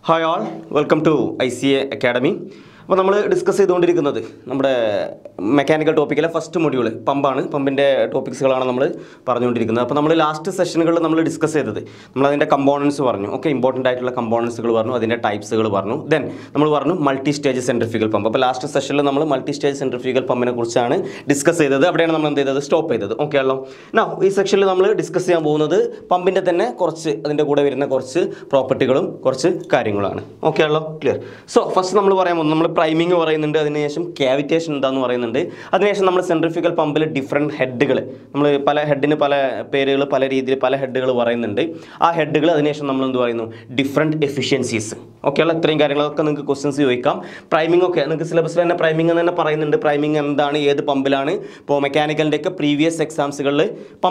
Hi all, welcome to ICA Academy. അപ്പോൾ നമ്മൾ discuss ചെയ്തുകൊണ്ടിരിക്കുന്നത് നമ്മുടെ മെക്കാനിക്കൽ ടോപ്പിക്കിലെ ഫസ്റ്റ് മൊഡ്യൂൾ പമ്പാണ്. പമ്പിൻ്റെ ടോപ്പിക്സുകളാണ് നമ്മൾ പറഞ്ഞുകൊണ്ടിരിക്കുന്നത്. അപ്പോൾ നമ്മൾ ലാസ്റ്റ് സെഷനുകളിൽ നമ്മൾ ഡിസ്കസ് ചെയ്തത് നമ്മളതിൻ്റെ കമ്പോണൻസ് പറഞ്ഞു. ഓക്കെ, ഇമ്പോർട്ടൻ്റ് ആയിട്ടുള്ള കമ്പോണൻസുകൾ പറഞ്ഞു, അതിൻ്റെ ടൈപ്സുകൾ പറഞ്ഞു. ദെൻ നമ്മൾ പറഞ്ഞു മൾട്ടി സ്റ്റേജ് സെൻട്രിഫ്യൂഗൽ പമ്പ്. അപ്പോൾ ലാസ്റ്റ് സെഷനിൽ നമ്മൾ മൾട്ടി സ്റ്റേജ് സെൻട്രിഫ്യൂഗൽ പമ്പിനെ കുറിച്ചാണ് ഡിസ്കസ് ചെയ്തത്. അവിടെയാണ് നമ്മൾ എന്ത് ചെയ്തത്, സ്റ്റോപ്പ് ചെയ്തത്. ഓക്കെ ആണല്ലോ. നൗ ഈ സെക്ഷനിൽ നമ്മൾ ഡിസ്കസ് ചെയ്യാൻ പോകുന്നത് പമ്പിൻ്റെ തന്നെ കുറച്ച് അതിൻ്റെ കൂടെ വരുന്ന കുറച്ച് പ്രോപ്പർട്ടികളും കുറച്ച് കാര്യങ്ങളാണ്. ഓക്കെ ആണല്ലോ, ക്ലിയർ. സോ ഫസ്റ്റ് നമ്മൾ പറയാൻ പോകുന്നത് നമ്മൾ പ്രൈമിങ് പറയുന്നുണ്ട്, അതിനുശേഷം ക്യാവിറ്റേഷൻ എന്താന്ന് പറയുന്നുണ്ട്, അതിനുശേഷം നമ്മൾ സെൻട്രിഫ്യൂഗൽ പമ്പിൽ ഡിഫറെൻറ്റ് ഹെഡുകൾ, നമ്മൾ പല ഹെഡിന് പല പേരുകൾ പല രീതിയിൽ പല ഹെഡുകൾ പറയുന്നുണ്ട്. ആ ഹെഡുകൾ അതിനുശേഷം നമ്മൾ എന്ത് പറയുന്നു, ഡിഫറെൻറ്റ് എഫിഷ്യൻസീസ്. ഓക്കെയുള്ള ഇത്രയും കാര്യങ്ങളൊക്കെ നിങ്ങൾക്ക് ക്വസ്റ്റ്യൻസ് ചോദിക്കാം. പ്രൈമിംഗ് ഒക്കെ നിങ്ങൾക്ക് സിലബസിൽ തന്നെ പ്രൈമിംഗ് എന്ന് തന്നെ പറയുന്നുണ്ട്. പ്രൈമിംഗ് എന്താണ്, ഏത് പമ്പിലാണ്. ഇപ്പോൾ മെക്കാനിക്കലിൻ്റെ ഒക്കെ പ്രീവിയസ് എക്സാംസുകളിൽ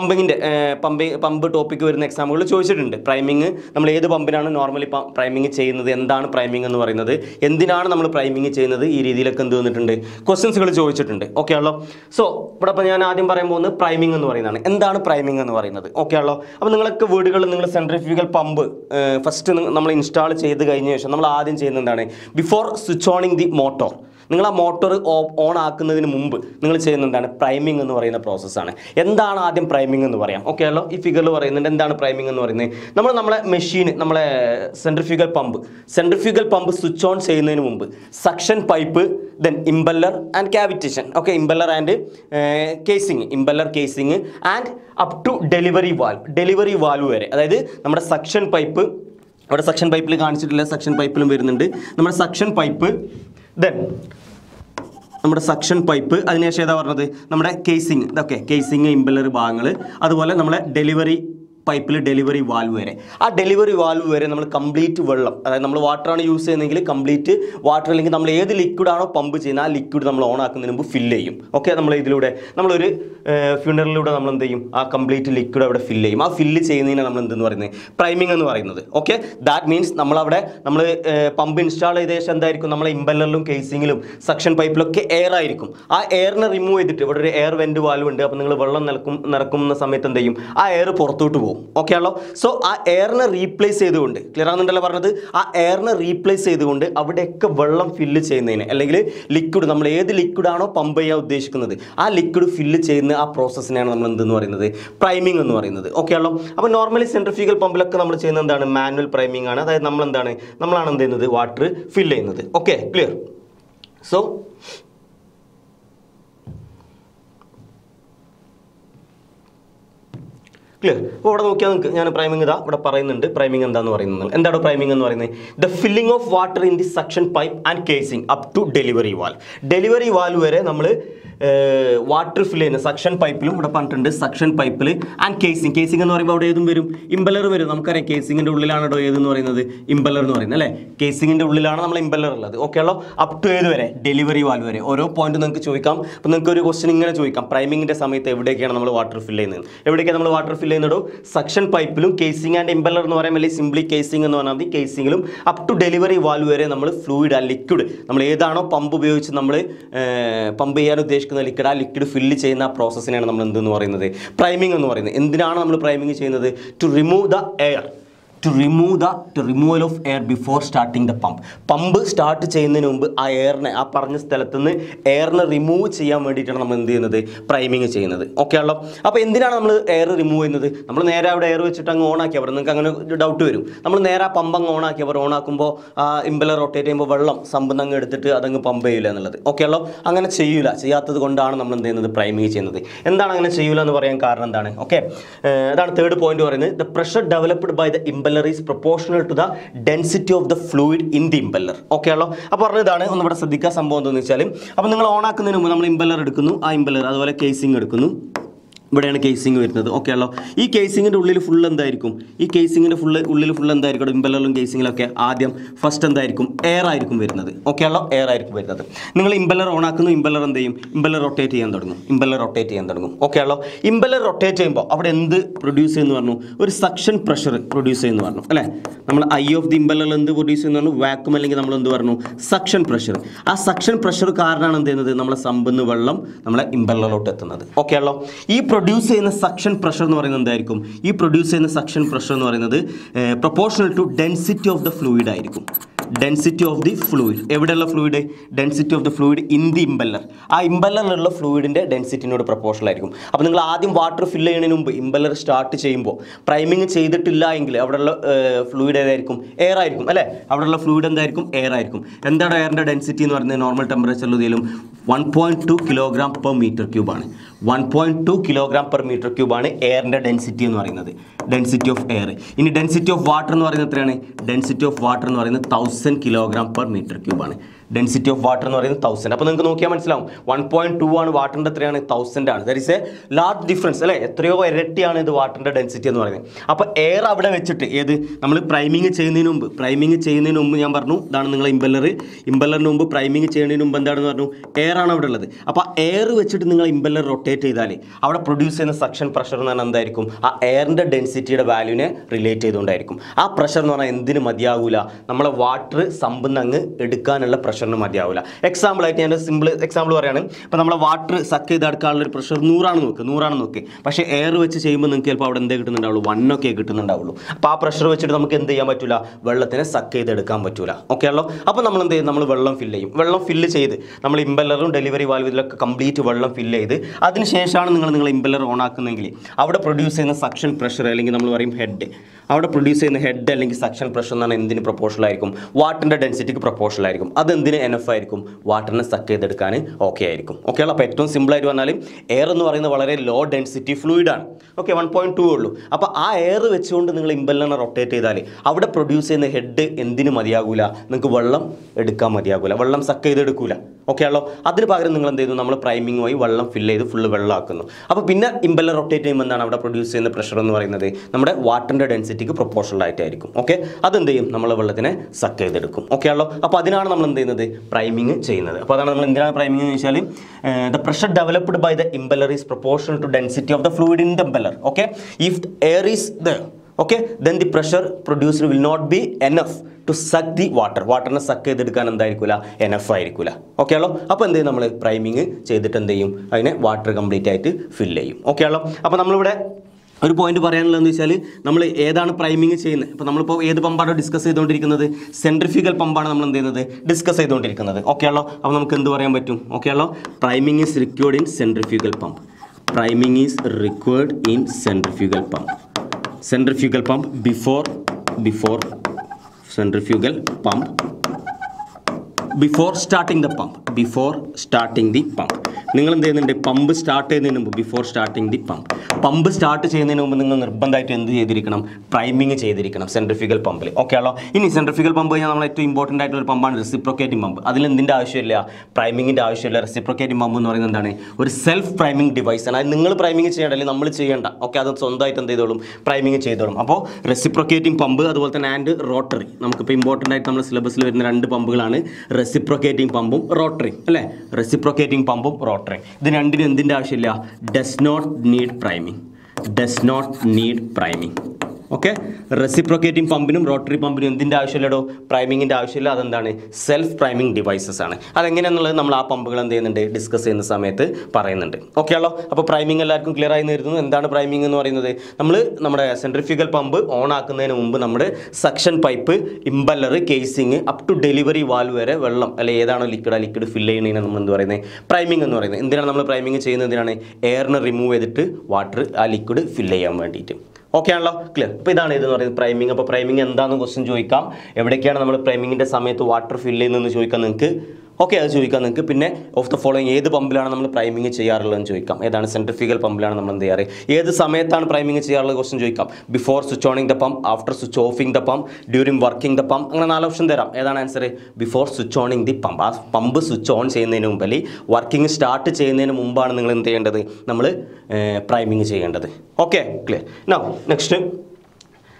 പമ്പ് ടോപ്പിക്ക് വരുന്ന എക്സാമുകളിൽ ചോദിച്ചിട്ടുണ്ട്. പ്രൈമിംഗ് നമ്മൾ ഏത് പമ്പിനാണ് നോർമലി പ്രൈമിംഗ് ചെയ്യുന്നത്, എന്താണ് പ്രൈമിംഗ് എന്ന് പറയുന്നത്, എന്തിനാണ് നമ്മൾ പ്രൈമിംഗ് ചെയ്യുന്നത്, ഈ രീതിയിലൊക്കെ എന്ത് വന്നിട്ടുണ്ട്, ക്വസ്റ്റ്യൻസുകൾ ചോദിച്ചിട്ടുണ്ട്. ഓക്കെ ആണല്ലോ. സോ ഇവിടെ ഇപ്പോൾ ഞാൻ ആദ്യം പറയാൻ പോകുന്നത് പ്രൈമിംഗ് എന്ന് പറയുന്നതാണ്. എന്താണ് പ്രൈമിംഗ് എന്ന് പറയുന്നത്? ഓക്കെ ആണല്ലോ. അപ്പോൾ നിങ്ങളൊക്കെ വീടുകളിൽ നിങ്ങൾ സെൻട്രിഫ്യൂഗൽ പമ്പ് ഫസ്റ്റ് നമ്മൾ ഇൻസ്റ്റാൾ ചെയ്ത് കഴിഞ്ഞ ശേഷം നമ്മൾ ആദ്യം ചെയ്യുന്നത് എന്താണ്, before switch onning the motor, നിങ്ങൾ ആ മോട്ടോർ ഓൺ ആക്കുന്നതിന് മുമ്പ് നിങ്ങൾ ചെയ്യുന്ന എന്താണ്, പ്രൈമിംഗ് എന്ന് പറയുന്ന പ്രോസസ്സാണ്. എന്താണ് ആദ്യം പ്രൈമിംഗ് എന്ന് പറയാം. ഓക്കെ ആണല്ലോ. ഈ ഫിഗറിൽ പറയുന്നുണ്ട് എന്താണ് പ്രൈമിംഗ് എന്ന് പറയുന്നത്. നമ്മളെ മെഷീൻ, നമ്മളെ സെൻട്രിഫ്യൂഗൽ പമ്പ് സ്വിച്ച് ഓൺ ചെയ്യുന്നതിന് മുമ്പ് suction pipe, then impeller and cavitation. Okay, impeller and casing and up to delivery valve വരെ. അതായത് നമ്മുടെ സക്ഷൻ പൈപ്പ്, അവിടെ സക്ഷൻ പൈപ്പിൽ കാണിച്ചിട്ടില്ല, സക്ഷൻ പൈപ്പിലും വരുന്നുണ്ട് നമ്മുടെ സക്ഷൻ പൈപ്പ്, ദെൻ നമ്മുടെ സക്ഷൻ പൈപ്പ്, അതിനുശേഷം ഏതാ പറഞ്ഞത്, നമ്മുടെ കേസിങ്, ഇതൊക്കെ കേസിങ് ഇമ്പല്ലർ ഭാഗങ്ങൾ, അതുപോലെ നമ്മളെ പൈപ്പിൽ ഡെലിവറി വാൽവ് വരെ. ആ ഡെലിവറി വാൽവ് വരെ നമ്മൾ കംപ്ലീറ്റ് വെള്ളം, അതായത് നമ്മൾ വാട്ടറാണ് യൂസ് ചെയ്യുന്നതെങ്കിൽ കംപ്ലീറ്റ് വാട്ടർ, അല്ലെങ്കിൽ നമ്മൾ ഏത് ലിക്വിഡാണോ പമ്പ് ചെയ്യുന്നത് ആ ലിക്വിഡ് നമ്മൾ ഓൺ ആക്കുന്നതിന് മുമ്പ് ഫില്ല് ചെയ്യും. ഓക്കെ, നമ്മളൊരു ഫ്യൂണറിലൂടെ നമ്മൾ എന്ത് ചെയ്യും, ആ കംപ്ലീറ്റ് ലിക്വിഡ് അവിടെ ഫില്ല് ചെയ്യും. ആ ഫില്ല് ചെയ്യുന്നതിനാണ് നമ്മൾ എന്തെന്ന് പറയുന്നത്, പ്രൈമിംഗ് എന്ന് പറയുന്നത്. ഓക്കെ, ദാറ്റ് മീൻസ് നമ്മൾ പമ്പ് ഇൻസ്റ്റാൾ ചെയ്ത ശേഷം എന്തായിരിക്കും, നമ്മളെ ഇമ്പല്ലറിലും കേസിങ്ങിലും സക്ഷൻ പൈപ്പിലൊക്കെ എയർ ആയിരിക്കും. ആ എയറിനെ റിമൂവ് ചെയ്തിട്ട് ഇവിടെ ഒരു എയർ വെന്റ് വാൽവ് ഉണ്ട്. അപ്പോൾ നിങ്ങൾ വെള്ളം നിറക്കുന്ന സമയത്ത് എന്ത് ചെയ്യും, ആ എയർ പുറത്തോട്ട് പോകും. ഓക്കെ ആണല്ലോ. സോ ആ എയറിനെ റീപ്ലേസ് ചെയ്തുകൊണ്ട്, ക്ലിയർ ആണെന്നുണ്ടല്ലോ പറഞ്ഞത്, ആ എയറിനെ റീപ്ലേസ് ചെയ്തുകൊണ്ട് അവിടെയൊക്കെ വെള്ളം ഫില്ല് ചെയ്യുന്നതിന്, അല്ലെങ്കിൽ ലിക്വിഡ്, നമ്മൾ ഏത് ലിക്വിഡാണോ പമ്പ് ചെയ്യാൻ ഉദ്ദേശിക്കുന്നത് ആ ലിക്വിഡ് ഫില്ല് ചെയ്യുന്ന ആ പ്രോസസ്സിനെയാണ് നമ്മൾ എന്തെന്ന് പറയുന്നത്, പ്രൈമിംഗ് എന്ന് പറയുന്നത്. ഓക്കെ ആണല്ലോ. അപ്പോൾ നോർമലി സെൻട്രിഫ്യൂഗൽ പമ്പിലൊക്കെ നമ്മൾ ചെയ്യുന്നത് എന്താണ്, മാനുവൽ പ്രൈമിംഗ് ആണ്. അതായത് നമ്മളാണ് എന്ത് ചെയ്യുന്നത്, വാട്ടർ ഫില്ല് ചെയ്യുന്നത്. Okay, clear. So clear. അപ്പോൾ ഇവിടെ നോക്കിയാൽ നിങ്ങൾക്ക് ഞാൻ പ്രൈമിംഗ് ഇവിടെ പറയുന്നുണ്ട്. പ്രൈമിംഗ് എന്താണെന്ന് പറയുന്നത്, എന്താണ് പ്രൈമിംഗ് എന്ന് പറയുന്നത്, the filling of water in the suction pipe and casing up to delivery valve വരെ നമ്മൾ വാട്ടർ ഫില്ല് ചെയ്യുന്ന സക്ഷൻ പൈപ്പിലും ഇവിടെ പറഞ്ഞിട്ടുണ്ട്, സക്ഷൻ പൈപ്പിൽ ആൻഡ് കേസിംഗ് എന്ന് പറയുമ്പോൾ അവിടെ ഏതും വരും, ഇമ്പല്ലർ വരും. നമുക്കറിയാം കേസിങ്ങിൻ്റെ ഉള്ളിലാണോ ഏതെന്ന് പറയുന്നത്, ഇമ്പല്ലർ എന്ന് പറയുന്നത് അല്ലേ, കേസിങ്ങിൻ്റെ ഉള്ളിലാണ് നമ്മൾ ഇമ്പല്ലർ ഉള്ളത്. ഓക്കെ ആണല്ലോ. അപ് ടു ഏത് വരെ, ഡെലിവറി വാൽവ് വരെ. ഓരോ പോയിന്റ് നിങ്ങൾക്ക് ചോദിക്കാം. അപ്പോൾ നിങ്ങൾക്ക് ഒരു ക്വസ്റ്റ്യൻ ഇങ്ങനെ ചോദിക്കാം, പ്രൈമിങ്ങിൻ്റെ സമയത്ത് എവിടേക്കാണ് നമ്മൾ വാട്ടർ ഫില്ല് ചെയ്യുന്നത്, എവിടേക്കാണ് നമ്മൾ വാട്ടർ ഫില്ല് ചെയ്യുന്നത്, സക്ഷൻ പൈപ്പിലും കേസിംഗ് ആൻഡ് ഇമ്പല്ലർ എന്ന് പറയുമ്പോൾ അല്ലെങ്കിൽ സിംപ്ലി കേസിംഗ് എന്ന് പറഞ്ഞാൽ മതി, കേസിങ്ങിലും അപ് ടു ഡെലിവറി വാൽവ് വരെ നമ്മൾ ഫ്ലൂയിഡ്, ആ ലിക്വിഡ് നമ്മൾ ഏതാണോ പമ്പ് ഉപയോഗിച്ച് നമ്മൾ പമ്പ് ചെയ്യാൻ ഉദ്ദേശിക്കുന്നത് ലിക്വിഡ്, ആ ലിക്വിഡ് ഫില്ല് ചെയ്യുന്ന ആ പ്രോസസ്സിനെയാണ് നമ്മൾ എന്തെന്ന് പറയുന്നത്, പ്രൈമിംഗ് എന്ന് പറയുന്നത്. എന്തിനാണ് നമ്മൾ പ്രൈമിംഗ് ചെയ്യുന്നത്, to remove the air, removal of air before starting the pump start ചെയ്യുന്നതിന് മുമ്പ് ആ എയറിനെ, ആ പറഞ്ഞ സ്ഥലത്ത് നിന്ന് എയറിനെ റിമൂവ് ചെയ്യാൻ വേണ്ടിയിട്ടാണ് നമ്മൾ എന്ത് ചെയ്യുന്നത്, പ്രൈമിങ് ചെയ്യുന്നത്. ഓക്കെ ആണല്ലോ. അപ്പോൾ എന്തിനാണ് നമ്മൾ എയർ റിമൂവ് ചെയ്യുന്നത്, നമ്മൾ നേരെ അവിടെ എയർ വെച്ചിട്ട് അങ്ങ് ഓണാക്കി അവർ, നിങ്ങൾക്ക് അങ്ങനെ ഡൗട്ട് വരും, നമ്മൾ നേരെ ആ പമ്പ് അങ്ങ് ഓണാക്കി അവർ ഓണാക്കുമ്പോൾ ആ ഇമ്പല്ലർ റൊട്ടേറ്റ് ചെയ്യുമ്പോൾ വെള്ളം സമ്പന്ന് അങ്ങ് എടുത്തിട്ട് അതങ്ങ് പമ്പ് ചെയ്യില്ല എന്നുള്ളത്. ഓക്കെ ആണല്ലോ. അങ്ങനെ ചെയ്യാത്തത് കൊണ്ടാണ് നമ്മൾ എന്ത് ചെയ്യുന്നത്, പ്രൈമിങ് ചെയ്യുന്നത്. എന്താണ് അങ്ങനെ ചെയ്യൂല എന്ന് പറയാൻ കാരണം എന്താണ്? ഓക്കെ, അതാണ് തേർഡ് പോയിന്റ് പറയുന്നത്, the pressure developed by the impeller is proportional to the density of the fluid in the impeller. Okay ആണല്ലോ. അപ്പോൾ പറഞ്ഞതാണ്, ഒന്ന് ഇവിടെ ശ്രദ്ധിക്കുക. സംഭവം എന്താണെന്ന് വെച്ചാൽ, അപ്പോൾ നിങ്ങൾ ഓൺ ആക്കുന്നതിന് മുമ്പ് നമ്മൾ ഇമ്പല്ലർ എടുക്കുന്നു, ആ ഇമ്പല്ലർ അതുപോലെ കേസിംഗ് എടുക്കുന്നു, ഇവിടെയാണ് കേസിംഗ് വരുന്നത്. ഓക്കെ ആണല്ലോ. ഈ കേസിങ്ങിൻ്റെ ഉള്ളിൽ ഫുൾ എന്തായിരിക്കും, ഈ കേസിങ്ങിൻ്റെ ഉള്ളിൽ ഫുൾ എന്തായിരിക്കും, ഇമ്പല്ലറിലും കേസിങ്ങിലൊക്കെ ആദ്യം ഫസ്റ്റ് എന്തായിരിക്കും, എയർ ആയിരിക്കും വരുന്നത്. ഓക്കെ ആണല്ലോ, എയർ ആയിരിക്കും വരുന്നത്. നിങ്ങൾ ഇമ്പല്ലർ ഓൺ ആക്കുന്നു, ഇമ്പല്ലർ എന്ത് ചെയ്യും, ഇമ്പല്ലർ റൊട്ടേറ്റ് ചെയ്യാൻ തുടങ്ങും. ഓക്കെ ആണല്ലോ. ഇമ്പല്ലർ റൊട്ടേറ്റ് ചെയ്യുമ്പോൾ അവിടെ എന്ത് പ്രൊഡ്യൂസ് ചെയ്യുന്നു പറഞ്ഞു, ഒരു സക്ഷൻ പ്രഷർ പ്രൊഡ്യൂസ് ചെയ്യുന്നു പറഞ്ഞു അല്ലേ. നമ്മൾ ഐ ഓഫ് ദി ഇമ്പല്ലറിൽ എന്ത് പ്രൊഡ്യൂസ് ചെയ്യുന്നു പറഞ്ഞു, വാക്യൂം, അല്ലെങ്കിൽ നമ്മൾ എന്ത് പറഞ്ഞു, സക്ഷൻ പ്രഷർ. ആ സക്ഷൻ പ്രഷർ കാരണമാണ് എന്ത് ചെയ്യുന്നത്, നമ്മളെ സമ്പന്ന് വെള്ളം നമ്മളെ ഇമ്പല്ലറിലോട്ട് എത്തുന്നത്. ഓക്കെ ആണല്ലോ. ഈ പ്രൊഡ്യൂസ് ചെയ്യുന്ന സക്ഷൻ പ്രഷർ എന്ന് പറയുന്നത് എന്തായിരിക്കും? ഈ പ്രൊഡ്യൂസ് ചെയ്യുന്ന സക്ഷൻ പ്രഷർ എന്ന് പറയുന്നത് proportional to density of the fluid ആയിരിക്കും. ഡെൻസിറ്റി ഓഫ് ദി ഫ്ലൂയിഡ്, എവിടെയുള്ള fluid? Density of the fluid in the impeller. ആ ഇമ്പല്ലറിലുള്ള ഫ്ലൂയിഡിൻ്റെ ഡെൻസിറ്റിനോട് പ്രൊപ്പോർഷണൽ ആയിരിക്കും. അപ്പോൾ നിങ്ങൾ ആദ്യം വാട്ടർ ഫില്ല് ചെയ്യുന്നതിന് മുമ്പ് ഇമ്പല്ലർ സ്റ്റാർട്ട് ചെയ്യുമ്പോൾ പ്രൈമിങ് ചെയ്തിട്ടില്ല എങ്കിൽ അവിടെയുള്ള ഫ്ലൂയിഡ് ഏതായിരിക്കും? എയർ ആയിരിക്കും അല്ലേ? അവിടെയുള്ള ഫ്ലൂയിഡ് എന്തായിരിക്കും? എയർ ആയിരിക്കും. എന്താണ് എയറിൻ്റെ ഡെൻസിറ്റി എന്ന് പറയുന്നത്? നോർമൽ ടെമ്പറേച്ചറിൽ ഇതിലും 1.2 കിലോഗ്രാം പെർ മീറ്റർ ക്യൂബാണ്. 1.2 കിലോഗ്രാം പെർ മീറ്റർ ക്യൂബാണ് എയറിൻ്റെ ഡെൻസിറ്റി എന്ന് പറയുന്നത്, ഡെൻസിറ്റി ഓഫ് എയർ. ഇനി ഡെൻസിറ്റി ഓഫ് വാട്ടർ എന്ന് പറയുന്നത് എത്രയാണ്? ഡെൻസിറ്റി ഓഫ് വാട്ടർ എന്ന് പറയുന്നത് 1000 കിലോഗ്രാം പെർ മീറ്റർ ക്യൂബാണ്. ഡെൻസിറ്റി ഓഫ് വാട്ടർ എന്ന് പറയുന്നത് 1000. അപ്പോൾ നിങ്ങൾക്ക് നോക്കിയാൽ മനസ്സിലാവും 1.2 ആണ്, വാട്ടറിൻ്റെ എത്രയാണ്? 1000 ആണ്. That is a large difference അല്ലേ? എത്രയോ ഇരട്ടിയാണ് ഇത് വാട്ടറിൻ്റെ ഡെൻസിറ്റി എന്ന് പറയുന്നത്. അപ്പോൾ എയർ അവിടെ വെച്ചിട്ട് നമ്മൾ പ്രൈമിങ് ചെയ്യുന്നതിന് മുമ്പ് ഞാൻ പറഞ്ഞു ഇതാണ് നിങ്ങൾ ഇമ്പല്ലറിന് മുമ്പ് പ്രൈമിങ് ചെയ്യുന്നതിന് മുമ്പ് എന്താണെന്ന് പറഞ്ഞു? എയർ ആണ് അവിടെ ഉള്ളത്. അപ്പോൾ എയർ വെച്ചിട്ട് നിങ്ങൾ ഇമ്പല്ലർ റൊട്ടേറ്റ് ചെയ്താൽ അവിടെ പ്രൊഡ്യൂസ് ചെയ്യുന്ന സക്ഷൻ പ്രഷർ എന്ന് പറഞ്ഞാൽ എന്തായിരിക്കും? ആ എയറിൻ്റെ ഡെൻസിറ്റിയുടെ വാല്യൂവിനെ റിലേറ്റ് ചെയ്തുകൊണ്ടായിരിക്കും. ആ പ്രഷർ എന്ന് പറഞ്ഞാൽ എന്തിന് മതിയാവില്ല? നമ്മളെ വാട്ടർ സമ്പന്ന് അങ്ങ് എടുക്കാനുള്ള പ്രഷറിന് മതിയാവില്ല. എക്സാമ്പിളായിട്ട് ഞാൻ സിമ്പിൾ എക്സാമ്പിൾ പറയുകയാണ്. ഇപ്പോൾ നമ്മളെ വാട്ടർ സക്ക് ചെയ്തെടുക്കാനുള്ള ഒരു പ്രഷർ 100 നോക്ക്. പക്ഷേ എയർ വെച്ച് ചെയ്യുമ്പോൾ നിങ്ങൾക്ക് ചിലപ്പോൾ അവിടെ എന്തേ കിട്ടുന്നുണ്ടാവുള്ളൂ? 1 ഒക്കെ കിട്ടുന്നുണ്ടാവുള്ളൂ. അപ്പോൾ ആ പ്രഷർ വെച്ചിട്ട് നമുക്ക് എന്ത് ചെയ്യാൻ പറ്റില്ല? വെള്ളത്തിനെ സക്ക് ചെയ്തെടുക്കാൻ പറ്റില്ല. ഓക്കെ ആണല്ലോ? അപ്പോൾ നമ്മൾ എന്ത് ചെയ്യും? നമ്മൾ വെള്ളം ഫില്ല് ചെയ്യും. വെള്ളം ഫില്ല് ചെയ്ത് നമ്മൾ ഇമ്പല്ലറും ഡെലിവറി വാൽവ് ഇതിലൊക്കെ കംപ്ലീറ്റ് വെള്ളം ഫില്ല് ചെയ്ത് അതിനുശേഷമാണ് നിങ്ങൾ ഇമ്പല്ലർ ഓൺ ആക്കുന്നതെങ്കിൽ അവിടെ പ്രൊഡ്യൂസ് ചെയ്യുന്ന സക്ഷൻ പ്രഷർ അല്ലെങ്കിൽ നമ്മൾ പറയും ഹെഡ്, അവിടെ പ്രൊഡ്യൂസ് ചെയ്യുന്ന ഹെഡ് അല്ലെങ്കിൽ സക്ഷൻ പ്രഷർ എന്ന് പറഞ്ഞാൽ എന്തിന് പ്രൊപ്പോർഷണൽ ആയിരിക്കും? വാട്ടറിൻ്റെ ഡെൻസിറ്റിക്ക് പ്രൊപ്പോർഷണൽ ആയിരിക്കും. അതെന്തിന് എനഫ് ആയിരിക്കും? വാട്ടറിനെ സക്ക് ചെയ്തെടുക്കാൻ ഓക്കെ ആയിരിക്കും. ഓക്കെ ആണല്ലോ? അപ്പോൾ ഏറ്റവും സിമ്പിളായിട്ട് പറഞ്ഞാൽ എയർ എന്ന് പറയുന്നത് വളരെ ലോ ഡെൻസിറ്റി ഫ്ലൂയിഡാണ്. ഓക്കെ, 1.2 ഉള്ളൂ. അപ്പോൾ ആ എയർ വെച്ചുകൊണ്ട് നിങ്ങൾ ഇമ്പല്ലറിനെ റൊട്ടേറ്റ് ചെയ്താൽ അവിടെ പ്രൊഡ്യൂസ് ചെയ്യുന്ന ഹെഡ് എന്തിന് മതിയാകൂല? നിങ്ങൾക്ക് വെള്ളം എടുക്കാൻ മതിയാകൂല, വെള്ളം സക്ക് ചെയ്തെടുക്കൂല. ഓക്കെ ആണല്ലോ? അതിന് പകരം നിങ്ങൾ എന്ത് ചെയ്തു? നമ്മൾ പ്രൈമിങ്ങുമായി വെള്ളം ഫില്ല് ചെയ്ത് ഫുള്ള് വെള്ളമാക്കുന്നു. അപ്പോൾ പിന്നെ ഇമ്പല്ലർ റൊട്ടേറ്റ് ചെയ്യുമ്പോൾ എന്താണ് അവിടെ പ്രൊഡ്യൂസ് ചെയ്യുന്ന പ്രഷർ എന്ന് പറയുന്നത്? നമ്മുടെ വാട്ടറിൻ്റെ ഡെൻസിറ്റിക്ക് പ്രൊപ്പോർഷണൽ ആയിട്ടായിരിക്കും. ഓക്കെ, അതെന്ത് ചെയ്യും? നമ്മൾ വെള്ളത്തിനെ സക്ക് ചെയ്തെടുക്കും. ഓക്കെ ആണല്ലോ? അപ്പോൾ അതിനാണ് നമ്മൾ എന്ത് ചെയ്യുന്നത്? പ്രൈമിങ് ചെയ്യുന്നത്. അപ്പോൾ അതാണ് നമ്മൾ എന്തിനാണ് പ്രൈമിങ് എന്ന് വെച്ചാൽ the pressure developed by the impeller is proportional to density of the fluid in the impeller. Okay, if air is the then the pressure produced will not be enough to suck the water. വാട്ടറിനെ suck ചെയ്തെടുക്കാൻ എന്തായിരിക്കില്ല? Enough ആയിരിക്കില്ല. Okay ആണല്ലോ? അപ്പോൾ എന്ത് ചെയ്യും? നമ്മൾ priming ചെയ്തിട്ട് എന്ത് ചെയ്യും? അതിനെ വാട്ടർ കംപ്ലീറ്റ് ആയിട്ട് ഫില്ല് ചെയ്യും. ഓക്കെ ആണല്ലോ? അപ്പോൾ നമ്മളിവിടെ ഒരു പോയിന്റ് പറയാനുള്ളതെന്ന് വെച്ചാൽ നമ്മൾ ഏതാണ് പ്രൈമിങ് ചെയ്യുന്നത്? ഇപ്പോൾ നമ്മളിപ്പോൾ ഏത് പമ്പാണ് ഡിസ്കസ് ചെയ്തുകൊണ്ടിരിക്കുന്നത്? സെൻട്രിഫ്യൂഗൽ പമ്പാണ് നമ്മൾ എന്ത് ചെയ്യുന്നത്? ഡിസ്കസ് ചെയ്തുകൊണ്ടിരിക്കുന്നത്. ഓക്കെ ആണല്ലോ? അപ്പോൾ നമുക്ക് എന്ത് പറയാൻ പറ്റും? ഓക്കെ ആണല്ലോ? Priming is required in centrifugal pump. Priming is required in centrifugal pump. Centrifugal pump before centrifugal pump before starting the pump. നിങ്ങൾ എന്ത് ചെയ്യുന്നുണ്ട്? പമ്പ് സ്റ്റാർട്ട് ചെയ്യുന്നതിന് മുമ്പ് before starting the pump start ചെയ്യുന്നതിന് മുമ്പ് നിങ്ങൾ നിർബന്ധമായിട്ട് എന്ത് ചെയ്തിരിക്കണം? പ്രൈമിങ് ചെയ്തിരിക്കണം സെൻട്രിഫ്യൂഗൽ പമ്പിൽ. ഓക്കെ ആണല്ലോ? ഇനി സെൻട്രിഫ്യൂഗൽ പമ്പ് കഴിഞ്ഞാൽ നമ്മൾ ഏറ്റവും ഇമ്പോർട്ടൻ്റ് ആയിട്ടുള്ള ഒരു പമ്പാണ് റെസിപ്രോക്കേറ്റിംഗ് പമ്പ്. അതിൽ എന്തിൻ്റെ ആവശ്യമില്ല? പ്രൈമിങ്ങിൻ്റെ ആവശ്യമില്ല. റെസിപ്രോക്കേറ്റിംഗ് പമ്പ് എന്ന് പറയുന്നത് എന്താണ്? ഒരു സെൽഫ് പ്രൈമിംഗ് ഡിവൈസ് ആണ്. അത് നിങ്ങൾ പ്രൈമിങ് ചെയ്യേണ്ട, അല്ലെങ്കിൽ നമ്മൾ ചെയ്യേണ്ട. ഓക്കെ, അത് സ്വന്തമായിട്ട് എന്ത് ചെയ്തോളും? പ്രൈമിങ് ചെയ്തോളും. അപ്പോൾ റെസിപ്രോക്കേറ്റിംഗ് പമ്പ് അതുപോലെ തന്നെ ആൻഡ് റോട്ടറി. നമുക്കിപ്പോൾ ഇമ്പോർട്ടൻ്റ് ആയിട്ട് നമ്മുടെ സിലബസിൽ വരുന്ന 2 പമ്പുകളാണ് റെസിപ്രോക്കേറ്റിംഗ് പമ്പും റോട്ടറി അല്ലേ? റെസിപ്രോക്കേറ്റിംഗ് പമ്പും റോട്ടറി. ഇത് രണ്ടിനും എന്തിൻ്റെ ആവശ്യമില്ല? Does not need priming. Okay, reciprocating പമ്പിനും റോട്ടറി പമ്പിനും എന്തിൻ്റെ ആവശ്യമില്ലടോ? പ്രൈമിങ്ങിൻ്റെ ആവശ്യമില്ല. അതെന്താണ്? സെൽഫ് പ്രൈമിംഗ് ഡിവൈസസ് ആണ്. അതെങ്ങനെയാണെന്നുള്ളത് നമ്മൾ ആ പമ്പുകൾ എന്ത് ചെയ്യുന്നുണ്ട്? ഡിസ്കസ് ചെയ്യുന്ന സമയത്ത് പറയുന്നുണ്ട്. ഓക്കെ ആണല്ലോ? അപ്പോൾ പ്രൈമിംഗ് എല്ലാവർക്കും ക്ലിയർ ആയി നേരുന്നു. എന്താണ് പ്രൈമിംഗ് എന്ന് പറയുന്നത്? നമ്മുടെ സെൻട്രിഫ്യൂഗൽ പമ്പ് ഓൺ ആക്കുന്നതിന് മുമ്പ് നമ്മുടെ suction pipe, impeller, casing up to delivery valve വരെ വെള്ളം അല്ലെങ്കിൽ ഏതാണോ ലിക്വിഡ് ഫില്ല് ചെയ്യുന്നതിന് നമ്മൾ എന്ത് പറയുന്നത്? പ്രൈമിംഗ് എന്ന് പറയുന്നത്. എന്തിനാണ് നമ്മൾ പ്രൈമിംഗ് ചെയ്യുന്നത്? എന്തിനാണ്? എയറിനെ റിമൂവ് ചെയ്തിട്ട് വാട്ടർ ആ ലിക്വിഡ് ഫില്ല് ചെയ്യാൻ വേണ്ടിയിട്ട്. ഓക്കെ ആണല്ലോ? ക്ലിയർ? അപ്പോൾ ഇതാണ് ഇതെന്ന് പറയുന്നത് പ്രൈമിംഗ്. അപ്പോൾ പ്രൈമിംഗ് എന്താണെന്ന് ക്വസ്റ്റ്യൻ ചോദിക്കാം. എവിടേക്കാണ് നമ്മൾ പ്രൈമിങ്ങിൻ്റെ സമയത്ത് വാട്ടർ ഫില്ല് ചെയ്യുന്നതെന്ന് ചോദിക്കാം നിങ്ങൾക്ക്. ഓക്കെ, അത് ചോദിക്കാം നിങ്ങൾക്ക്. പിന്നെ ഓഫ് ദ ഫോളോയിങ് ഏത് പമ്പിലാണ് നമ്മൾ പ്രൈമിങ് ചെയ്യാറുള്ളതെന്ന് ചോദിക്കാം. ഏതാണ്? സെൻട്രിഫ്യൂഗൽ പമ്പിലാണ് നമ്മൾ എന്ത് ചെയ്യാറ്? ഏത് സമയത്താണ് പ്രൈമിങ് ചെയ്യാറുള്ളത് ക്വസ്റ്റ്യൻ ചോദിക്കാം. Before switch onning the pump, after switch offing the pump, during working the pump. അങ്ങനെ 4 ഓപ്ഷൻ തരാം. ഏതാണ് answer? Before switch onning the pump. ആ പമ്പ് സ്വിച്ച് ഓൺ ചെയ്യുന്നതിന് മുമ്പ് അല്ലെങ്കിൽ വർക്കിംഗ് സ്റ്റാർട്ട് ചെയ്യുന്നതിന് മുമ്പാണ് നിങ്ങൾ എന്ത് ചെയ്യേണ്ടത്? നമ്മൾ പ്രൈമിങ് ചെയ്യേണ്ടത്. Okay, clear? Now next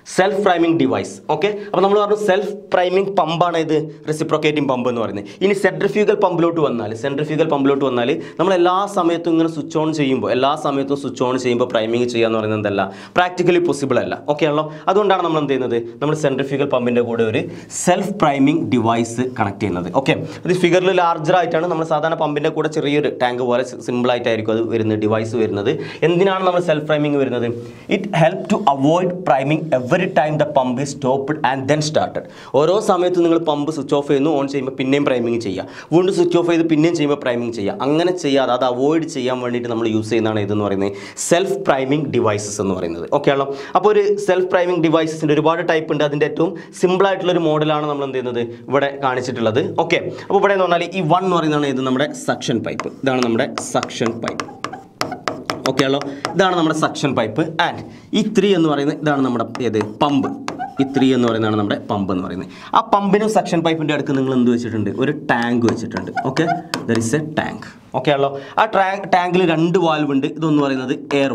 self priming device. Okay, അപ്പോൾ നമ്മൾ പറഞ്ഞു സെൽഫ് പ്രൈമിംഗ് പമ്പാണ് ഇത് റെസിപ്രോക്കേറ്റിംഗ് പമ്പ് എന്ന് പറയുന്നത്. ഇനി സെൻട്രിഫ്യൂഗൽ പമ്പിലോട്ട് വന്നാൽ നമ്മൾ എല്ലാ സമയത്തും ഇങ്ങനെ സ്വിച്ച് ഓൺ ചെയ്യുമ്പോൾ പ്രൈമിംഗ് ചെയ്യാന്ന് പറയുന്നത് എന്തല്ല, പ്രാക്ടിക്കലി പോസിബിൾ അല്ല. ഓക്കെ ആണല്ലോ. അതുകൊണ്ടാണ് നമ്മൾ എന്ത് ചെയ്യുന്നത്, നമ്മൾ സെൻട്രിഫ്യൂഗൽ പമ്പിൻ്റെ കൂടെ ഒരു സെൽഫ് പ്രൈമിംഗ് ഡിവൈസ് കണക്ട് ചെയ്യുന്നത്. ഓക്കെ, ഇത് ഫിഗറിൽ ലാർജർ ആയിട്ടാണ്. നമ്മൾ സാധാരണ പമ്പിൻ്റെ കൂടെ ചെറിയൊരു ടാങ്ക് പോലെ സിമ്പിൾ ആയിട്ടായിരിക്കും അത് വരുന്നത്, ഡിവൈസ് വരുന്നത്. എന്തിനാണ് നമ്മൾ സെൽഫ് പ്രൈമിംഗ് വരുന്നത്? It help to avoid priming every time the pump is stopped and then started. ഓരോ സമയത്തും നിങ്ങൾ പമ്പ് സ്വിച്ച് ഓഫ് ചെയ്യുന്നു, ഓൺ ചെയ്യുമ്പോൾ പിന്നെയും പ്രൈമിംഗ് ചെയ്യുക, വീണ്ടും സ്വിച്ച് ഓഫ് ചെയ്ത് പിന്നെയും ചെയ്യുമ്പോൾ പ്രൈമിംഗ് ചെയ്യുക. അങ്ങനെ ചെയ്യാതെ അത് അവോയ്ഡ് ചെയ്യാൻ വേണ്ടിയിട്ട് നമ്മൾ യൂസ് ചെയ്യുന്നതാണ് ഇതെന്ന് പറയുന്നത് സെൽഫ് പ്രൈമിംഗ് ഡിവൈസസ് എന്ന് പറയുന്നത്. ഓക്കെ ആണല്ലോ. അപ്പോൾ ഒരു സെൽഫ് പ്രൈമിംഗ് ഡിവൈസസിൻ്റെ ഒരുപാട് ടൈപ്പ് ഉണ്ട്. അതിൻ്റെ ഏറ്റവും സിമ്പിൾ ആയിട്ടുള്ളൊരു മോഡലാണ് നമ്മൾ എന്ത് ചെയ്യുന്നത് ഇവിടെ കാണിച്ചിട്ടുള്ളത്. ഓക്കെ, അപ്പോൾ ഇവിടെ എന്ന് പറഞ്ഞാൽ ഈ 1 എന്ന് പറയുന്നതാണ് ഇത് നമ്മുടെ സക്ഷൻ പൈപ്പ്. ഇതാണ് നമ്മുടെ സക്ഷൻ പൈപ്പ്. ഓക്കെ ആണല്ലോ, ഇതാണ് നമ്മുടെ സക്ഷൻ പൈപ്പ്. ആൻഡ് ഈ 3 എന്ന് പറയുന്നത് ഇതാണ് നമ്മുടെ പമ്പ്. ഈ 3 എന്ന് പറയുന്നതാണ് നമ്മുടെ പമ്പ് എന്ന് പറയുന്നത്. ആ പമ്പിനും സക്ഷൻ പൈപ്പിൻ്റെ അടുക്ക് നിങ്ങൾ എന്ത് വെച്ചിട്ടുണ്ട്, ഒരു ടാങ്ക് വെച്ചിട്ടുണ്ട്. Okay, there is a tank. Okay ആണല്ലോ. ആ ടാങ്കിൽ 2 വാൽവ് ഉണ്ട്. ഇതെന്ന് പറയുന്നത് എയർ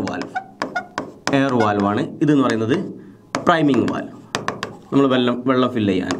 വാൽവാണ്. ഇതെന്ന് പറയുന്നത് പ്രൈമിംഗ് വാൽവ്, നമ്മൾ വെള്ളം ഫില്ല് ചെയ്യാൻ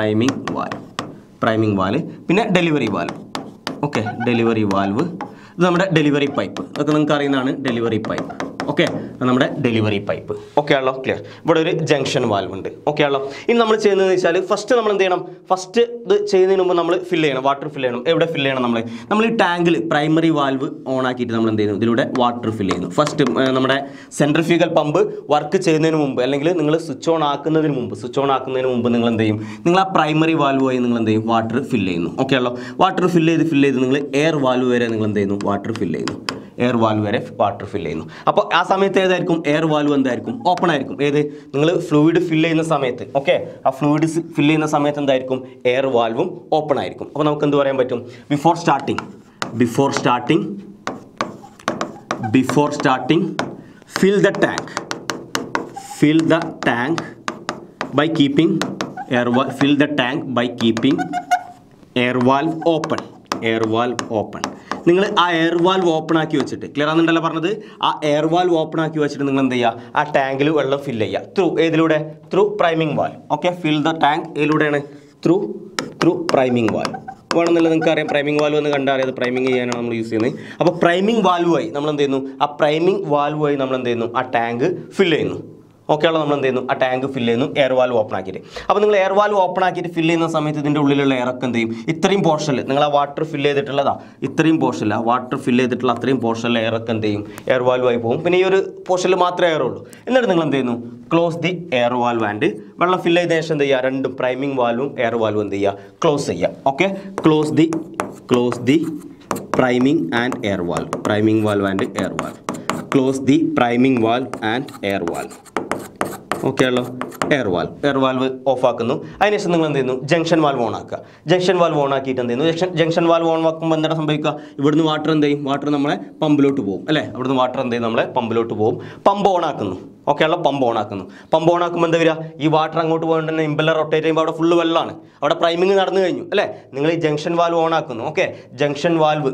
പ്രൈമിംഗ് വാൽവ്. പിന്നെ delivery valve. Okay, delivery valve. ഇത് നമ്മുടെ ഡെലിവറി പൈപ്പ്. അതൊക്കെ നിങ്ങൾക്ക് അറിയുന്നതാണ് ഡെലിവറി പൈപ്പ്. ഓക്കെ, നമ്മുടെ ഡെലിവറി പൈപ്പ്. ഓക്കെ ആണല്ലോ, ക്ലിയർ. ഇവിടെ ഒരു ജംഗ്ഷൻ വാൽവ് ഉണ്ട്. ഓക്കെ ആണല്ലോ. ഇനി നമ്മൾ ചെയ്യുന്നതെന്ന് വെച്ചാൽ ഫസ്റ്റ് നമ്മൾ എന്ത് ചെയ്യണം, ഫസ്റ്റ് ഇത് ചെയ്യുന്നതിന് മുമ്പ് നമ്മൾ ഫില്ല് ചെയ്യണം, വാട്ടർ ഫില്ല് ചെയ്യണം. എവിടെ ഫില്ല് ചെയ്യണം? നമ്മൾ ഈ ടാങ്കിൽ പ്രൈമറി വാൽവ് ഓൺ ആക്കിയിട്ട് നമ്മൾ എന്ത് ചെയ്യുന്നു, ഇതിലൂടെ വാട്ടർ ഫില്ല് ചെയ്യുന്നു. ഫസ്റ്റ് നമ്മുടെ സെൻട്രിഫ്യൂഗൽ പമ്പ് വർക്ക് ചെയ്യുന്നതിന് മുമ്പ്, അല്ലെങ്കിൽ നിങ്ങൾ സ്വിച്ച് ഓൺ ആക്കുന്നതിന് മുമ്പ് നിങ്ങൾ എന്ത് ചെയ്യും, നിങ്ങൾ ആ പ്രൈമറി വാൽവ് വഴി നിങ്ങൾ എന്ത് ചെയ്യും, വാട്ടർ ഫില്ല് ചെയ്യുന്നു. ഓക്കെ ആണല്ലോ. വാട്ടർ ഫില്ല് ചെയ്ത് നിങ്ങൾ എയർ വാൽവ് വരെ നിങ്ങൾ എന്ത് ചെയ്യുന്നു, വാട്ടർ ഫില്ല് ചെയ്യുന്നു. അപ്പോൾ ആ സമയത്ത് ഏതായിരിക്കും, എയർ വാൽവ് എന്തായിരിക്കും, ഓപ്പൺ ആയിരിക്കും. ഏത്, നിങ്ങൾ ഫ്ലൂയിഡ് ഫില്ല് ചെയ്യുന്ന സമയത്ത്. ഓക്കെ, ആ ഫ്ലൂയിഡ് ഫില്ല് ചെയ്യുന്ന സമയത്ത് എന്തായിരിക്കും, എയർ വാൽവും ഓപ്പൺ ആയിരിക്കും. അപ്പോൾ നമുക്ക് എന്ത് പറയാൻ പറ്റും, before starting fill the tank by keeping air valve open. നിങ്ങൾ ആ എയർ വാൽവ് ഓപ്പൺ ആക്കി വെച്ചിട്ട്, ക്ലിയർ ആണെന്നുണ്ടല്ലോ പറഞ്ഞത്, ആ എയർ വാൽവ് ഓപ്പൺ ആക്കി വെച്ചിട്ട് നിങ്ങൾ എന്ത് ചെയ്യുക, ആ ടാങ്കിൽ വെള്ളം ഫില്ല് ചെയ്യുക. ഏതിലൂടെ, through priming valve. Okay, fill the tank ഏതിലൂടെയാണ്, ത്രൂ പ്രൈമിംഗ് വാൽവ്. വേണമെന്നുള്ളത് നിങ്ങൾക്ക് അറിയാം, പ്രൈമിംഗ് വാൽവ് എന്ന് കണ്ടാൽ അത് പ്രൈമിംഗ് ചെയ്യാനാണ് നമ്മൾ യൂസ് ചെയ്യുന്നത്. അപ്പോൾ പ്രൈമിംഗ് വാൽവ് വഴി നമ്മൾ എന്ത് ചെയ്യുന്നു, ആ ടാങ്ക് ഫില്ല് ചെയ്യുന്നു. ഓക്കെ ആണല്ലോ. നമ്മൾ എന്ത് ചെയ്യുന്നു, ആ ടാങ്ക് ഫില്ല് ചെയ്യുന്നു, എയർ വാൽവ് ഓപ്പൺ ആക്കിയിട്ട്. അപ്പോൾ നിങ്ങൾ എയർ വാൽവ് ഓപ്പൺ ആക്കിയിട്ട് ഫില്ല് ചെയ്യുന്ന സമയത്ത് ഇതിൻ്റെ ഉള്ളിലുള്ള എയറൊക്കെ എന്ത് ചെയ്യും, ഇത്രയും പോർഷനിൽ നിങ്ങൾ ആ വാട്ടർ ഫില്ല് ചെയ്തിട്ടുള്ളതാ, അത്രയും പോർഷനിൽ എയറൊക്കെ എന്ത് ചെയ്യും, എയർ വാൽവ് ആയി പോകും. പിന്നെ ഈ ഒരു പോർഷനിൽ മാത്രമേ എയർ ഉള്ളൂ. എന്നിട്ട് നിങ്ങൾ എന്ത് ചെയ്യുന്നു, close the air valve and വെള്ളം ഫില്ല് ചെയ്ത ശേഷം എന്ത് ചെയ്യുക, രണ്ടും പ്രൈമിംഗ് വാൽവും എയർ വാൽവും എന്ത് ചെയ്യുക, ക്ലോസ് ചെയ്യുക. Okay, close the priming and air valve. Close the priming valve and air valve. Okay ആണല്ലോ. എയർ വാൽവ് ഓഫ് ആക്കുന്നു. അതിനുശേഷം നിങ്ങൾ എന്ത് ചെയ്യുന്നു, ജംഗ്ഷൻ വാൽവ് ഓൺ ആക്കുക. ജംഗ്ഷൻ വാൽവ് ഓൺ ആക്കിയിട്ട് എന്ത് ചെയ്യുന്നു, ജംഗ്ഷൻ വാൽവ് ഓൺ ആക്കുമ്പോൾ എന്താണ് സംഭവിക്കുക, ഇവിടുന്ന് വാട്ടർ എന്ത് ചെയ്യും, വാട്ടർ നമ്മളെ പമ്പിലോട്ട് പോകും അല്ലേ. അവിടുന്ന് വാട്ടർ എന്ത് ചെയ്യും, നമ്മളെ പമ്പിലോട്ട് പോകും. പമ്പ് ഓൺ ആക്കുന്നു. ഓക്കെ ആണല്ലോ. പമ്പ് ഓൺ ആക്കുമ്പോൾ എന്താ വരിക, ഈ വാട്ടർ അങ്ങോട്ട് പോയിട്ട് തന്നെ ഇമ്പല്ലർ റൊട്ടേറ്റ് ചെയ്യുമ്പോൾ അവിടെ ഫുള്ള് വെള്ളമാണ്, അവിടെ പ്രൈമിംഗ് നടന്നു കഴിഞ്ഞു അല്ലേ. നിങ്ങൾ ഈ ജംഗ്ഷൻ വാൽവ് ഓൺ ആക്കുന്നു. ഓക്കെ, ജംഗ്ഷൻ വാൽവ്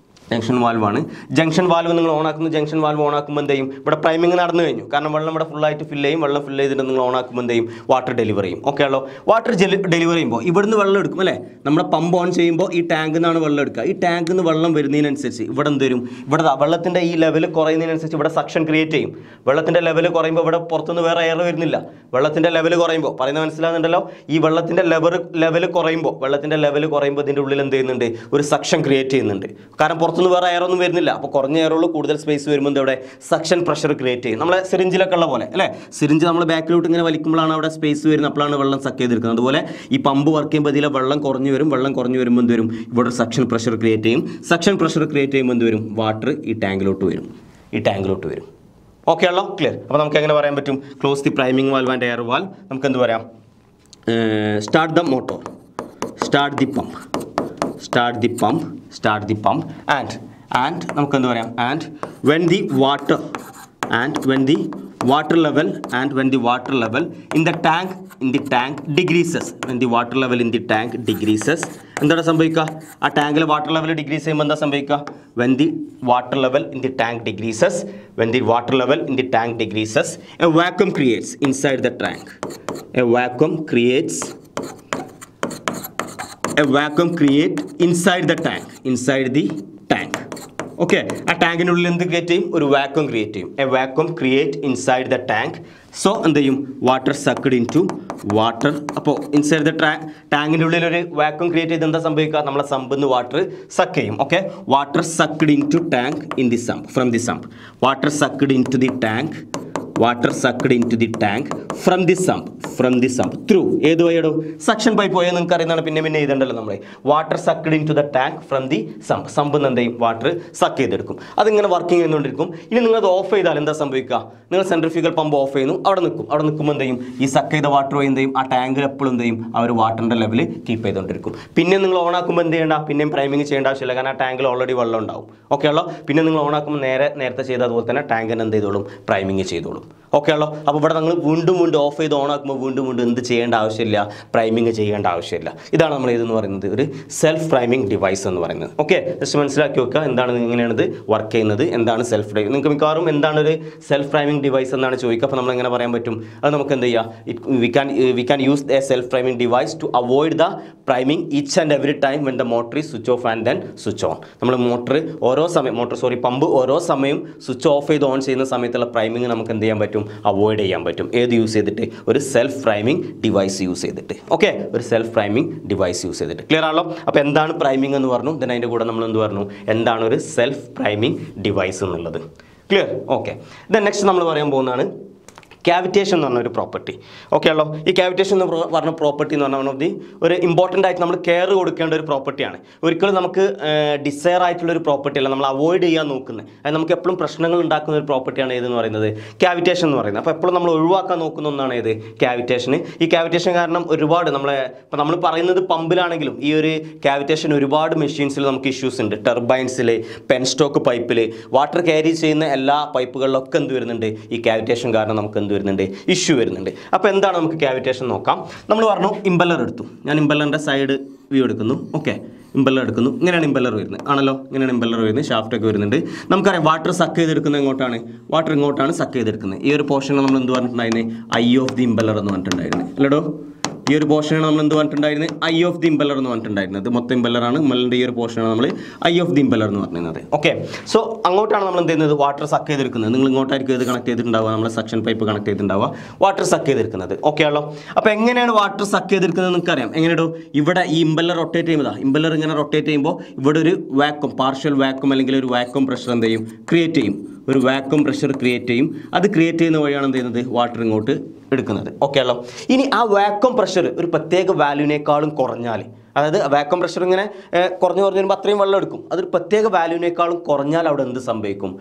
നിങ്ങൾ ഓൺ ആക്കുന്നു. ജംഗ്ഷൻ വാൽവ് ഓൺ ആക്കുമ്പോൾ എന്ത് ചെയ്യും, ഇവിടെ പ്രൈമിംഗ് നടന്നു കഴിഞ്ഞു. കാരണം വെള്ളം ഇവിടെ ഫുള്ളായിട്ട് ഫില്ല് ചെയ്യും. വെള്ളം ഫില്ല് ചെയ്തിട്ട് നിങ്ങൾ ഓൺ ആക്കുമ്പോൾ എന്ത് ചെയ്യും, വാട്ടർ ഡെലിവർ ചെയ്യും. ഓക്കെ ആണല്ലോ. വാട്ടർ ഡെലിവർ ചെയ്യുമ്പോൾ ഇവിടുന്ന് വെള്ളം എടുക്കും അല്ലേ. നമ്മുടെ പമ്പ് ഓൺ ചെയ്യുമ്പോൾ ഈ ടാങ്കിൽ നിന്നാണ് വെള്ളം എടുക്കുക. ഈ ടാങ്കിൽ നിന്ന് വെള്ളം വരുന്നതിനനുസരിച്ച് ഇവിടെ എന്ത് വരും, ഇവിടെ വെള്ളത്തിൻ്റെ ഈ ലെവൽ കുറയുന്നതിനനുസരിച്ച് ഇവിടെ സക്ഷൻ ക്രിയേറ്റ് ചെയ്യും. വെള്ളത്തിൻ്റെ ലെവൽ കുറയുമ്പോൾ ഇവിടെ പുറത്തുനിന്ന് വേറെ എയർ വരുന്നില്ല. വെള്ളത്തിൻ്റെ ലെവൽ കുറയുമ്പോൾ, പറയുന്നത് മനസ്സിലാകുന്നുണ്ടല്ലോ, ഈ വെള്ളത്തിൻ്റെ ലെവൽ കുറയുമ്പോൾ ഇതിൻ്റെ ഉള്ളിൽ എന്ത് ചെയ്യുന്നുണ്ട്, ഒരു സക്ഷൻ ക്രിയേറ്റ് ചെയ്യുന്നുണ്ട്. കാരണം പുറത്തുനിന്ന് വേറെ എയർ ഒന്നും വരുന്നില്ല. അപ്പോൾ കുറഞ്ഞ എയറുള്ളൂ, കൂടുതൽ സ്പേസ് വരുമ്പോൾ ഇവിടെ സക്ഷൻ പ്രഷർ ക്രിയേറ്റ് ചെയ്യും. നമ്മളെ സിറിഞ്ചിലൊക്കെ ഉള്ള പോലെ അല്ലേ. സിറിഞ്ച് നമ്മൾ ബാക്കിലോട്ട് ഇങ്ങനെ വലിക്കുമ്പോഴാണ് അവിടെ സ്പേസ് വരുന്നത്, അപ്പോഴാണ് വെള്ളം സക്ക് ചെയ്തെടുക്കുന്നത്. അതുപോലെ ഈ പമ്പ് വർക്ക് ചെയ്യുമ്പോൾ ഇതിലെ വെള്ളം കുറഞ്ഞു വരുമ്പോൾ എന്ത് വരും, ഇവിടെ സക്ഷൻ പ്രഷർ ക്രിയേറ്റ് ചെയ്യും. സക്ഷൻ പ്രഷർ ക്രിയേറ്റ് ചെയ്യുമ്പോൾ എന്ത് വരും, വാട്ടർ ഈ ടാങ്കിലോട്ട് വരും. ഓക്കെ ആണല്ലോ, ക്ലിയർ. അപ്പോൾ നമുക്ക് എങ്ങനെ പറയാൻ പറ്റും, close the priming valve and air valve. നമുക്ക് എന്ത് പറയാം, start the motor, start the pump and നമുക്ക് എന്ത് പറയാം, and when the water level and when the water level in the tank decreases, when the water level in the tank decreases, എന്താണ് സംഭവിക്കുക? ആ ടാങ്കിൽ വാട്ടർ ലെവൽ ഡിക്രീസ് ചെയ്യുമ്പോൾ എന്താ സംഭവിക്കുക? when the water level in the tank decreases, when the water level in the tank decreases, a vacuum creates inside the tank. A vacuum create inside the tank. Okay, a tank will create a vacuum create. A vacuum create inside the tank. So, water sucked into water. Inside the tank in vacuum create water suck. Okay, water sucked into tank in the sump, from the sump. Water sucked into the tank. Water sucked into the tank from the sump through suction pipe. Water sucked into the tank from the sump. Water suck ചെയ്തെടുക്കും. അതിങ്ങനെ working ചെയ്തുകൊണ്ടിരിക്കും. ഇനി നിങ്ങൾ of ചെയ്താൽ എന്താ സംഭവിക്കുക? നിങ്ങൾ centrifugal pump of ചെയ്യുന്നു, അവിടെ നിൽക്കുമ്പോൾ എന്ത് ചെയ്യും? ഈ സക്ക് ചെയ്ത വാട്ടർ എന്ത് ചെയ്യും? ആ ടാങ്കിൽ എപ്പോഴും എന്ത് ചെയ്യും? ആ ഒരു വാട്ടറിൻ്റെ ലെവൽ കീപ്പ് ചെയ്തുകൊണ്ടിരിക്കും. പിന്നെ നിങ്ങൾ ഓൺ ആക്കുമ്പോൾ എന്ത് ചെയ്യേണ്ട? പിന്നെയും പ്രൈമിങ് ചെയ്യേണ്ട ആവശ്യമില്ല, കാരണം ആ ടാങ്കിൽ ഓൾറെഡി വെള്ളം ഉണ്ടാവും. ഓക്കെ ആണല്ലോ? പിന്നെ നിങ്ങൾ ഓൺ ആക്കുമ്പോൾ നേരത്തെ ചെയ്തതുപോലെ തന്നെ ടാങ്കിന് എന്ത് ചെയ്തോളും? പ്രൈമിങ് ചെയ്തോളും. ഓക്കെ ആണല്ലോ? അപ്പോൾ ഇവിടെ നിങ്ങൾ വീണ്ടും ഓഫ് ചെയ്ത് ഓൺ ആക്കുമ്പോൾ വീണ്ടും എന്ത് ചെയ്യേണ്ട ആവശ്യമില്ല? പ്രൈമിങ് ചെയ്യേണ്ട ആവശ്യമില്ല. ഇതാണ് നമ്മൾ ഇതെന്ന് പറയുന്നത് ഒരു സെൽഫ് പ്രൈമിംഗ് ഡിവൈസ് എന്ന് പറയുന്നത്. ഓക്കെ, ജസ്റ്റ് മനസ്സിലാക്കി വെക്കുക എന്താണ്, എങ്ങനെയാണിത് വർക്ക് ചെയ്യുന്നത്, എന്താണ് സെൽഫ് പ്രൈമിംഗ്. നിങ്ങൾക്ക് മിക്കവാറും എന്താണ് ഒരു സെൽഫ് പ്രൈമിംഗ് ഡിവൈസ് എന്നാണ് ചോദിക്കുക. അപ്പോൾ നമ്മൾ എങ്ങനെ പറയാൻ പറ്റും? അത് നമുക്ക് എന്ത് ചെയ്യാം? We can use a self priming device to avoid the priming each and every time when the motor is switch off and then switch on. നമ്മൾ പമ്പ് ഓരോ സമയം സ്വിച്ച് ഓഫ് ചെയ്ത് ഓൺ ചെയ്യുന്ന സമയത്തുള്ള പ്രൈമിംഗ് നമുക്ക് എന്ത് ചെയ്യാൻ പറ്റും? അവോയ്ഡ് ചെയ്യാൻ പറ്റും. ഏത് യൂസ് ചെയ്തിട്ട്? ഒരു സെൽഫ് പ്രൈമിംഗ് ഡിവൈസ് യൂസ് ചെയ്തിട്ട്. ഓക്കെ, ഒരു സെൽഫ് പ്രൈമിംഗ് ഡിവൈസ് യൂസ് ചെയ്തിട്ട്. ക്ലിയർ ആണല്ലോ? അപ്പോൾ എന്താണ് പ്രൈമിംഗ് എന്ന് പറഞ്ഞു, then അതിൻ്റെ കൂടെ നമ്മൾ എന്ത് പറഞ്ഞു? എന്താണ് ഒരു സെൽഫ് പ്രൈമിംഗ് ഡിവൈസ് എന്നുള്ളത്. ക്ലിയർ? ഓക്കെ, then നെക്സ്റ്റ് നമ്മൾ പറയാൻ പോകുന്നതാണ് ക്യാവിറ്റേഷൻ എന്ന് പറഞ്ഞൊരു പ്രോപ്പർട്ടി. ഓക്കെ ആണല്ലോ? ഈ ക്യാവിറ്റേഷൻ എന്ന് പറഞ്ഞ പ്രോപ്പർട്ടി എന്ന് പറഞ്ഞാൽ ഒരു ഇമ്പോർട്ടൻ്റ് ആയിട്ട് നമ്മൾ കെയർ കൊടുക്കേണ്ട ഒരു പ്രോപ്പർട്ടിയാണ്. ഒരിക്കലും നമുക്ക് ഡിസയർ ആയിട്ടുള്ളൊരു പ്രോപ്പർട്ടി അല്ല, നമ്മൾ അവോയ്ഡ് ചെയ്യാൻ നോക്കുന്നത്. അത് നമുക്ക് എപ്പോഴും പ്രശ്നങ്ങൾ ഉണ്ടാക്കുന്ന ഒരു പ്രോപ്പർട്ടിയാണ് ഏതെന്ന് പറയുന്നത്? ക്യാവിറ്റേഷൻ എന്ന് പറയുന്നത്. അപ്പോൾ എപ്പോഴും നമ്മൾ ഒഴിവാക്കാൻ നോക്കുന്ന ഒന്നാണ് ഏത്? ക്യാവിറ്റേഷൻ. ഈ ക്യാവിറ്റേഷൻ കാരണം ഒരുപാട് നമ്മൾ പറയുന്നത് പമ്പിലാണെങ്കിലും ഈ ഒരു ക്യാവിറ്റേഷൻ ഒരുപാട് മെഷീൻസിൽ നമുക്ക് ഇഷ്യൂസ് ഉണ്ട്. ടർബൈൻസിൽ, പെൻസ്റ്റോക്ക് പൈപ്പിൽ, വാട്ടർ ക്യാരി ചെയ്യുന്ന എല്ലാ പൈപ്പുകളിലൊക്കെ എന്ത് വരുന്നുണ്ട്? ഈ ക്യാവിറ്റേഷൻ കാരണം നമുക്ക് വരുന്നുണ്ട്, ഇഷ്യൂ വരുന്നുണ്ട്. അപ്പോൾ എന്താണ് നമുക്ക് ക്യാവിറ്റേഷൻ നോക്കാം. നമ്മൾ പറഞ്ഞു ഇമ്പല്ലർ എടുത്തു. ഞാൻ ഇമ്പല്ലറിൻ്റെ സൈഡ് വ്യൂ എടുക്കുന്നു. ഓക്കെ, ഇമ്പല്ലർ എടുക്കുന്നു. ഇങ്ങനെയാണ് ഇമ്പല്ലർ വരുന്നത് ആണല്ലോ? ഇങ്ങനെയാണ് ഇമ്പല്ലർ വരുന്നത്. ഷാഫ്റ്റൊക്കെ വരുന്നുണ്ട്. നമുക്കറിയാം വാട്ടർ സക്ക് ചെയ്തെടുക്കുന്നത് എങ്ങോട്ടാണ്? വാട്ടർ ഇങ്ങോട്ടാണ് സക്ക് ചെയ്തെടുക്കുന്നത്. ഈ ഒരു പോർഷനിൽ നമ്മൾ എന്ത് പറഞ്ഞിട്ടുണ്ടായിരുന്നു? ഐ ഓഫ് ദി ഇമ്പല്ലർ എന്ന് പറഞ്ഞിട്ടുണ്ടായിരുന്നു അല്ലടോ? ഈ ഒരു പോർഷനാണ് നമ്മൾ എന്ത് പറഞ്ഞിട്ടുണ്ടായിരുന്നത്? ഐ ഓഫ് ദി ഇമ്പല്ലർ എന്ന് പറഞ്ഞിട്ടുണ്ടായിരുന്നത്. മൊത്തം ഇമ്പല്ലറാണ്. ഇമ്പല്ലറിൻ്റെ ഈ ഒരു പോർഷനാണ് നമ്മൾ ഐ ഓഫ് ദി ഇമ്പല്ലർ എന്ന് പറയുന്നത്. ഓക്കെ, സോ അങ്ങോട്ടാണ് നമ്മൾ എന്ത് ചെയ്യുന്നത്? വാട്ടർ സക്ക് ചെയ്തെടുക്കുന്നത്. നിങ്ങൾ ഇങ്ങോട്ടായിരിക്കും ഇത് കണക്ട് ചെയ്തിട്ടുണ്ടാവുക, നമ്മൾ സെക്ഷൻ പൈപ്പ് കണക്ട് ചെയ്തിട്ടുണ്ടാവുക, വാട്ടർ സക്ക് ചെയ്തെടുക്കുന്നത്. ഓക്കെ ആണല്ലോ? അപ്പോൾ എങ്ങനെയാണ് വാട്ടർ സക്ക് ചെയ്തെടുക്കുന്നത് നിങ്ങൾക്കറിയാം. എങ്ങനെയാണോ? ഇവിടെ ഈ ഇമ്പല്ലർ റൊട്ടേറ്റ് ചെയ്യുമ്പോൾ, ഇമ്പല്ലർ ഇങ്ങനെ റൊട്ടേറ്റ് ചെയ്യുമ്പോൾ ഇവിടെ ഒരു വാക്വം, പാർഷ്യൽ വാക്വം അല്ലെങ്കിൽ ഒരു വാക്വം പ്രഷർ എന്ത് ചെയ്യും? ക്രിയേറ്റ് ചെയ്യും. ഒരു വാക്വം പ്രഷർ ക്രിയേറ്റ് ചെയ്യും. അത് ക്രിയേറ്റ് ചെയ്യുന്ന വഴിയാണ് എന്ത് ചെയ്യുന്നത്? വാട്ടർ ഇങ്ങോട്ട് എടുക്കുന്നത്. ഓക്കെ ആണല്ലോ? ഇനി ആ വാക്വം പ്രഷർ ഒരു പ്രത്യേക വാല്യൂവിനേക്കാളും കുറഞ്ഞാൽ, അതായത് വാക്വം പ്രഷർ ഇങ്ങനെ കുറഞ്ഞു വരുമ്പോൾ അത്രയും വെള്ളം എടുക്കും. അതൊരു പ്രത്യേക വാല്യൂവിനേക്കാളും കുറഞ്ഞാൽ അവിടെ എന്ത് സംഭവിക്കും?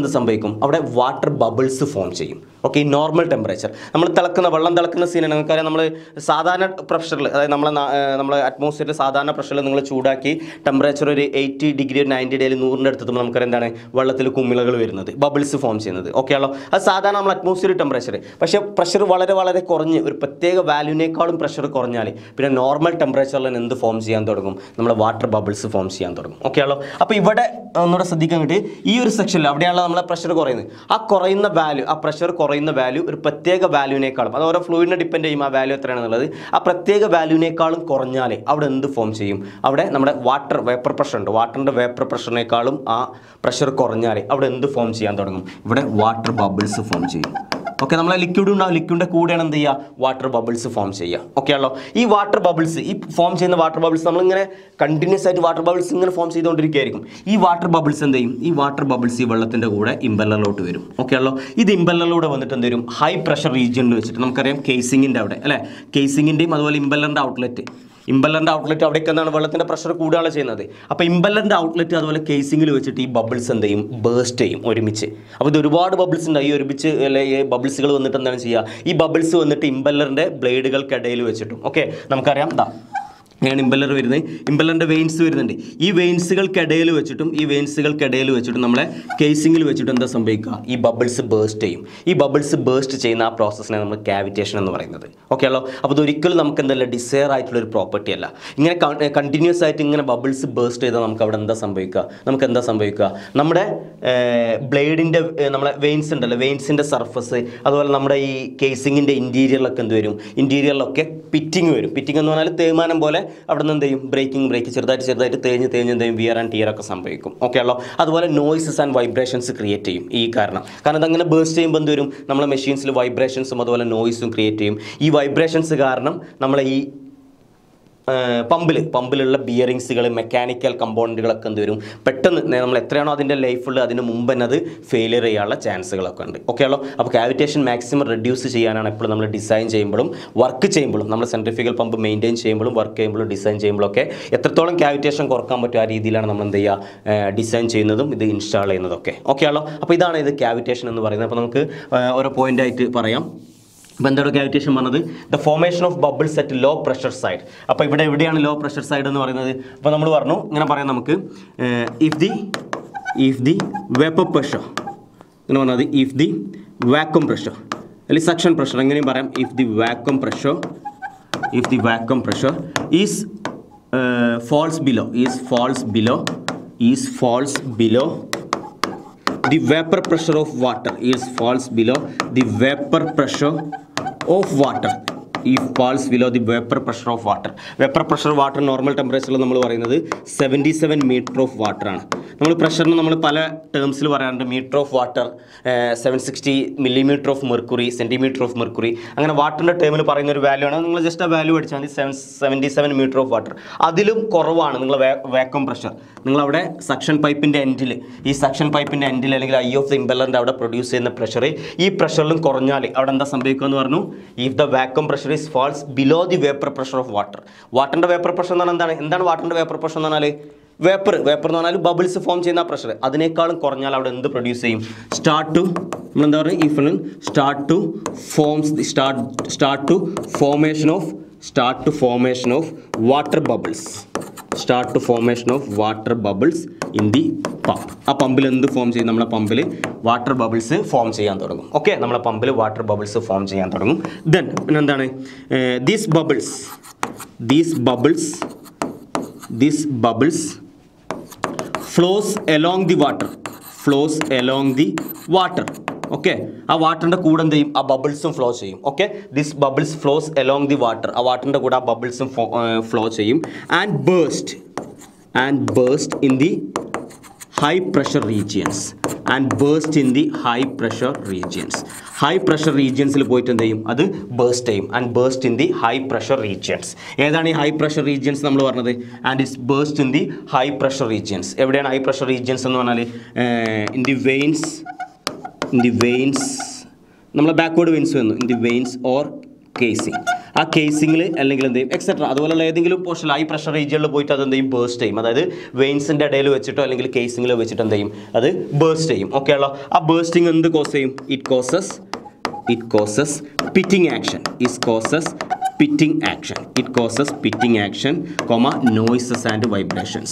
അവിടെ വാട്ടർ ബബിൾസ് ഫോം ചെയ്യും. ഓക്കെ, ഈ നോർമൽ ടെമ്പറേച്ചർ നമ്മൾ വെള്ളം തിളക്കുന്ന സീനാണ്. നമുക്കറിയാം, നമ്മൾ സാധാരണ പ്രഷറിൽ, അതായത് നമ്മളെ അറ്റ്മോസ്ഫിയറിൽ സാധാരണ പ്രഷറിൽ നിങ്ങൾ ചൂടാക്കി ടെമ്പറേച്ചർ ഒരു 80 ഡിഗ്രി 90 ഡിഗ്രി 100 എടുത്തിട്ട് നമുക്കറിയാം എന്താണ് വെള്ളത്തിൽ കുമിളകൾ വരുന്നത്, ബബിൾസ് ഫോം ചെയ്യുന്നത്. ഓക്കെ ആണല്ലോ? അത് സാധാരണ നമ്മൾ അറ്റ്മോസ്ഫിയർ ടെമ്പറേച്ചർ. പക്ഷേ പ്രഷർ വളരെ കുറഞ്ഞ് ഒരു പ്രത്യേക വാല്യൂവിനേക്കാളും പ്രഷർ കുറഞ്ഞാൽ പിന്നെ നോർമൽ ടെമ്പറേച്ചറിൽ എന്ത് ഫോം ചെയ്യാൻ തുടങ്ങും? നമ്മുടെ വാട്ടർ ബബിൾസ് ഫോം ചെയ്യാൻ തുടങ്ങും. ഓക്കെ ആണല്ലോ? അപ്പോൾ ഇവിടെ ഒന്നുകൂടെ ശ്രദ്ധിക്കാൻ വേണ്ടി ഈ ഒരു സെക്ഷനിൽ അവിടെയാണല്ലോ നമ്മളെ പ്രഷർ കുറയുന്നത്. ആ കുറയുന്ന വാല്യൂ, ആ പ്രഷർ കുറയുന്ന വാല്യൂ ഒരു പ്രത്യേക വാല്യൂവിനേക്കാളും, അത് ഓരോ ഫ്ലൂയിഡിനെ ഡിപ്പെൻഡ് ചെയ്യും ആ വാല്യൂ എത്രയാണെന്നുള്ളത്. ആ പ്രത്യേക വാല്യൂവിനേക്കാളും കുറഞ്ഞാൽ അവിടെ എന്ത് ഫോം ചെയ്യും? അവിടെ നമ്മുടെ വാട്ടർ വേപ്പർ പ്രഷർ ഉണ്ട്. വാട്ടറിൻ്റെ വേപ്പർ പ്രഷറിനേക്കാളും ആ പ്രഷർ കുറഞ്ഞാൽ അവിടെ എന്ത് ഫോം ചെയ്യാൻ തുടങ്ങും? ഇവിടെ വാട്ടർ ബബിൾസ് ഫോം ചെയ്യും. ഓക്കെ, നമ്മളെ ലിക്വിഡ് ഉണ്ടാവും. ലിക്വിഡിൻ്റെ കൂടെയാണ് എന്ത് ചെയ്യുക? വാട്ടർ ബബിൾസ് ഫോം ചെയ്യുക. ഓക്കെ ആണല്ലോ? ഈ വാട്ടർ ബബിൾസ്, ഈ ഫോം ചെയ്യുന്ന വാട്ടർ ബബിൾസ് നമ്മളിങ്ങനെ കണ്ടിന്യൂസ് ആയിട്ട് വാട്ടർ ബബിൾസ് ഇങ്ങനെ ഫോം ചെയ്തുകൊണ്ടിരിക്കുകയായിരിക്കും. ഈ വാട്ടർ ബബിൾസ് എന്ത് ചെയ്യും? ഈ വാട്ടർ ബബിൾസ് ഈ വെള്ളത്തിൻ്റെ കൂടെ ഇമ്പല്ലറിലോട്ട് വരും. ഓക്കെ ആണല്ലോ? ഇത് ഇമ്പല്ലറിലൂടെ വന്നിട്ട് എന്ത് വരും? ഹൈ പ്രഷർ റീജിയനിൽ വെച്ചിട്ട് നമുക്കറിയാം കേസിങ്ങിൻ്റെ അവിടെ അല്ലേ? കേസിങ്ങിൻ്റെയും അതുപോലെ ഇമ്പല്ലറിൻ്റെ ഔട്ട്ലെറ്റ് അവിടേക്ക് എന്താണ് വെള്ളത്തിൻ്റെ പ്രഷർ കൂടുകയാണ് ചെയ്യുന്നത്. അപ്പോൾ ഇമ്പല്ലറിൻ്റെ ഔട്ട്ലെറ്റ് അതുപോലെ കേസിങ്ങിൽ വെച്ചിട്ട് ഈ ബബിൾസ് എന്ത് ചെയ്യും? ബേസ്റ്റ് ചെയ്യും ഒരുമിച്ച്. അപ്പോൾ ഇത് ഒരുപാട് ബബിൾസ് ഉണ്ട്. ഈ ഒരുമിച്ച് ഈ ബബിൾസുകൾ വന്നിട്ട് എന്താണ് ചെയ്യുക? ഈ ബബിൾസ് വന്നിട്ട് ഇമ്പല്ലറിൻ്റെ ബ്ലേഡുകൾക്കിടയിൽ വെച്ചിട്ടും. ഓക്കെ, നമുക്കറിയാം ആണ് ഇമ്പല്ലർ വരുന്നത്. ഇമ്പല്ലറിൻ്റെ വെയിൻസ് വരുന്നുണ്ട്. ഈ വെയിൻസുകൾക്കിടയിൽ വെച്ചിട്ടും നമ്മളെ കേസിങ്ങിൽ വെച്ചിട്ട് എന്താ സംഭവിക്കുക? ഈ ബബിൾസ് ബേസ്റ്റ് ചെയ്യും. ഈ ബബിൾസ് ബേസ്റ്റ് ചെയ്യുന്ന ആ പ്രോസസ്സിനെ നമ്മൾ കാവിറ്റേഷൻ എന്ന് പറയുന്നത്. ഓക്കെ ആണല്ലോ. അപ്പോൾ ഇതൊരിക്കലും നമുക്ക് എന്തല്ല ഡിസയർ ആയിട്ടുള്ളൊരു പ്രോപ്പർട്ടി അല്ല. ഇങ്ങനെ കണ്ടിന്യൂസ് ആയിട്ട് ഇങ്ങനെ ബബിൾസ് ബേസ്റ്റ് ചെയ്താൽ നമുക്ക് അവിടെ എന്താ സംഭവിക്കുക? നമ്മുടെ ബ്ലേഡിൻ്റെ നമ്മളെ വെയിൻസ് ഉണ്ടല്ലോ, വെയിൻസിൻ്റെ സർഫസ്, അതുപോലെ നമ്മുടെ ഈ കേസിങ്ങിൻ്റെ ഇൻറ്റീരിയറിലൊക്കെ എന്ത് വരും? ഇൻറ്റീരിയറിലൊക്കെ പിറ്റിങ് വരും. പിറ്റിങ് എന്ന് പറഞ്ഞാൽ തേയ്മാനം പോലെ അവിടെ നിന്ന് എന്ത് ചെയ്യും? ബ്രേക്ക് ചെറുതായിട്ട് തേഞ്ഞ് എന്ത് ചെയ്യും? വിയർ ആൻഡ് ടിയർ ഒക്കെ സംഭവിക്കും. ഓക്കെ ആണല്ലോ. അതുപോലെ നോയ്സസ് ആൻഡ് വൈബ്രേഷൻസ് ക്രിയേറ്റ് ചെയ്യും ഈ കാരണം അതങ്ങനെ ബേസ്റ്റ് ചെയ്യുമ്പോൾ എന്ത് വരും? നമ്മളെ മെഷീൻസിൽ വൈബ്രേഷൻസും അതുപോലെ നോയ്സും ക്രിയേറ്റ് ചെയ്യും. ഈ വൈബ്രേഷൻസ് കാരണം നമ്മളെ ഈ പമ്പിലുള്ള ബിയറിങ്സുകൾ, മെക്കാനിക്കൽ കമ്പോണൻറ്റുകളൊക്കെ എന്ത് വരും? പെട്ടെന്ന് നമ്മൾ എത്രയാണോ അതിൻ്റെ ലൈഫുള്ള അതിന് മുമ്പ് തന്നെ അത് ഫെയിലിയർ ചെയ്യാനുള്ള ചാൻസുകളൊക്കെ ഉണ്ട്. ഓക്കെ ആണല്ലോ. അപ്പോൾ കാവിറ്റേഷൻ മാക്സിമം റെഡ്യൂസ് ചെയ്യാനാണ് എപ്പോഴും നമ്മൾ ഡിസൈൻ ചെയ്യുമ്പോഴും വർക്ക് ചെയ്യുമ്പോഴും നമ്മൾ സെൻട്രിഫ്യൂഗൽ പമ്പ് മെയിൻറ്റെയിൻ ചെയ്യുമ്പോഴും വർക്ക് ചെയ്യുമ്പോഴും ഡിസൈൻ ചെയ്യുമ്പോഴൊക്കെ എത്രത്തോളം കാവിറ്റേഷൻ കുറക്കാൻ പറ്റും ആ രീതിയിലാണ് നമ്മൾ എന്ത് ചെയ്യുക? ഡിസൈൻ ചെയ്യുന്നതും ഇത് ഇൻസ്റ്റാൾ ചെയ്യുന്നതൊക്കെ. ഓക്കെ ആണല്ലോ. അപ്പോൾ ഇതാണ് ഇത് കാവിറ്റേഷൻ എന്ന് പറയുന്നത്. അപ്പോൾ നമുക്ക് ഓരോ പോയിൻ്റായിട്ട് പറയാം. അപ്പോൾ എന്താണ് കാവിറ്റേഷൻ പറഞ്ഞത്? The formation of bubbles at low pressure side. അപ്പോൾ ഇവിടെ എവിടെയാണ് ലോ പ്രഷർ സൈഡ് എന്ന് പറയുന്നത്? അപ്പോൾ നമ്മൾ പറഞ്ഞു ഇങ്ങനെ പറയാം നമുക്ക്, ഇഫ് ദി വേപ്പർ പ്രഷർ ഇങ്ങനെ പറഞ്ഞത്, ഇഫ് ദി വാക്വം പ്രഷർ അല്ലെങ്കിൽ സക്ഷൻ പ്രഷർ എങ്ങനെയും പറയാം. If the vacuum pressure is falls below the vapor pressure of water falls below the vapor pressure of water. falls below the vapor pressure of water. Vapor pressure water normal temperature നമ്മൾ പറയുന്നത് 77 meter of water ആണ്. നമ്മൾ പ്രഷറിന് നമ്മൾ പല ടേംസിൽ പറയാറുണ്ട്. Metre of water, 760 millimeter of mercury, centimeter of mercury, അങ്ങനെ വാട്ടറിൻ്റെ ടേമിൽ പറയുന്ന ഒരു വാല്യൂ ആണ്. നിങ്ങൾ ജസ്റ്റ് ആ വാല്യൂ അടിച്ചാൽ മതി. 77 meter of water. അതിലും കുറവാണ് നിങ്ങൾ വാക്വം പ്രഷർ. നിങ്ങളവിടെ സക്ഷൻ പൈപ്പിൻ്റെ എൻഡിൽ അല്ലെങ്കിൽ ഐ ഓഫ് ദ ഇമ്പല്ലറിൻ്റെ അവിടെ പ്രൊഡ്യൂസ് ചെയ്യുന്ന പ്രഷർ ഈ പ്രഷറിലും കുറഞ്ഞാൽ അവിടെ എന്താ സംഭവിക്കുക എന്ന് പറഞ്ഞു? If the vacuum pressure falls below the vapor pressure of water. വാട്ടറിൻ്റെ വേപ്പർ പ്രഷർ എന്ന് പറഞ്ഞാൽ എന്താണ് വാട്ടറിൻ്റെ വേപ്പർ പ്രഷർ എന്ന് പറഞ്ഞാൽ? വേപ്പർ എന്ന് പറഞ്ഞാൽ ബബിൾസ് ഫോം ചെയ്യുന്ന പ്രഷർ അതിനേക്കാളും കുറഞ്ഞാൽ അവിടെ എന്ത് പ്രൊഡ്യൂസ് ചെയ്യും? Start to formation of water bubbles in the pump. ആ പമ്പിൽ എന്ത് ഫോം ചെയ്യും? നമ്മളെ പമ്പിൽ വാട്ടർ ബബിൾസ് ഫോം ചെയ്യാൻ തുടങ്ങും. ഓക്കെ, നമ്മളെ പമ്പിൽ വാട്ടർ ബബിൾസ് ഫോം ചെയ്യാൻ തുടങ്ങും. ദെൻ പിന്നെ എന്താണ്? These bubbles flows along the water. Okay, ആ വാട്ടറിൻ്റെ കൂടെ എന്ത് ചെയ്യും? ആ ബബിൾസും ഫ്ലോ ചെയ്യും. Okay, this bubbles flows along the water. ആ വാട്ടറിൻ്റെ കൂടെ ആ ബബിൾസും ഫ്ലോ ചെയ്യും. And burst in the high pressure regions. high pressure regions പോയിട്ട് എന്ത് ചെയ്യും? അത് ബേസ്റ്റ് ചെയ്യും. And burst in the high pressure regions. ഏതാണ് ഈ ഹൈ പ്രഷർ റീജിയൻസ് നമ്മൾ പറഞ്ഞത്? And it's burst in the high pressure regions. എവിടെയാണ് ഹൈ പ്രഷർ റീജിയൻസ് എന്ന് പറഞ്ഞാൽ? ഇൻ ദി വെയിൻസ് നമ്മളെ ബാക്ക്വേർഡ് വെയിൻസ് വന്നു. In the vanes or casing. ആ കേസിങ്ങിൽ അല്ലെങ്കിൽ എന്ത് ചെയ്യും? എക്സെട്ര അതുപോലുള്ള ഏതെങ്കിലും പോർഷൻ ഹൈ പ്രഷർ റീജിയനിൽ പോയിട്ട് അത് എന്ത് ചെയ്യും? ബേസ്റ്റ് ചെയ്യും. അതായത് വെയിൻസിൻ്റെ ഇടയിൽ വെച്ചിട്ടോ അല്ലെങ്കിൽ കേസിങ്ങിൽ വെച്ചിട്ട് എന്ത് ചെയ്യും? അത് ബേസ്റ്റ് ചെയ്യും. ഓക്കെ ആണല്ലോ. ആ ബേസ്റ്റിംഗ് എന്ത് കോസ് ചെയ്യും? It causes pitting action. Noises and vibrations.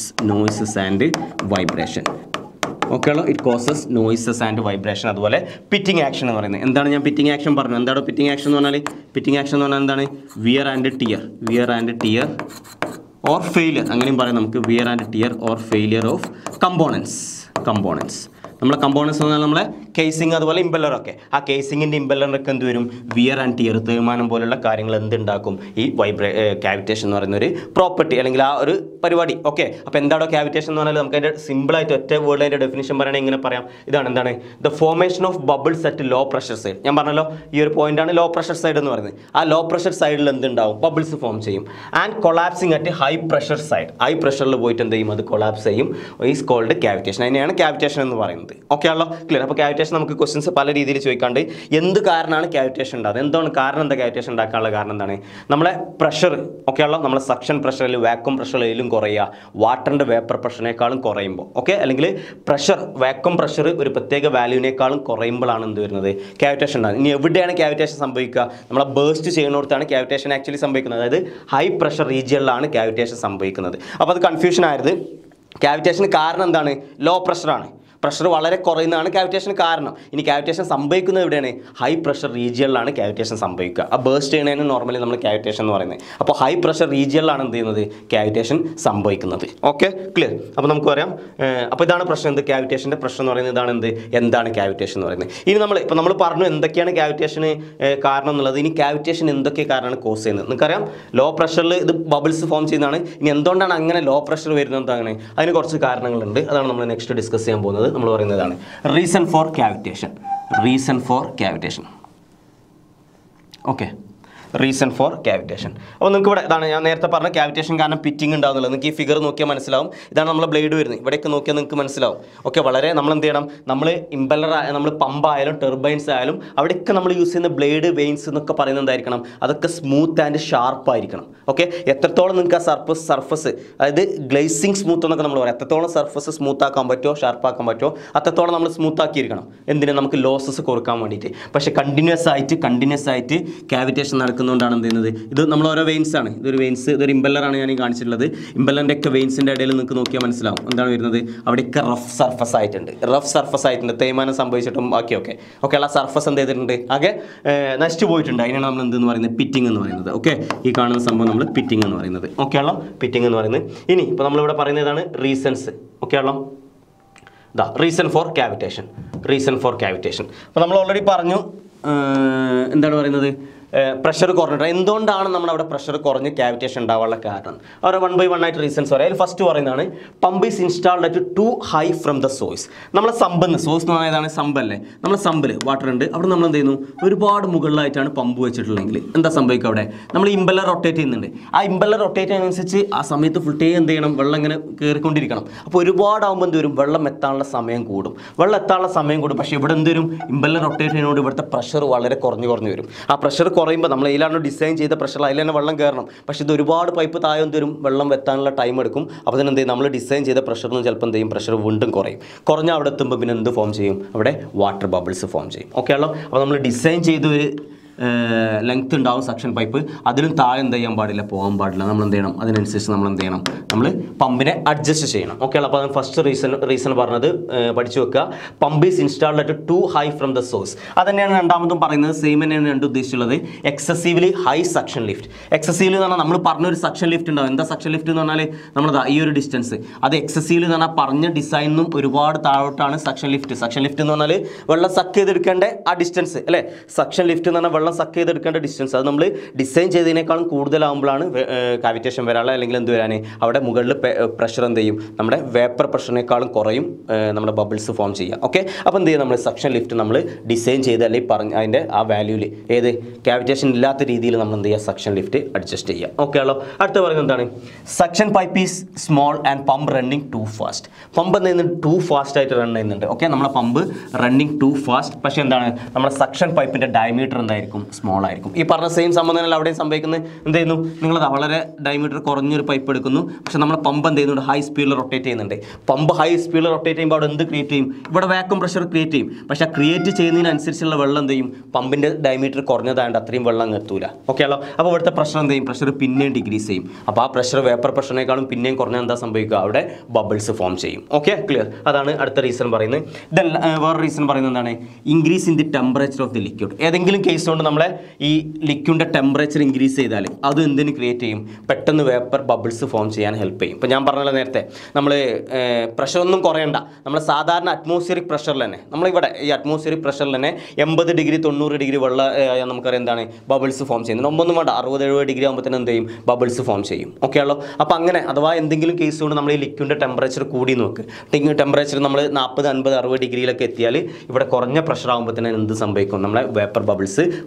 Okay ആണല്ലോ. It causes noises and vibration. അതുപോലെ പിറ്റിംഗ് ആക്ഷൻ എന്ന് പറയുന്നത് എന്താണ്? ഞാൻ പിറ്റിംഗ് ആക്ഷൻ പറഞ്ഞു. എന്താണ് പിറ്റിംഗ് ആക്ഷൻ എന്ന് പറഞ്ഞാൽ? പിറ്റിംഗ് ആക്ഷൻ എന്ന് പറഞ്ഞാൽ എന്താണ്? Wear and tear or failure, അങ്ങനെയും പറയാം നമുക്ക്. Wear and tear or failure of components. നമ്മളെ കമ്പോണൻസ് എന്ന് പറഞ്ഞാൽ നമ്മളെ കേസിങ് അതുപോലെ ഇമ്പല്ലറൊക്കെ. ആ കേസിങ്ങിൻ്റെ ഇമ്പല്ലറിനൊക്കെ എന്ത് വരും? വിയർ ആൻഡ് ടിയർ, തേയ്മാനം പോലുള്ള കാര്യങ്ങൾ എന്തുണ്ടാക്കും? ഈ കാവിറ്റേഷൻ എന്ന് പറയുന്ന ഒരു പ്രോപ്പർട്ടി അല്ലെങ്കിൽ ആ ഒരു പരിപാടി. ഓക്കെ, അപ്പോൾ എന്താണോ കാവിറ്റേഷൻ എന്ന് പറഞ്ഞാൽ നമുക്ക് അതിൻ്റെ സിമ്പിളായിട്ട് ഒറ്റ വേർഡ് അതിൻ്റെ ഡെഫിനിഷൻ പറയുകയാണെങ്കിൽ ഇങ്ങനെ പറയാം. എന്താണ്? The formation of bubbles at low pressure side. ഞാൻ പറഞ്ഞല്ലോ ഈ ഒരു പോയിന്റാണ് ലോ പ്രഷർ സൈഡ് എന്ന് പറയുന്നത്. ആ ലോ പ്രഷർ സൈഡിൽ എന്തുണ്ടാവും? ബബിൾസ് ഫോം ചെയ്യും. And collapsing at high pressure side. High പ്രഷറിൽ പോയിട്ട് എന്ത് ചെയ്യും? അത് കൊളാപ്സ് ചെയ്യും. Is called cavitation. അതിനെയാണ് കാവിറ്റേഷൻ എന്ന് പറയുന്നത്. ഓക്കെ ആണല്ലോ, ക്ലിയർ. അപ്പോൾ കാവിറ്റേഷൻ ക്യാവിറ്റേഷൻ നമുക്ക് ക്വസ്റ്റ്യൻസ് പല രീതിയിൽ ചോദിക്കാണ്ട് എന്ത് കാരണമാണ് ക്യാവിറ്റേഷൻ ഉണ്ടാകുന്നത്, എന്താണ് കാരണം, എന്താ ക്യാവിറ്റേഷൻ ഉണ്ടാക്കാനുള്ള കാരണം എന്താണ്, നമ്മളെ പ്രഷർ ഒക്കെയുള്ള നമ്മളെ സക്ഷൻ പ്രഷറിൽ വാക്വം പ്രഷറിലും കുറയുക, വാട്ടറിൻ്റെ വേപ്പർ പ്രഷറിനേക്കാളും കുറയുമ്പോൾ ഓക്കെ, അല്ലെങ്കിൽ പ്രഷർ വാക്വം പ്രഷർ ഒരു പ്രത്യേക വാല്യൂവിനേക്കാളും കുറയുമ്പോഴാണ് എന്ത് വരുന്നത്, ക്യാവിറ്റേഷൻ ഉണ്ടാകുന്നത്. ഇനി എവിടെയാണ് ക്യാവിറ്റേഷൻ സംഭവിക്കുക, നമ്മളെ ബേസ്റ്റ് ചെയ്യുന്നിടത്താണ് ക്യാവിറ്റേഷൻ ആക്ച്വലി സംഭവിക്കുന്നത്. അതായത് ഹൈ പ്രഷർ റീജിയനിലാണ് ക്യാവിറ്റേഷൻ സംഭവിക്കുന്നത്. അപ്പോൾ അത് കൺഫ്യൂഷൻ ആയത്. ക്യാവിറ്റേഷന് കാരണം എന്താണ്, ലോ പ്രഷറാണ്. പ്രഷർ വളരെ കുറയുന്നതാണ് ക്യാവിറ്റേഷൻ കാരണം. ഇനി ക്യാവിറ്റേഷൻ സംഭവിക്കുന്നത് എവിടെയാണ്, ഹൈ പ്രഷർ റീജിയനിലാണ് ക്യാവിറ്റേഷൻ സംഭവിക്കുക. ആ ബേസ്റ്റ് ചെയ്യുന്നതിന് നോർമലി നമ്മൾ ക്യാവിറ്റേഷൻ എന്ന് പറയുന്നത്. അപ്പോൾ ഹൈ പ്രഷർ റീജിയനിലാണ് എന്ത് ചെയ്യുന്നത്, ക്യാവിറ്റേഷൻ സംഭവിക്കുന്നത്. Okay, clear. അപ്പോൾ നമുക്ക് പറയാം, അപ്പോൾ ഇതാണ് പ്രശ്നം, എന്ത് ക്യാവിറ്റേഷൻ്റെ പ്രശ്നം എന്ന് പറയുന്നത് ഇതാണ്. എന്താണ് ക്യാവിറ്റേഷൻ എന്ന് പറയുന്നത്. ഇനി നമ്മൾ പറഞ്ഞു എന്തൊക്കെയാണ് ക്യാവിറ്റേഷന് കാരണം എന്നുള്ളത്. ഇനി ക്യാവിറ്റേഷൻ എന്തൊക്കെ കാരണമാണ് കോസ് ചെയ്യുന്നത് നിങ്ങൾക്കറിയാം. ലോ പ്രഷറിൽ ഇത് ബബിൾസ് ഫോം ചെയ്യുന്നതാണ്. ഇനി എന്തുകൊണ്ടാണ് അങ്ങനെ ലോ പ്രഷർ വരുന്നത്, അങ്ങനെ അതിന് കുറച്ച് കാരണങ്ങളുണ്ട്. അതാണ് നമ്മൾ നെക്സ്റ്റ് ഡിസ്കസ് ചെയ്യാൻ പോകുന്നത്. നമ്മൾ പറയുന്നതാണ് reason for cavitation. Okay, reason for cavitation. അപ്പോൾ നിങ്ങൾക്ക് ഇവിടെ ഇതാണ് ഞാൻ നേരത്തെ പറഞ്ഞ ക്യാവിറ്റേഷൻ കാരണം പിറ്റിംഗ് ഉണ്ടാകുന്നുള്ളത്. നിങ്ങൾക്ക് ഈ ഫിഗർ നോക്കിയാൽ മനസ്സിലാവും. ഇതാണ് നമ്മളെ ബ്ലേഡ് വരുന്നത്. ഇവിടെയൊക്കെ നോക്കിയാൽ നിങ്ങൾക്ക് മനസ്സിലാവും. ഓക്കെ, വളരെ നമ്മൾ എന്ത് ചെയ്യണം, നമ്മൾ ഇമ്പല്ലർ നമ്മൾ പമ്പായാലും ടെർബൈൻസ് ആയാലും അവിടെയൊക്കെ നമ്മൾ യൂസ് ചെയ്യുന്ന ബ്ലേഡ് വെയിൻസ് എന്നൊക്കെ പറയുന്നത് എന്തായിരിക്കണം, അതൊക്കെ സ്മൂത്ത് ആൻഡ് ഷാർപ്പ് ആയിരിക്കണം. ഓക്കെ, എത്രത്തോളം നിങ്ങൾക്ക് ആ സർഫസ് അതായത് ഗ്ലേസിങ് സ്മൂത്ത് എന്നൊക്കെ നമ്മൾ പറയാം, എത്രത്തോളം സർഫസ് സ്മൂത്ത് ആക്കാൻ പറ്റുമോ ഷാർപ്പ് ആക്കാൻ പറ്റുമോ അത്രത്തോളം നമ്മൾ സ്മൂത്ത് ആക്കിയിരിക്കണം. എന്തിനാ, നമുക്ക് ലോസസ് കുറക്കാൻ വേണ്ടിയിട്ട്. പക്ഷേ കണ്ടിന്യൂസ് ആയിട്ട് ക്യാവിറ്റേഷൻ നടക്കുന്നതുകൊണ്ടാണ് എന്ത് ചെയ്യുന്നത്, ഇത് നമ്മൾ ഓരോ വെയിൻസ് ആണ്. ഇതൊരു വെയിൻസ്, ഇതൊരു ഇമ്പല്ലറാണ് ഞാൻ ഈ കാണിച്ചിട്ടുള്ളത്. ഇമ്പല്ലറിൻ്റെ ഒക്കെ വെയിൻസിൻ്റെ ഇടയിൽ നിങ്ങൾക്ക് നോക്കിയാൽ മനസ്സിലാവും എന്താണ് വരുന്നത്, അവിടെയൊക്കെ റഫ് സർഫസ് ആയിട്ടുണ്ട്. തേയ്മാനം സംഭവിച്ചിട്ടും ഓക്കെ ഉള്ള സർഫസ് എന്ത് ചെയ്തിട്ടുണ്ട്, ആകെ നശിച്ചു പോയിട്ടുണ്ട്. അതിനാണ് നമ്മൾ എന്തെന്ന് പറയുന്നത്, പിറ്റിംഗ് എന്ന് പറയുന്നത്. ഓക്കെ, ഈ കാണുന്ന സംഭവം നമ്മൾ പിറ്റിംഗ് എന്ന് പറയുന്നത്. ഓക്കെ ആണല്ലോ, പിറ്റിംഗ് എന്ന് പറയുന്നത്. ഇനി ഇപ്പോൾ നമ്മളിവിടെ പറയുന്നതാണ് റീസൺസ്. ഓക്കെ ആണല്ലോ, റീസൺ ഫോർ ക്യാവിറ്റേഷൻ. അപ്പോൾ നമ്മൾ ഓൾറെഡി പറഞ്ഞു എന്താണ് പറയുന്നത്, പ്രഷർ കുറഞ്ഞിട്ട്. എന്തുകൊണ്ടാണ് നമ്മൾ അവിടെ പ്രഷർ കുറഞ്ഞ് ക്യാവിറ്റേഷൻ ഉണ്ടാവാനുള്ള കാരണം, അവർ 1 by 1 ആയിട്ട് റീസൺസ് പറയാം. അതിൽ ഫസ്റ്റ് പറയുന്നതാണ് pump is installed at too high from the source. നമ്മളെ സമ്പന്ന്, സോഴ്സ് എന്ന് പറയുന്നതാണ് സമ്പല്ലേ, നമ്മളെ സമ്പിൽ വാട്ടർ ഉണ്ട്, അവിടെ നമ്മൾ എന്ത് ചെയ്യുന്നു, ഒരുപാട് മുകളിലായിട്ടാണ് പമ്പ് വെച്ചിട്ടുള്ളതെങ്കിൽ എന്താ സംഭവിക്കുക, അവിടെ നമ്മൾ ഇമ്പല്ലർ റൊട്ടേറ്റ് ചെയ്യുന്നുണ്ട്. ആ ഇമ്പല്ലർ റൊട്ടേറ്റ് ചെയ്യുന്നതനുസരിച്ച് ആ സമയത്ത് ഫുൾ ടൈം എന്ത് ചെയ്യണം, വെള്ളം ഇങ്ങനെ കയറിക്കൊണ്ടിരിക്കണം. അപ്പോൾ ഒരുപാടാകുമ്പോൾ എന്ത് വരും, വെള്ളം എത്താനുള്ള സമയം കൂടും. പക്ഷേ ഇവിടെ എന്ത് വരും, ഇമ്പല്ലർ റൊട്ടേറ്റ് ചെയ്യുന്നതുകൊണ്ട് ഇവിടുത്തെ പ്രഷർ വളരെ കുറഞ്ഞു വരും. ആ പ്രഷർ കുറയുമ്പോൾ നമ്മൾ ഇതിലാണ് ഡിസൈൻ ചെയ്ത പ്രഷർ, അതിൽ തന്നെ വെള്ളം കയറണം. പക്ഷേ ഇത് ഒരുപാട് പൈപ്പ് താഴെ എന്ത് വരും, വെള്ളം എത്താനുള്ള ടൈം എടുക്കും. അപ്പോൾ അതിന് എന്ത് ചെയ്യും, നമ്മൾ ഡിസൈൻ ചെയ്ത പ്രഷറിന് ചിലപ്പോൾ എന്ത് ചെയ്യും, പ്രഷർ വീണ്ടും കുറഞ്ഞ അവിടെ എത്തുമ്പോൾ പിന്നെ എന്ത് ഫോം ചെയ്യും, അവിടെ വാട്ടർ ബബിൾസ് ഫോം ചെയ്യും. ഓക്കെ ആണല്ലോ. അപ്പോൾ നമ്മൾ ഡിസൈൻ ചെയ്ത് ലെങ്ത് ഉണ്ടാവും സക്ഷൻ പൈപ്പ്, അതിലും താഴെ എന്ത് ചെയ്യാൻ പാടില്ല, പോകാൻ പാടില്ല. നമ്മൾ എന്ത് ചെയ്യണം, അതിനനുസരിച്ച് നമ്മൾ എന്ത് ചെയ്യണം, നമ്മൾ പമ്പിനെ അഡ്ജസ്റ്റ് ചെയ്യണം. ഓക്കെ, അപ്പോൾ അത് ഫസ്റ്റ് റീസൺ പറഞ്ഞത് പഠിച്ചു വെക്കുക. Pump is installed at too high from the source. അത് തന്നെയാണ് രണ്ടാമതും പറയുന്നത്, സെയിം തന്നെയാണ് രണ്ടും ഉദ്ദേശിച്ചുള്ളത്. Excessively high suction lift. Excessively എന്ന് പറഞ്ഞാൽ നമ്മൾ പറഞ്ഞൊരു സക്ഷൻ ലിഫ്റ്റ് ഉണ്ടാവും. എന്താ സക്ഷൻ ലിഫ്റ്റ് എന്ന് പറഞ്ഞാൽ നമ്മളതാ ഈ ഒരു ഡിസ്റ്റൻസ്, അത് എക്സസീവ്ലി എന്ന് പറഞ്ഞാൽ പറഞ്ഞ ഡിസൈനും ഒരുപാട് താഴോട്ടാണ് സക്ഷൻ ലിഫ്റ്റ്. സക്ഷൻ ലിഫ്റ്റ് എന്ന് പറഞ്ഞാൽ വെള്ളം സക്ക് ചെയ്തെടുക്കേണ്ട ആ ഡിസ്റ്റൻസ് അല്ലേ. സക്ഷൻ ലിഫ്റ്റ് എന്ന് പറഞ്ഞാൽ വെള്ളം സക്ക് ചെയ്തെടുക്കേണ്ട ഡിസ്റ്റൻസ്, അത് നമ്മൾ ഡിസൈൻ ചെയ്തതിനേക്കാളും കൂടുതലാകുമ്പോഴാണ് കാവിറ്റേഷൻ വരാനുള്ള, അല്ലെങ്കിൽ എന്ത് വരാൻ, അവിടെ മുകളിൽ പ്രഷർ എന്ത് ചെയ്യും, നമ്മുടെ വേപ്പർ പ്രഷറിനേക്കാളും കുറയും, നമ്മുടെ ബബിൾസ് ഫോം ചെയ്യുക. ഓക്കെ, അപ്പോൾ എന്ത് ചെയ്യും, നമ്മൾ സക്ഷൻ ലിഫ്റ്റ് നമ്മൾ ഡിസൈൻ ചെയ്ത് അല്ലെങ്കിൽ പറഞ്ഞ അതിൻ്റെ ആ വാല്യൂവിൽ ഏത് ക്യാവിറ്റേഷൻ ഇല്ലാത്ത രീതിയിൽ നമ്മൾ എന്ത് ചെയ്യുക, സക്ഷൻ ലിഫ്റ്റ് അഡ്ജസ്റ്റ് ചെയ്യുക. ഓക്കെ ആണല്ലോ. അടുത്ത പറയുന്നത് എന്താണ്, suction pipe is small and pump running too fast. Pump എന്ത് ചെയ്യുന്നുണ്ട്, ടു ഫാസ്റ്റ് ആയിട്ട് റൺ ചെയ്യുന്നുണ്ട്. ഓക്കെ, നമ്മളെ പമ്പ് റണ്ണിങ് ടു ഫാസ്റ്റ്, പക്ഷേ എന്താണ്, നമ്മുടെ സക്ഷൻ പൈപ്പിൻ്റെ ഡയമീറ്റർ എന്തായിരിക്കും, സ്മോൾ ആയിരിക്കും. ഈ പറഞ്ഞ സെയിം സംഭവം തന്നെ അവിടെയും സംഭവിക്കുന്നത്. എന്ത് ചെയ്യുന്നു, നിങ്ങളത് വളരെ ഡയമീറ്റർ കുറഞ്ഞൊരു പൈപ്പ് എടുക്കുന്നു, പക്ഷെ നമ്മൾ പമ്പ് എന്ത് ചെയ്യുന്നുണ്ട്, ഹൈ സ്പീഡിൽ റൊട്ടേറ്റ് ചെയ്യുന്നുണ്ട്. പമ്പ് ഹൈ സ്പീഡിൽ റൊട്ടേറ്റ് ചെയ്യുമ്പോൾ അവിടെ എന്ത് ക്രിയേറ്റ് ചെയ്യും, ഇവിടെ വാക്വം പ്രഷർ ക്രിയേറ്റ് ചെയ്യും. പക്ഷേ ആ ക്രിയേറ്റ് ചെയ്യുന്നതിനനുസരിച്ചുള്ള വെള്ളം എന്ത് ചെയ്യും, പമ്പിൻ്റെ ഡയമീറ്റർ കുറഞ്ഞതായതുകൊണ്ട് അത്രയും വെള്ളം എത്തൂല. ഓക്കെ ആണല്ലോ. അപ്പോൾ ഇവിടുത്തെ പ്രഷർ എന്ത് ചെയ്യും, പ്രഷർ പിന്നെയും ഡിക്രീസ് ചെയ്യും. അപ്പോൾ ആ പ്രഷർ വേപ്പർ പ്രഷറിനേക്കാളും പിന്നെയും കുറഞ്ഞാൽ എന്താ സംഭവിക്കുക, അവിടെ ബബിൾസ് ഫോം ചെയ്യും. Okay, clear. അതാണ് അടുത്ത റീസൺ പറയുന്നത്. ദെൻ വേറെ റീസൺ പറയുന്നത് എന്താണ്, increase in the temperature of the liquid. ഏതെങ്കിലും കേസ് കൊണ്ട് നമ്മളെ ഈ ലിക്വിഡിൻ്റെ ടെമ്പറേച്ചർ ഇൻക്രീസ് ചെയ്താൽ അത് എന്തിന് ക്രിയേറ്റ് ചെയ്യും, പെട്ടെന്ന് വേപ്പർ ബബിൾസ് ഫോം ചെയ്യാൻ ഹെൽപ്പ് ചെയ്യും. ഇപ്പോൾ ഞാൻ പറഞ്ഞല്ലോ നേരത്തെ, നമ്മൾ പ്രഷർ ഒന്നും കുറയണ്ട, നമ്മൾ സാധാരണ അറ്റ്മോസ്ഫിയറിക് പ്രഷറിൽ തന്നെ, നമ്മളിവിടെ ഈ അറ്റ്മോസ്ഫിയറിക് പ്രഷറിൽ തന്നെ 80 ഡിഗ്രി 90 ഡിഗ്രി വെള്ളം നമുക്കറിയാം എന്താണ്, ബബിൾസ് ഫോം ചെയ്യുന്നത്. ഒമ്പൊന്നും വേണ്ട, 60-70 ഡിഗ്രി ആകുമ്പോൾ തന്നെ എന്ത് ചെയ്യും, ബബിൾസ് ഫോം ചെയ്യും. ഓക്കെ ആണല്ലോ. അപ്പോൾ അങ്ങനെ അഥവാ എന്തെങ്കിലും കേസ് കൊണ്ട് നമ്മൾ ഈ ലിക്വിഡിൻ്റെ ടെമ്പറേച്ചർ കൂടി നോക്ക്, ടെമ്പറേച്ചർ നമ്മൾ 40, 50, 60 ഡിഗ്രിയിലൊക്കെ എത്തിയാൽ ഇവിടെ കുറഞ്ഞ പ്രഷർ ആകുമ്പോൾ തന്നെ എന്ത് സംഭവിക്കും, നമ്മളെ വേപ്പർ ബബിൾസ്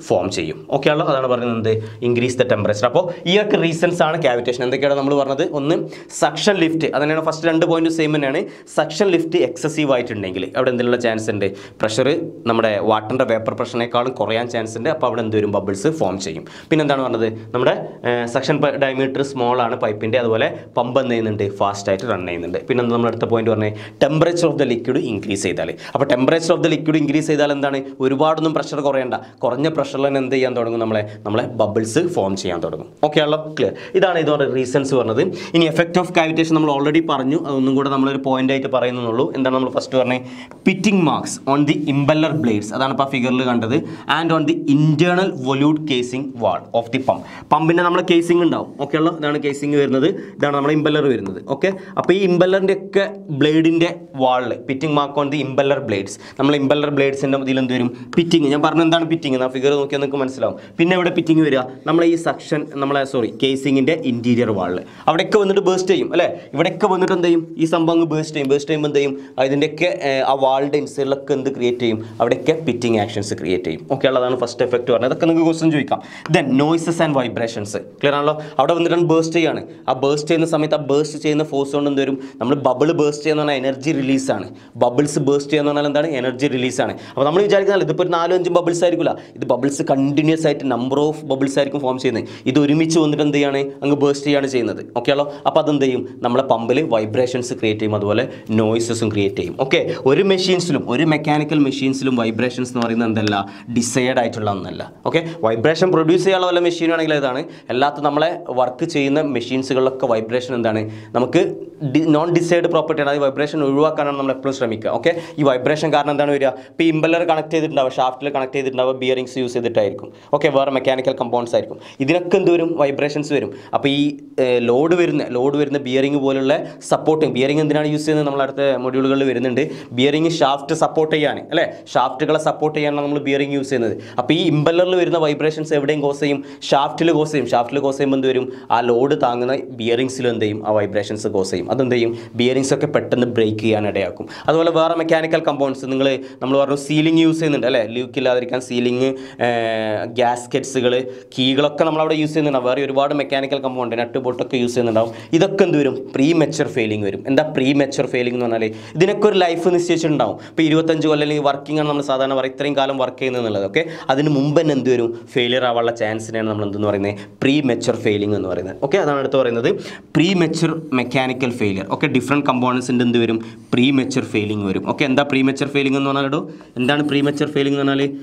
ഫോം ചെയ്യും. ഓക്കെ ആണല്ലോ, അതാണ് പറയുന്നത് ഇൻക്രീസ് ദ ടെമ്പറേച്ചർ. അപ്പോൾ ഇയൊക്കെ റീസൺസ് ആണ് ക്യാവിറ്റേഷൻ. എന്തൊക്കെയാണ് നമ്മൾ പറഞ്ഞത്? ഒന്ന് സക്ഷൻ ലിഫ്റ്റ്, അതന്നെയാണ് ഫസ്റ്റ് 2 പോയിന്റ് സെയിം തന്നെയാണ്. സക്ഷൻ ലിഫ്റ്റ് എക്സസീവ് ആയിട്ടുണ്ടെങ്കിൽ അവിടെ എന്തെങ്കിലും ചാൻസ് ഉണ്ട്, പ്രഷർ നമ്മുടെ വാട്ടറിൻ്റെ വേപ്പർ പ്രഷറിനേക്കാളും കുറയാൻ ചാൻസ് ഉണ്ട്. അപ്പോൾ അവിടെ എന്ത് വരും? ബബിൾസ് ഫോം ചെയ്യും. പിന്നെ എന്താണ് പറഞ്ഞത്? നമ്മുടെ സക്ഷൻ ഡയമീറ്റർ സ്മോൾ ആണ് പൈപ്പിൻ്റെ, അതുപോലെ പമ്പ് എന്ത് ചെയ്യുന്നുണ്ട്? ഫാസ്റ്റ് ആയിട്ട് റൺ ചെയ്യുന്നുണ്ട്. പിന്നെ നമ്മൾ അടുത്ത പോയിന്റ് പറഞ്ഞത് temperature of the liquid increase ചെയ്താൽ. അപ്പോൾ temperature of the liquid increase ചെയ്താൽ എന്താണ്? ഒരുപാടൊന്നും പ്രഷർ കുറയണ്ട, കുറഞ്ഞ പ്രഷറിൽ തന്നെ എന്ത് ചെയ്യാൻ തുടങ്ങും? നമ്മളെ ബബിൾസ് ഫോം ചെയ്യാൻ തുടങ്ങും. ഓക്കെ ആണല്ലോ, ക്ലിയർ? ഇതാണ് ഇതോടെ റീസൺസ് പറഞ്ഞത്. ഇനി എഫക്റ്റ് ഓഫ് കാവിറ്റേഷൻ നമ്മൾ ഓൾറെഡി പറഞ്ഞു, അതൊന്നും കൂടെ നമ്മളൊരു പോയിന്റ് ആയിട്ട് പറയുന്നുള്ളൂ. എന്താണ് നമ്മൾ ഫസ്റ്റ് പറഞ്ഞത്? Pitting marks on the impeller blades, അതാണ് ഇപ്പോൾ ഫിഗറിൽ കണ്ടത്. And on the internal volute casing wall of the pump. പമ്പിൻ്റെ നമ്മളെ കേസിംഗ് ഉണ്ടാവും. ഓക്കെ ഉള്ള ഇതാണ് കേസിംഗ് വരുന്നത്, ഇതാണ് നമ്മുടെ ഇംബെല്ലർ വരുന്നത്. ഓക്കെ, അപ്പോൾ ഈ ഇംബെല്ലറിൻ്റെ ഒക്കെ ബ്ലേഡിൻ്റെ വാളിൽ pitting mark on the impeller blades. നമ്മൾ ഇംബെല്ലർ ബ്ലേഡ്സിൻ്റെ ഇതിൽ എന്ത് വരും? പിറ്റിംഗ്. ഞാൻ പറഞ്ഞ എന്താണ് പിറ്റിംഗ്? ആ ഫിഗർ നോക്കിയാൽ നിങ്ങൾക്ക് മനസ്സിലാവും. പിന്നെ ഇവിടെ പിറ്റിംഗ് വരിക നമ്മളെ ഈ സെക്ഷൻ, കേസിങ്ങിൻ്റെ ഇൻറ്റീരിയർ വാളിൽ അവിടെയൊക്കെ വന്നിട്ട് ബേസ്റ്റ് ചെയ്യും അല്ലേ? ഇവിടെയൊക്കെ വന്നിട്ട് എന്ത് ചെയ്യും? ഈ സംഭവം അങ്ങ് ബേസ്റ്റ് ചെയ്യും. ബേസ്റ്റ് ചെയ്യുമ്പോൾ എന്ത് ചെയ്യും? അതിൻ്റെയൊക്കെ ആ വാളിൻ്റെ ഇൻസൈഡിലൊക്കെ എന്ത് ക്രിയേറ്റ് ചെയ്യും? അവിടെയൊക്കെ പിറ്റിംഗ് ആക്ഷൻസ് ക്രിയേറ്റ് ചെയ്യും. ഓക്കെ, അതാണ് ഫസ്റ്റ് എഫക്റ്റ് പറഞ്ഞത്. അതൊക്കെ നിങ്ങൾക്ക് ക്വസ്റ്റ്യൻ ചോദിക്കാം. Then noises and vibrations, clear ആണല്ലോ? അവിടെ വന്നിട്ടാണ് ബേസ്റ്റ് ചെയ്യാണ്. ആ ബേസ്റ്റ് ചെയ്യുന്ന സമയത്ത് ആ ബേസ്റ്റ് ചെയ്യുന്ന ഫോഴ്സ് കൊണ്ട് എന്ത് വരും? നമ്മൾ ബബിൾ ബേസ്റ്റ് ചെയ്യുന്ന പറഞ്ഞാൽ എനർജി റിലീസാണ്. ബബിൾസ് ബേസ്റ്റ് ചെയ്യുന്ന പറഞ്ഞാൽ എന്താണ്? എനർജി റിലീസാണ്. അപ്പോൾ നമ്മൾ വിചാരിക്കുന്നില്ല ഇതിപ്പോൾ 4-5 ബബിൾസ് ആയിരിക്കില്ല, ഇത് ബബിൾസ് കണ്ടിന്യൂസ് ആയിട്ട് നമ്പർ ഓഫ് ബബിൾസ് ആയിരിക്കും ഫോം ചെയ്യുന്നത്. ഇത് ഒരുമിച്ച് വന്നിട്ട് എന്ത് ചെയ്യാണ്? അങ്ങ് ബേസ്റ്റ് ചെയ്യാണ് ചെയ്യുന്നത്. ഓക്കെ ആണല്ലോ? അപ്പോൾ അതെന്ത് ചെയ്യും? നമ്മളെ പമ്പിൽ വൈബ്രേഷൻസ് ക്രിയേറ്റ് ചെയ്യും, അതുപോലെ നോയ്സസും ക്രിയേറ്റ് ചെയ്യും. ഓക്കെ, ഒരു മെഷീൻസിലും, ഒരു മെക്കാനിക്കൽ മെഷീൻസിലും വൈബ്രേഷൻസ് എന്ന് പറയുന്നത് എന്തല്ല? ഡിസൈഡ് ആയിട്ടുള്ള ഒന്നല്ല. ഓക്കെ, വൈബ്രേഷൻ പ്രൊഡ്യൂസ് ചെയ്യാനുള്ള വല്ല മെഷീൻ ആണെങ്കിൽ ഇതാണ്. അല്ലാത്ത നമ്മളെ വർക്ക് ചെയ്യുന്ന മെഷീൻസുകളിലൊക്കെ വൈബ്രേഷൻ എന്താണ്? നമുക്ക് നോൺ ഡിസൈഡ് പ്രോപ്പർട്ടിയാണ്. അത് വൈബ്രേഷൻ ഒഴിവാക്കാനാണ് നമ്മൾ എപ്പോഴും ശ്രമിക്കുക. ഓക്കെ, ഈ വൈബ്രേഷൻ കാരണം എന്താണ് വരിക? ഇപ്പോൾ ഇംബെല്ലർ കണക്ട് ചെയ്തിട്ടുണ്ടാവുക, ഷാഫ്റ്റിൽ കണക്ട് ചെയ്തിട്ടുണ്ടാവുക ബിയറിങ്സ് യൂസ് ചെയ്തിട്ടായിരിക്കും. ഓക്കെ, വേറെ മെക്കാനിക്കൽ കമ്പൗണ്ട്സ് ആയിരിക്കും. ഇതിനൊക്കെ എന്ത് വരും? വൈബ്രേഷൻസ് വരും. അപ്പോൾ ഈ ലോഡ് വരുന്ന ബിയറിംഗ് പോലുള്ള സപ്പോർട്ടിങ്, ബിയറിംഗ് എന്തിനാണ് യൂസ് ചെയ്യുന്നത്? നമ്മൾ അടുത്ത മൊഡ്യൂളുകളിൽ വരുന്നുണ്ട്. ബിയറിംഗ് ഷാഫ്റ്റ് സപ്പോർട്ട് ചെയ്യാൻ അല്ലേ? ഷാഫ്റ്റുകളെ സപ്പോർട്ട് ചെയ്യാനാണ് നമ്മൾ ബിയറിംഗ് യൂസ് ചെയ്യുന്നത്. അപ്പോൾ ഈ ഇംബെല്ലറിൽ വരുന്ന വൈബ്രേഷൻസ് എവിടെയും കോസ് ചെയ്യും? ഷാഫ്റ്റിൽ കോസ് ചെയ്യും. ഷാഫ്റ്റിൽ കോസ് ചെയ്യുമ്പോൾ എന്ത് വരും? ആ ലോഡ് താങ്ങുന്ന ബിയറിങ്സിൽ എന്ത് ചെയ്യും? ആ വൈബ്രേഷൻസ് കോസ് ചെയ്യും. അതെന്ത് ചെയ്യും? ബിയറിങ്സ് ഒക്കെ പെട്ടെന്ന് ബ്രേക്ക് ചെയ്യാൻ ഇടയാക്കും. അതുപോലെ വേറെ മെക്കാനിക്കൽ കമ്പൗണ്ട്സ് നമ്മൾ പറഞ്ഞു സീലിംഗ് യൂസ് ചെയ്യുന്നുണ്ട് അല്ലേ? ലീക്ക് ഇല്ലാതിരിക്കാൻ സീലിംഗ്, ഗ്യാസ്കറ്റ്സുകൾ, കീകളൊക്കെ നമ്മളവിടെ യൂസ് ചെയ്യുന്നുണ്ടാവും. വേറെ ഒരുപാട് മെക്കാനിക്കൽ കമ്പൗണ്ട്, നട്ട് ബോട്ടൊക്കെ യൂസ് ചെയ്യുന്നുണ്ടാവും. ഇതൊക്കെ എന്ത് വരും? പ്രീ മെച്ചർ ഫെയിലിംഗ് വരും. എന്താ പ്രീ മെച്ചർ ഫെയിലിംഗ് എന്ന് പറഞ്ഞാൽ? ഇതിനൊക്കെ ഒരു ലൈഫ് നിശ്ചയിച്ചിട്ടുണ്ടാവും. ഇപ്പോൾ 25 കൊല്ലം അല്ലെങ്കിൽ വർക്കിംഗ് ആണ് നമ്മൾ സാധാരണ പറയും, ഇത്രയും കാലം വർക്ക് ചെയ്യുന്നത് എന്നുള്ളത്. ഓക്കെ, അതിന് മുമ്പ് തന്നെ എന്ത് വരും? ഫെയിലിയർ ആവാനുള്ള ചാൻസിനെയാണ് നമ്മൾ എന്തെന്ന് പറയുന്നത്? പ്രീ മെച്ചർ ഫെയിലിംഗ് എന്ന് പറയുന്നത്. ഓക്കെ, അതാണ് അടുത്ത് പറയുന്നത് premature mechanical failure. Okay, different കമ്പോണൻസിൻ്റെ എന്ത് വരും? പ്രീ മെച്ചർ ഫെയിലിംഗ് വരും. ഓക്കെ, എന്താ പ്രീ മെച്ചർ ഫെയിലിംഗ് എന്ന് പറഞ്ഞാൽ? എന്താണ് പ്രീ മെച്ചർ ഫെയിലിംഗ് എന്ന് പറഞ്ഞാൽ?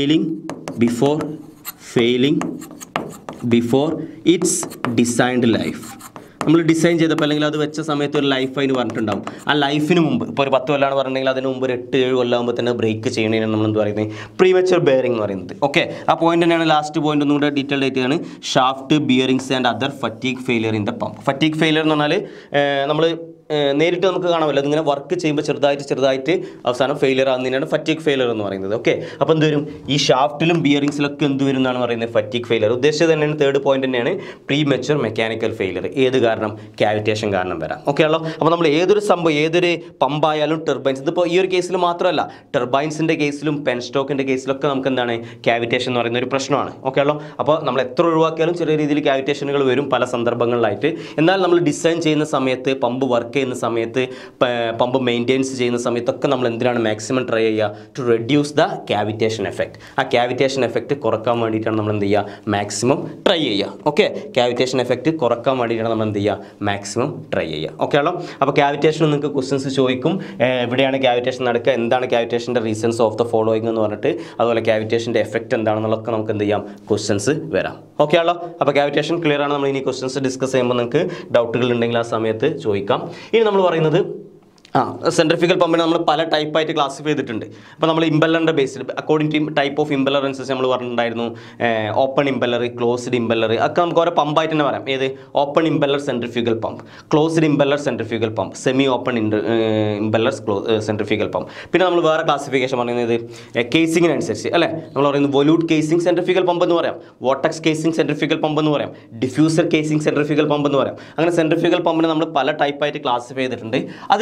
Before its designed life. നമ്മൾ ഡിസൈൻ ചെയ്തപ്പോൾ അല്ലെങ്കിൽ അത് വെച്ച സമയത്ത് ഒരു ലൈഫ് അതിന് പറഞ്ഞിട്ടുണ്ടാവും. ആ ലൈഫിന് മുമ്പ് ഇപ്പോൾ ഒരു 10 കൊല്ലമാണ് പറഞ്ഞിട്ടുണ്ടെങ്കിൽ അതിന് മുമ്പ് ഒരു 8-7 കൊല്ലമാകുമ്പോൾ തന്നെ ബ്രേക്ക് ചെയ്യണതിനാണ് നമ്മൾ എന്ത് പറയുന്നത്? പ്രീമെച്ചർ ബെയറിംഗ് എന്ന് പറയുന്നത്. ഓക്കെ, ആ പോയിന്റ് തന്നെയാണ് ലാസ്റ്റ് പോയിന്റ് ഒന്നും കൂടെ ഡീറ്റെയിൽഡ് ആയിട്ടാണ് shaft bearings and other fatigue failure in the pump. Fatigue failure എന്ന് പറഞ്ഞാൽ നമ്മൾ നേരിട്ട് നമുക്ക് കാണാമല്ലോ, അതിങ്ങനെ വർക്ക് ചെയ്യുമ്പോൾ ചെറുതായിട്ട് അവസാനം ഫെയിലിയർ ആകുന്നതിനാണ് ഫറ്റീഗ് ഫെയിലിയർ എന്ന് പറയുന്നത്. ഓക്കെ, അപ്പോൾ എന്ത് വരും? ഈ ഷാഫ്റ്റിലും ബിയറിങ്സിലൊക്കെ എന്ത് വരും എന്നാണ് പറയുന്നത്? Fatigue failure. ഉദ്ദേശിച്ചത് തന്നെയാണ് തേർഡ് പോയിന്റ് തന്നെയാണ് പ്രീ മെച്ചർ മെക്കാനിക്കൽ ഫെയിലിയർ. ഏത് കാരണം? കാവിറ്റേഷൻ കാരണം വരാം. ഓക്കെ ആണല്ലോ? അപ്പോൾ നമ്മൾ ഏതൊരു പമ്പായാലും ടെർബൈൻസ്, ഇതിപ്പോൾ ഈ ഒരു കേസിൽ മാത്രമല്ല, ടെർബൈൻസിൻ്റെ കേസിലും പെൻസ്റ്റോക്കിൻ്റെ കേസിലൊക്കെ നമുക്ക് എന്താണ്? കാവിറ്റേഷൻ എന്ന് പറയുന്ന ഒരു പ്രശ്നമാണ്. ഓക്കെ ആണല്ലോ? അപ്പോൾ നമ്മൾ എത്ര ഒഴിവാക്കിയാലും ചെറിയ രീതിയിൽ കാവിറ്റേഷനുകൾ വരും പല സന്ദർഭങ്ങളിലായിട്ട്. എന്നാൽ നമ്മൾ ഡിസൈൻ ചെയ്യുന്ന സമയത്ത്, പമ്പ് വർക്ക് ചെയ്യുന്ന സമയത്ത്, പമ്പ് മെയിൻറ്റെയിൻസ് ചെയ്യുന്ന സമയത്തൊക്കെ നമ്മൾ എന്തിനാണ് മാക്സിമം ട്രൈ ചെയ്യുക? To reduce the cavitation effect. ആ കാവിറ്റേഷൻ എഫക്റ്റ് കുറക്കാൻ വേണ്ടിയിട്ടാണ് നമ്മൾ എന്ത് ചെയ്യുക? മാക്സിമം ട്രൈ ചെയ്യുക. ഓക്കെ, കാവിറ്റേഷൻ എഫക്റ്റ് കുറക്കാൻ വേണ്ടിയിട്ടാണ് നമ്മൾ എന്ത് ചെയ്യുക? മാക്സിമം ട്രൈ ചെയ്യുക. ഓക്കെ ആണല്ലോ? അപ്പോൾ കാവിറ്റേഷൻ നിങ്ങൾക്ക് ക്വസ്റ്റ്യൻസ് ചോദിക്കും. എവിടെയാണ് കാവിറ്റേഷൻ നടക്കുക, എന്താണ് കാവിറ്റേഷൻ്റെ റീസൺസ് ഓഫ് ദ ഫോളോയിങ് എന്ന് പറഞ്ഞിട്ട്, അതുപോലെ കാവിറ്റേഷൻ്റെ എഫക്റ്റ് എന്താണെന്നുള്ളതൊക്കെ നമുക്ക് എന്ത് ചെയ്യാം? ക്വസ്റ്റ്യൻസ് വരാം. ഓക്കെ ആണല്ലോ? അപ്പോൾ കാവിറ്റേഷൻ ക്ലിയർ ആണ്. നമ്മൾ ഇനി ക്വസ്റ്റ്യൻസ് ഡിസ്കസ് ചെയ്യുമ്പോൾ നിങ്ങൾക്ക് ഡൗട്ടുകൾ ഉണ്ടെങ്കിൽ ആ സമയത്ത് ചോദിക്കാം. ഇനി നമ്മൾ പറയുന്നത് സെൻട്രിഫ്യൂഗൽ പമ്പിനെ നമ്മൾ പല ടൈപ്പായിട്ട് ക്ലാസിഫൈ ചെയ്തിട്ടുണ്ട്. അപ്പോൾ നമ്മൾ ഇമ്പല്ലറിൻ്റെ ബേസിൽ according to type of impeller അനുസരിച്ച് നമ്മൾ പറഞ്ഞിട്ടുണ്ടായിരുന്നു ഓപ്പൺ ഇമ്പല്ലർ, ക്ലോസ്ഡ് ഇമ്പല്ലർ ഒക്കെ നമുക്ക് ഓരോ പമ്പായിട്ട് തന്നെ പറയാം. ഏത്? Open impeller centrifugal pump, closed impeller centrifugal pump, semi open impeller centrifugal pump. പിന്നെ നമ്മൾ വേറെ ക്ലാസിഫിക്കേഷൻ പറയുന്നത് കേസിങ്ങിനനുസരിച്ച് അല്ലേ? നമ്മൾ പറയുന്നത് വൊല്യൂട്ട് കേസിംഗ് സെൻട്രിഫ്യൂഗൽ പമ്പ് എന്ന് പറയാം, വോട്ടക്സ് കേസിംഗ് സെൻട്രിഫ്യൂഗൽ പമ്പ് എന്ന് പറയാം, ഡിഫ്യൂസർ കേസിംഗ് സെൻട്രിഫ്യൂഗൽ പമ്പ് എന്ന് പറയാം. അങ്ങനെ സെൻട്രിഫ്യൂഗൽ പമ്പിനെ നമ്മൾ പല ടൈപ്പായിട്ട് ക്ലാസിഫൈ ചെയ്തിട്ടുണ്ട്. അതിൽ വരുന്നൊരു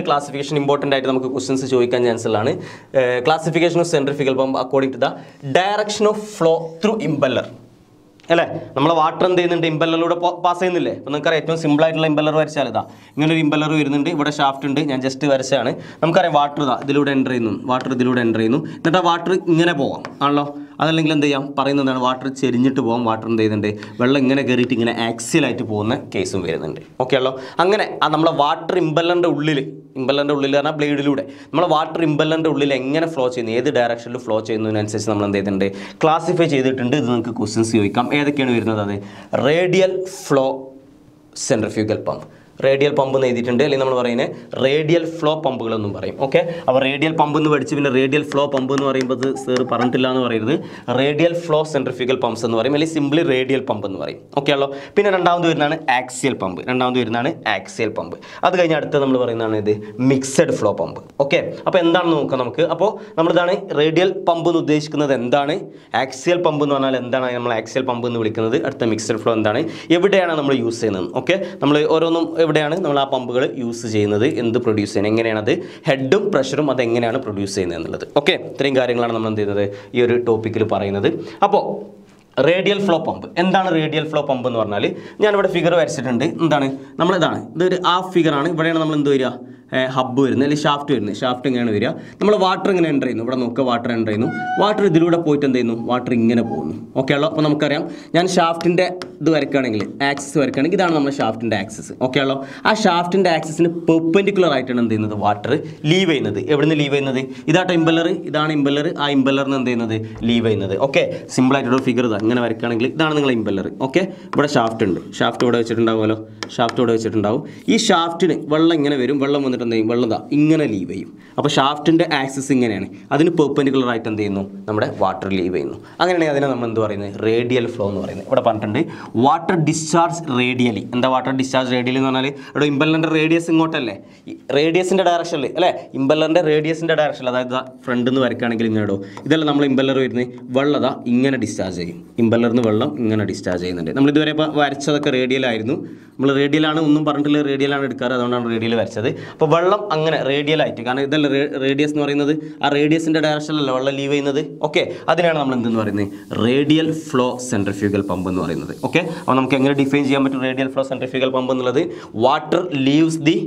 ക്ലാസിഫിക്കേഷൻ ഇമ്പോർട്ടൻ്റ് ആയിട്ട് നമുക്ക് ക്വസ്റ്റ്യൻസ് ചോദിക്കാൻ ചാൻസ് ഉള്ളതാണ്. Classification of centrifugal pump according to the direction of flow through impeller അല്ലേ. നമ്മളെ വാട്ടർ എന്ത് ചെയ്യുന്നുണ്ട്, ഇമ്പല്ലറിലൂടെ പാസ് ചെയ്യുന്നില്ലേ. അപ്പോൾ നിങ്ങൾക്കറിയാം ഏറ്റവും സിമ്പിൾ ആയിട്ടുള്ള ഇമ്പല്ലർ വരച്ചാൽ ഇതാ ഇങ്ങനെ ഒരു ഇമ്പല്ലർ വരുന്നുണ്ട്, ഇവിടെ ഷാഫ്റ്റ് ഉണ്ട്, ഞാൻ ജസ്റ്റ് വരച്ചാണ്. നമുക്കറിയാം വാട്ടർ ഇതാ ഇതിലൂടെ എൻ്റർ ചെയ്യുന്നു, വാട്ടർ ഇതിലൂടെ എൻ്റർ ചെയ്യുന്നു, എന്നിട്ട് ആ വാട്ടർ ഇങ്ങനെ പോവാം ആണല്ലോ. അതല്ലെങ്കിൽ എന്ത് ചെയ്യാം, പറയുന്നതാണ് വാട്ടർ ചെരിഞ്ഞിട്ട് പോകാം, വാട്ടർ എന്ത് ചെയ്യുന്നുണ്ട്, വെള്ളം ഇങ്ങനെ കയറിയിട്ട് ഇങ്ങനെ ആക്സിലായിട്ട് പോകുന്ന കേസും വരുന്നുണ്ട്. ഓക്കെ ആണല്ലോ. അങ്ങനെ ആ നമ്മളെ വാട്ടർ ഇമ്പല്ലറിൻ്റെ ഉള്ളിൽ പറഞ്ഞാൽ ബ്ലേഡിലൂടെ നമ്മളെ വാട്ടർ ഇമ്പല്ലറിൻ്റെ ഉള്ളിൽ എങ്ങനെ ഫ്ലോ ചെയ്യുന്നു, ഏത് ഡയറക്ഷനിൽ ഫ്ലോ ചെയ്യുന്നതിനനുസരിച്ച് നമ്മൾ എന്ത് ചെയ്തിട്ടുണ്ട്, ക്ലാസിഫൈ ചെയ്തിട്ടുണ്ട്. ഇത് നിങ്ങൾക്ക് ക്വസ്റ്റ്യൻസ് ചോദിക്കാം. ഏതൊക്കെയാണ് വരുന്നത്, അത് radial flow centrifugal pump, radial pump എന്ന് എഴുതിയിട്ടുണ്ട്, അല്ലെങ്കിൽ നമ്മൾ പറയുന്നത് റേഡിയൽ ഫ്ലോ പമ്പുകളെന്നും പറയും. ഓക്കെ, അപ്പോൾ റേഡിയൽ പമ്പ് എന്ന് പഠിച്ച് പിന്നെ റേഡിയൽ ഫ്ലോ പമ്പ് എന്ന് പറയുമ്പോൾ സർ പറഞ്ഞിട്ടില്ല എന്ന് പറയരുത്, റേഡിയൽ ഫ്ലോ സെൻട്രിഫ്യൂഗൽ പമ്പ്സ് എന്ന് പറയും, അല്ലെങ്കിൽ സിംപ്ലി റേഡിയൽ പമ്പ് എന്ന് പറയും. ഓക്കെ ആണല്ലോ. പിന്നെ രണ്ടാമത് വരുന്നതാണ് ആക്സിയൽ പമ്പ്, ആക്സിയൽ പമ്പ്. അത് കഴിഞ്ഞ് അടുത്ത് നമ്മൾ പറയുന്നതാണ് ഇത് മിക്സഡ് ഫ്ലോ പമ്പ്. ഓക്കെ, അപ്പോൾ എന്താണെന്ന് നോക്കാം നമുക്ക്. അപ്പോൾ നമ്മളിതാണ് റേഡിയൽ പമ്പ് എന്ന് ഉദ്ദേശിക്കുന്നത് എന്താണ്, ആക്സിയൽ പമ്പ് എന്ന് പറഞ്ഞാൽ എന്താണ് നമ്മൾ ആക്സിയൽ പമ്പ് എന്ന് വിളിക്കുന്നത്, അടുത്ത മിക്സഡ് ഫ്ലോ എന്താണ്, എവിടെയാണ് നമ്മൾ യൂസ് ചെയ്യുന്നത്. ഓക്കെ, നമ്മൾ ഓരോന്നും എവിടെയാണ് നമ്മൾ ആ പമ്പുകൾ യൂസ് ചെയ്യുന്നത്, എന്ത് പ്രൊഡ്യൂസ് ചെയ്യുന്നത്, എങ്ങനെയാണത് ഹെഡും പ്രഷറും അതെങ്ങനെയാണ് പ്രൊഡ്യൂസ് ചെയ്യുന്നത് എന്നുള്ളത്. ഓക്കെ, ഇത്രയും കാര്യങ്ങളാണ് നമ്മൾ എന്ത് ചെയ്യുന്നത് ഈ ഒരു ടോപ്പിക്കിൽ പറയുന്നത്. അപ്പോൾ റേഡിയൽ ഫ്ലോ പമ്പ് എന്താണ്, റേഡിയൽ ഫ്ലോ പമ്പ് എന്ന് പറഞ്ഞാൽ ഞാനിവിടെ ഫിഗർ വരച്ചിട്ടുണ്ട്. എന്താണ് നമ്മളിതാണ്, ഇതൊരു ഹാഫ് ഫിഗറാണ്. ഇവിടെയാണ് നമ്മൾ എന്ത് വരിക, ഹബ്ബ് വരുന്നത്, അല്ലെങ്കിൽ ഷാഫ്റ്റ് വരുന്നത്. ഷാഫ്റ്റ് എങ്ങനെയാണ് വരിക, നമ്മൾ വാട്ടർ ഇങ്ങനെ എൻ്റർ ചെയ്യുന്നു, ഇവിടെ നോക്കുക വാട്ടർ എൻ്റർ ചെയ്യുന്നു, വാട്ടർ ഇതിലൂടെ പോയിട്ട് എന്ത് ചെയ്യുന്നു, വാട്ടർ ഇങ്ങനെ പോകുന്നു. ഓക്കെ ആണല്ലോ. അപ്പോൾ നമുക്കറിയാം ഞാൻ ഷാഫ്റ്റിൻ്റെ ഇത് വരക്കുകയാണെങ്കിൽ, ആക്സിസ് വരക്കുകയാണെങ്കിൽ ഇതാണ് നമ്മുടെ ഷാഫ്റ്റിൻ്റെ ആക്സിസ്. ഓക്കെ ആണല്ലോ. ആ ഷാഫ്റ്റിൻ്റെ ആക്സിസിന് പെർപെൻഡിക്കുലർ ആയിട്ടാണ് എന്ത് ചെയ്യുന്നത്, വാട്ടർ ലീവ് ചെയ്യുന്നത്. എവിടെ നിന്ന് ലീവ് ചെയ്യുന്നത്, ഇതാട്ടോ ഇമ്പല്ലർ, ഇതാണ് ഇമ്പല്ലർ, ആ ഇമ്പല്ലറിന് എന്ത് ചെയ്യുന്നത്, ലീവ് ചെയ്യുന്നത്. ഓക്കെ, സിമ്പിളായിട്ടൊരു ഫിഗർ ഇതാ ഇങ്ങനെ വരക്കുകയാണെങ്കിൽ ഇതാണ് നിങ്ങളെ ഇമ്പല്ലർ. ഓക്കെ, ഇവിടെ ഷാഫ്റ്റ് ഉണ്ട്, ഷാഫ്റ്റ് ഇവിടെ വെച്ചിട്ടുണ്ടാവുമല്ലോ, ഷാഫ്റ്റ് ഇവിടെ വെച്ചിട്ടുണ്ടാവും. ഈ ഷാഫ്റ്റിന് വെള്ളം ഇങ്ങനെ വരും, വെള്ളം വന്നിട്ട് എന്ത് ചെയ്യും, വെള്ളം ഇതാ ഇങ്ങനെ ലീവ് ചെയ്യും. അപ്പോൾ ഷാഫ്റ്റിൻ്റെ ആക്സിസ് ഇങ്ങനെയാണ്, അതിന് പെർപെൻഡിക്കുലർ ആയിട്ട് എന്ത് ചെയ്യുന്നു, നമ്മുടെ വാട്ടർ ലീവ് ചെയ്യുന്നു. അങ്ങനെയാണെങ്കിൽ അതിനെ നമ്മൾ എന്ത് പറയുന്നത്, റേഡിയൽ ഫ്ലോ എന്ന് പറയുന്നത്. ഇവിടെ പറഞ്ഞിട്ടുണ്ട് വാട്ടർ ഡിസ്ചാർജ് റേഡിയലി. എന്താ വാട്ടർ ഡിസ്ചാർജ് റേഡിയലി എന്ന് പറഞ്ഞാൽ, ഇവിടെ ഇമ്പല്ലറിൻ്റെ റേഡിയസ് ഇങ്ങോട്ടല്ലേ, റേഡിയസിൻ്റെ ഡയറക്ഷനിൽ അല്ലേ, ഇമ്പല്ലറിൻ്റെ റേഡിയസിൻ്റെ ഡയറക്ഷനിൽ, അതായത് ഫ്രണ്ട് നിന്ന് വരയ്ക്കുകയാണെങ്കിൽ ഇങ്ങനെ ഇടും. ഇതല്ല നമ്മൾ ഇമ്പല്ലർ വരുന്നത്, വെള്ളം ഇതാ ഇങ്ങനെ ഡിസ്ചാർജ് ചെയ്യും, ഇമ്പല്ലറിന് വെള്ളം ഇങ്ങനെ ഡിസ്ചാർജ് ചെയ്യുന്നുണ്ട്. നമ്മൾ ഇതുവരെ ഇപ്പോൾ വരച്ചതൊക്കെ റേഡിയലായിരുന്നു, നമ്മൾ റേഡിയലാണ് ഒന്നും പറഞ്ഞിട്ടില്ല, റേഡിയലാണ് എടുക്കാറ്, അതുകൊണ്ടാണ് റേഡിയൽ വരച്ചത്. അപ്പോൾ വെള്ളം അങ്ങനെ റേഡിയലായിട്ട്, കാരണം ഇതല്ല റേഡിയസ് എന്ന് പറയുന്നത്, ആ റേഡിയസിൻ്റെ ഡയറക്ഷനിലല്ല വെള്ളം ലീവ് ചെയ്യുന്നത്. ഓക്കെ, അതിനാണ് നമ്മൾ എന്തെന്ന് പറയുന്നത്, റേഡിയൽ ഫ്ലോ സെൻട്രിഫ്യൂഗൽ പമ്പ് എന്ന് പറയുന്നത്. ഓക്കെ, അപ്പോൾ നമുക്ക് എങ്ങനെ ഡിഫൈൻ ചെയ്യാൻ പറ്റും റേഡിയൽ ഫ്ലോ സെൻട്രിഫ്യൂഗൽ പമ്പ് എന്നുള്ളത്, water leaves the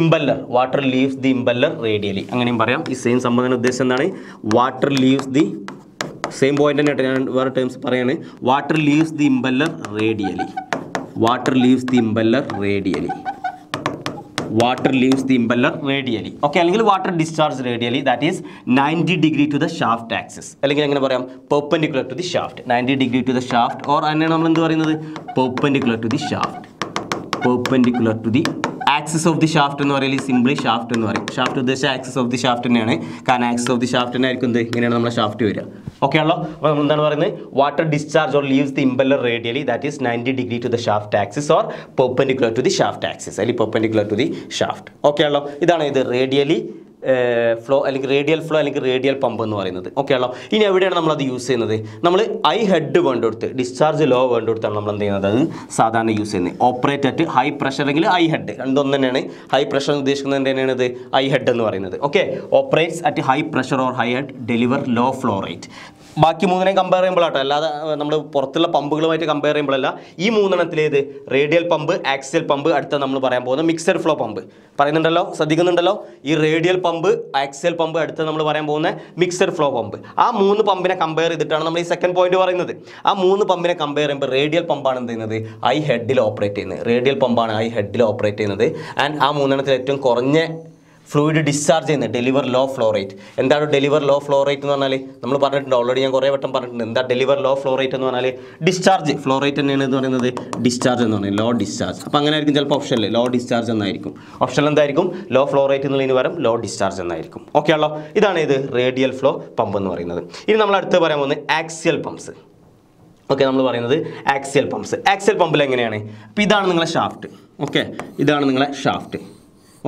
impeller radially, അങ്ങനെയും പറയാം. ഈ സെയിം സംബന്ധന ഉദ്ദേശം എന്താണ്, water leaves the same point തന്നെയായിട്ട് ഞാൻ വേറെ ടേംസ് പറയാണ്, water leaves the impeller radially, water leaves the impeller radially, water leaves the impeller radially. Okay, അല്ലെങ്കിൽ water discharge radially, that is 90 degree to the shaft axis, അല്ലെങ്കിൽ എങ്ങനെ പറയാം, perpendicular to the shaft, 90 degree to the shaft, or അതിനാണ് നമ്മൾ എന്ത് പറയുന്നത്, perpendicular to the shaft, perpendicular to the axis of the shaft എന്ന് പറയുന്നത് സിംപ്ലി ഷാഫ്റ്റ് എന്ന് പറയും. ഷാഫ്റ്റ് ഉദ്ദേശിച്ച ആക്സിസ് ഓഫ് ദി ഷാഫ്റ്റ് തന്നെയാണ്, കാരണം ആക്സിസ് ഓഫ് ദി ഷാഫ്റ്റ് തന്നെ ആയിരിക്കും എന്ത്, ഇങ്ങനെയാണ് നമ്മുടെ ഷാഫ്റ്റ് വരിക. ഓക്കെ ആണല്ലോ. അപ്പോൾ നമ്മൾ എന്താണ് പറയുന്നത്, water discharge or leaves the impeller radially, that is 90 degree to the shaft axis or perpendicular to the shaft axis, അല്ലെങ്കിൽ perpendicular to the shaft. Okay ആണല്ലോ. ഇതാണ് ഇത് റേഡിയലി ഫ്ലോ അല്ലെങ്കിൽ റേഡിയൽ ഫ്ലോ അല്ലെങ്കിൽ റേഡിയൽ പമ്പ് എന്ന് പറയുന്നത്. Okay ആണല്ലോ. ഇനി എവിടെയാണ് നമ്മളത് യൂസ് ചെയ്യുന്നത്, നമ്മൾ ഐ ഹെഡ് വേണ്ടെടുത്ത്, ഡിസ്ചാർജ് ലോ വേണ്ടെടുത്താണ് നമ്മൾ എന്ത് ചെയ്യുന്നത്, അത് സാധാരണ യൂസ് ചെയ്യുന്നത്. ഓപ്പറേറ്റ് അറ്റ് ഹൈ പ്രഷർ അല്ലെങ്കിൽ ഐ ഹെഡ്, രണ്ടൊന്നും തന്നെയാണ്. ഹൈ പ്രഷർ ഉദ്ദേശിക്കുന്നത് തന്നെയാണ് ഇത് ഐ ഹെഡ് എന്ന് പറയുന്നത്. Okay, operates at high pressure or high head, deliver low flow rate. ബാക്കി മൂന്നിനെയും കമ്പയർ ചെയ്യുമ്പോഴാട്ടോ, അല്ലാതെ നമ്മൾ പുറത്തുള്ള പമ്പുകളുമായിട്ട് കമ്പയർ ചെയ്യുമ്പോഴല്ല. ഈ മൂന്നെണ്ണത്തിലേത് റേഡിയൽ പമ്പ്, ആക്സിയൽ പമ്പ്, അടുത്ത നമ്മൾ പറയാൻ പോകുന്ന മിക്സഡ് ഫ്ലോ പമ്പ്. പറയുന്നുണ്ടല്ലോ, ശ്രദ്ധിക്കുന്നുണ്ടല്ലോ, ഈ റേഡിയൽ പമ്പ്, ആക്സിയൽ പമ്പ്, അടുത്ത് നമ്മൾ പറയാൻ പോകുന്ന മിക്സഡ് ഫ്ലോ പമ്പ്. ആ മൂന്ന് പമ്പിനെ കമ്പയർ ചെയ്തിട്ടാണ് നമ്മൾ ഈ സെക്കൻഡ് പോയിന്റ് പറയുന്നത്. ആ മൂന്ന് പമ്പിനെ കമ്പയർ ചെയ്യുമ്പോൾ റേഡിയൽ പമ്പാണ് എന്ത് ചെയ്യുന്നത്, ഐ ഹെഡിൽ ഓപ്പറേറ്റ് ചെയ്യുന്നത്. റേഡിയൽ പമ്പാണ് ഐ ഹെഡിൽ ഓപ്പറേറ്റ് ചെയ്യുന്നത്. ആൻഡ് ആ മൂന്നെണ്ണത്തിൽ ഏറ്റവും കുറഞ്ഞ ഫ്ലൂയിഡ് ഡിസ്ചാർജ് ചെയ്യുന്നത് ഡെലിവർ ലോ ഫ്ലോ റേറ്റ്. എന്താണ് ഡെലിവർ ലോ ഫ്ലോ റേറ്റ് എന്ന് പറഞ്ഞാൽ, നമ്മൾ പറഞ്ഞിട്ടുണ്ട് ഓൾറെഡി, ഞാൻ കുറേ വട്ടം പറഞ്ഞിട്ടുണ്ട്. എന്താ ഡെലിവർ ലോ ഫ്ലോ റേറ്റ് എന്ന് പറഞ്ഞാൽ, ഡിസ്ചാർജ് ഫ്ലോ റേറ്റ് തന്നെയാണ് എന്ന് പറയുന്നത്, ഡിസ്ചാർജ് എന്ന് പറയുന്നത്, ലോ ഡിസ്ചാർജ്. അപ്പോൾ അങ്ങനെ ആയിരിക്കും ചിലപ്പോൾ ഓപ്ഷനിൽ ലോ ഡിസ്ചാർജ് എന്നായിരിക്കും. ഓപ്ഷനിൽ എന്തായിരിക്കും, ലോ ഫ്ലോ റേറ്റ് എന്നുള്ളതിന് പകരം ലോ ഡിസ്ചാർജ് എന്നായിരിക്കും. ഓക്കെ ആണല്ലോ. ഇതാണ് ഇത് റേഡിയൽ ഫ്ലോ പമ്പ് എന്ന് പറയുന്നത്. ഇനി നമ്മൾ അടുത്ത് പറയാൻ പോകുന്നത് ആക്സിയൽ പമ്പ്സ്. ഓക്കെ, നമ്മൾ പറയുന്നത് ആക്സിയൽ പമ്പ്സ്. ആക്സിയൽ പമ്പിൽ എങ്ങനെയാണ്, അപ്പോൾ ഇതാണ് നിങ്ങളെ ഷാഫ്റ്റ്. ഓക്കെ, ഇതാണ് നിങ്ങളെ ഷാഫ്റ്റ്.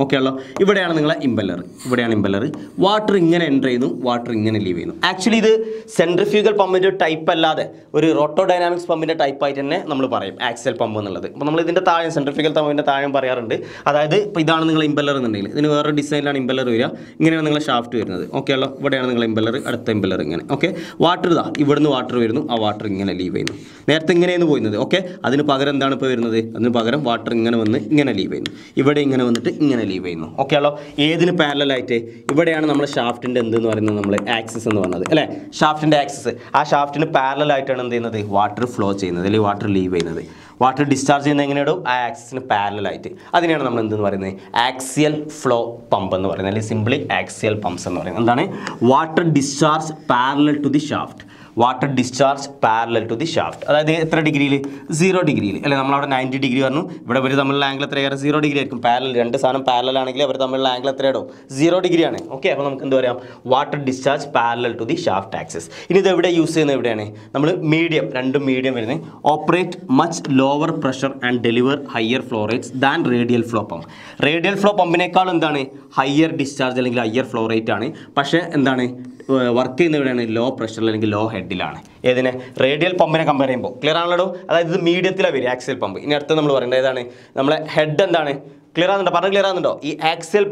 ഓക്കെ ആണല്ലോ. ഇവിടെയാണ് നിങ്ങളെ ഇമ്പല്ലർ, ഇവിടെയാണ് ഇമ്പല്ലർ. വാട്ടർ ഇങ്ങനെ എൻ്റർ ചെയ്യുന്നു, വാട്ടർ ഇങ്ങനെ ലീവ് ചെയ്യുന്നു. ആക്ച്വലി ഇത് സെൻട്രിഫ്യൂഗൽ പമ്പിൻ്റെ ടൈപ്പ് അല്ലാതെ ഒരു റോട്ടോ ഡൈനാമിക്സ് പമ്പിൻ്റെ ടൈപ്പായിട്ട് തന്നെ നമ്മൾ പറയും ആക്സിയൽ പമ്പ് എന്നുള്ളത്. അപ്പോൾ നമ്മൾ ഇതിൻ്റെ താഴെ സെൻട്രിഫ്യൂഗൽ പമ്പിൻ്റെ താഴെ പറയാറുണ്ട്. അതായത് ഇപ്പോൾ ഇതാണ് നിങ്ങൾ ഇമ്പല്ലർ എന്നുണ്ടെങ്കിൽ ഇതിന് വേറെ ഡിസൈനിലാണ് ഇമ്പല്ലർ വരിക. ഇങ്ങനെയാണ് നിങ്ങളെ ഷാഫ്റ്റ് വരുന്നത്. ഓക്കെ ആണല്ലോ. ഇവിടെയാണ് നിങ്ങൾ ഇമ്പല്ലർ, അടുത്ത ഇമ്പല്ലർ ഇങ്ങനെ. ഓക്കെ, വാട്ടർ ഇതാ ഇവിടുന്ന് വാട്ടർ വരുന്നു, ആ വാട്ടർ ഇങ്ങനെ ലീവ് ചെയ്യുന്നു. നേരത്തെ ഇങ്ങനെയാണ് പോയിരുന്നത്. ഓക്കെ, അതിന് പകരം എന്താണ് ഇപ്പോൾ വരുന്നത്? അതിന് പകരം വാട്ടർ ഇങ്ങനെ വന്ന് ഇങ്ങനെ ലീവ് ചെയ്യുന്നു, ഇവിടെ ഇങ്ങനെ വന്നിട്ട് ഇങ്ങനെ ലീവ് ചെയ്യുന്നു. ഓക്കെ ആണല്ലോ. ഏതിന് പാരലായിട്ട്? ഇവിടെയാണ് നമ്മൾ ഷാഫ്റ്റിൻ്റെ എന്തെന്ന് പറയുന്നത്, നമ്മൾ ആക്സിസ് എന്ന് പറയുന്നത് അല്ലേ, ഷാഫ്റ്റിൻ്റെ ആക്സിസ്. ആ ഷാഫ്റ്റിന് പാരലായിട്ടാണ് എന്ത് ചെയ്യുന്നത്? വാട്ടർ ഫ്ലോ ചെയ്യുന്നത് അല്ലെങ്കിൽ വാട്ടർ ലീവ് ചെയ്യുന്നത്. വാട്ടർ ഡിസ്ചാർജ് ചെയ്യുന്നത് എങ്ങനെയാണോ ആ ആക്സിസിന് പാരലായിട്ട്. അതിനെയാണ് നമ്മൾ എന്തെന്ന് പറയുന്നത്? ആക്സിയൽ ഫ്ലോ പമ്പ് എന്ന് പറയുന്നത്, അല്ലെങ്കിൽ സിംപ്ലി ആക്സിയൽ പമ്പ്സ് എന്ന് പറയുന്നത്. എന്താണ്? Water discharge parallel to the shaft. Water discharge parallel to the shaft. അതായത് എത്ര ഡിഗ്രിയിൽ? 0 ഡിഗ്രിയിൽ അല്ലെ. നമ്മളവിടെ 90 ഡിഗ്രി പറഞ്ഞു, ഇവിടെ ഇവർ തമ്മിലുള്ള ആംഗിൾ എത്രയാണ്? 0 ഡിഗ്രി ആയിരിക്കും. പാരലൽ, രണ്ട് സാധനം പാരലൽ ആണെങ്കിൽ അവർ തമ്മിലുള്ള ആംഗിൾ എത്രയാണോ? 0 ഡിഗ്രിയാണ്. ഓക്കെ, അപ്പോൾ നമുക്ക് എന്ത് പറയാം? Water discharge parallel to the shaft axis. ഇനി ഇത് എവിടെ യൂസ് ചെയ്യുന്നത്? എവിടെയാണ്? നമ്മൾ മീഡിയം, രണ്ടും മീഡിയം വരുന്നത്. Operate much lower pressure and deliver higher flow rates than radial flow pump. Radial flow പമ്പിനേക്കാൾ എന്താണ്? ഹയർ ഡിസ്ചാർജ് അല്ലെങ്കിൽ ഹയർ ഫ്ലോ റേറ്റ് ആണ്. പക്ഷേ എന്താണ്? വർക്ക് ചെയ്യുന്ന എവിടെയാണ്? ലോ പ്രഷറിൽ അല്ലെങ്കിൽ ലോ ഹെഡിലാണ്. ഏതിനെ? റേഡിയൽ പമ്പിനെ കമ്പയർ ചെയ്യുമ്പോൾ. ക്ലിയർ ആണല്ലോ? അതായത് ഇത് മീഡിയത്തിലാണ് വരിക ആക്സിയൽ പമ്പ്. ഇനി അടുത്ത് നമ്മൾ പറയേണ്ടത് ഏതാണ്? നമ്മളെ ഹെഡ് എന്താണ്? ക്ലിയർ ആകുന്നുണ്ടോ? പറഞ്ഞ് ക്ലിയർ ആകുന്നുണ്ടോ? ഈ ആക്സിയൽ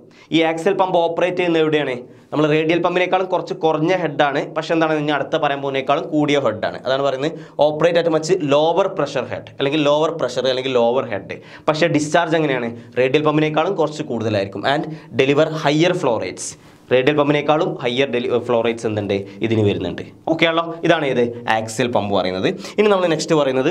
പമ്പ് ഓപ്പറേറ്റ് ചെയ്യുന്നത് എവിടെയാണ്? നമ്മൾ റേഡിയൽ പമ്പിനേക്കാളും കുറച്ച് കുറഞ്ഞ ഹെഡാണ്. പക്ഷേ എന്താണ്? ഞാൻ അടുത്ത പറയാൻ പോകുന്നതിനേക്കാളും കൂടിയ ഹെഡാണ്. അതാണ് പറയുന്നത് operate at much lower pressure head അല്ലെങ്കിൽ ലോവർ പ്രഷർ അല്ലെങ്കിൽ ലോവർ ഹെഡ്. പക്ഷേ ഡിസ്ചാർജ് എങ്ങനെയാണ്? റേഡിയൽ പമ്പിനേക്കാളും കുറച്ച് കൂടുതലായിരിക്കും. And deliver higher flow rates. Radial പമ്പിനേക്കാളും ഹയർ ഫ്ലോ റേറ്റ്സ് എന്തുണ്ട്? ഇതിന് വരുന്നുണ്ട്. ഓക്കെ ആണല്ലോ. ഇതാണ് ഏത്? ആക്സിയൽ പമ്പ് പറയുന്നത്. ഇനി നമ്മൾ നെക്സ്റ്റ് പറയുന്നത്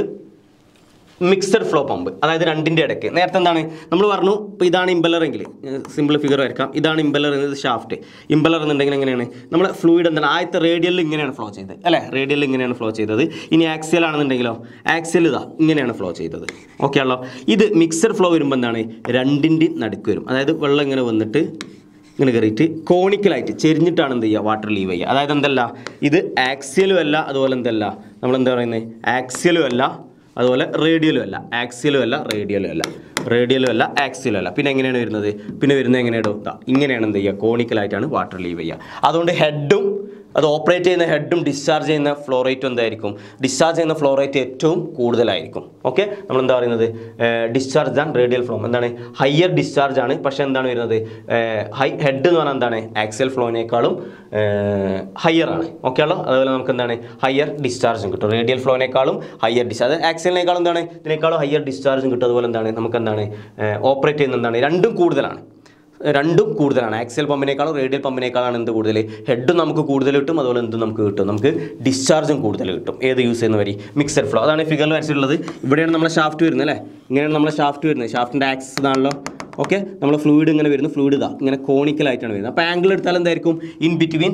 മിക്സഡ് ഫ്ലോ പമ്പ്. അതായത് രണ്ടിൻ്റെ ഇടയ്ക്ക്. നേരത്തെ എന്താണ് നമ്മൾ പറഞ്ഞു? ഇപ്പോൾ ഇതാണ് ഇമ്പല്ലർ എങ്കിൽ സിമ്പിൾ ഫിഗർ വരക്കാം. ഇതാണ് ഇമ്പല്ലർ എന്നത് ഷാഫ്റ്റ്. ഇമ്പല്ലർ എന്നുണ്ടെങ്കിൽ എങ്ങനെയാണ്? നമ്മൾ ഫ്ലൂയിഡ് എന്താണ്? ആദ്യത്തെ റേഡിയലിൽ ഇങ്ങനെയാണ് ഫ്ലോ ചെയ്തത് അല്ലേ, റേഡിയലിൽ ഇങ്ങനെയാണ് ഫ്ലോ ചെയ്തത്. ഇനി ആക്സിയൽ ആണെന്നുണ്ടെങ്കിലോ ആക്സിയൽ ഇതാ ഇങ്ങനെയാണ് ഫ്ലോ ചെയ്തത്. ഓക്കെ ആണല്ലോ. ഇത് മിക്സഡ് ഫ്ലോ വരുമ്പോൾ എന്താണ്? രണ്ടിൻ്റെയും നടുക്ക് വരും. അതായത് വെള്ളം ഇങ്ങനെ വന്നിട്ട് ഇങ്ങനെ കയറിയിട്ട് കോണിക്കലായിട്ട് ചെരിഞ്ഞിട്ടാണ് എന്ത് ചെയ്യുക? വാട്ടർ ലീവ് ചെയ്യുക. അതായത് എന്തല്ല, ഇത് ആക്സിയലും അല്ല, അതുപോലെ എന്തല്ല, നമ്മളെന്താ പറയുന്നത്? ആക്സിയലും അല്ല, അതുപോലെ റേഡിയലും അല്ല. ആക്സിയലും അല്ല, റേഡിയലും അല്ല, റേഡിയലും അല്ല, ആക്സിയലും അല്ല. പിന്നെ എങ്ങനെയാണ് വരുന്നത്? പിന്നെ വരുന്നത് എങ്ങനെയാണോ? ഇങ്ങനെയാണ് എന്ത് ചെയ്യുക? കോണിക്കലായിട്ടാണ് വാട്ടർ ലീവ് ചെയ്യുക. അതുകൊണ്ട് ഹെഡും അത് ഓപ്പറേറ്റ് ചെയ്യുന്ന ഹെഡും ഡിസ്ചാർജ് ചെയ്യുന്ന ഫ്ലോ റേറ്റും എന്തായിരിക്കും? ഡിസ്ചാർജ് ചെയ്യുന്ന ഫ്ലോ റേറ്റ് ഏറ്റവും കൂടുതലായിരിക്കും. ഓക്കെ, നമ്മളെന്താ പറയുന്നത്? ഡിസ്ചാർജ് ആണ് റേഡിയൽ ഫ്ലോ. എന്താണ്? ഹയർ ഡിസ്ചാർജ് ആണ്. പക്ഷേ എന്താണ് വരുന്നത്? ഹെഡ് എന്ന് പറഞ്ഞാൽ എന്താണ്? ആക്സിയൽ ഫ്ലോനേക്കാളും ഹയർ ആണ്. ഓക്കെ ആണല്ലോ. അതുപോലെ നമുക്ക് എന്താണ്? ഹയർ ഡിസ്ചാർജും കിട്ടും. റേഡിയൽ ഫ്ലോനേക്കാളും ഹയർ ഡിസ്ചാർജ്, ആക്സിയലിനേക്കാളും എന്താണ്? ഇതിനേക്കാളും ഹയർ ഡിസ്ചാർജും കിട്ടും. അതുപോലെ എന്താണ്? നമുക്ക് എന്താണ്? ഓപ്പറേറ്റ് ചെയ്യുന്ന എന്താണ്? രണ്ടും കൂടുതലാണ്. ആക്സിയൽ പമ്പിനേക്കാളും റേഡിയൽ പമ്പിനേക്കാളാണ് എന്ത് കൂടുതൽ? ഹെഡും നമുക്ക് കൂടുതൽ കിട്ടും, അതുപോലെ എന്തും നമുക്ക് കിട്ടും? നമുക്ക് ഡിസ്ചാർജും കൂടുതൽ കിട്ടും. ഏത് യൂസ് ചെയ്യുന്ന വരി? Mixed flow. അതാണ് ഫിഗറിൽ വരച്ചിട്ടുള്ളത്. ഇവിടെയാണ് നമ്മളെ ഷാഫ്റ്റ് വരുന്നത് അല്ലേ. ഇങ്ങനെയാണ് നമ്മളെ ഷാഫ്റ്റ് വരുന്നത്. ഷാഫ്റ്റിൻ്റെ ആക്സിസ് ഇതാണല്ലോ. ഓക്കെ, നമ്മൾ ഫ്ലൂയിഡ് ഇങ്ങനെ വരുന്നു. ഫ്ലൂയിഡ് ഇതാ ഇങ്ങനെ കോണിക്കലായിട്ടാണ് വരുന്നത്. അപ്പോൾ ആംഗിൾ എടുത്താൽ എന്തായിരിക്കും? ഇൻ ബിറ്റ്വീൻ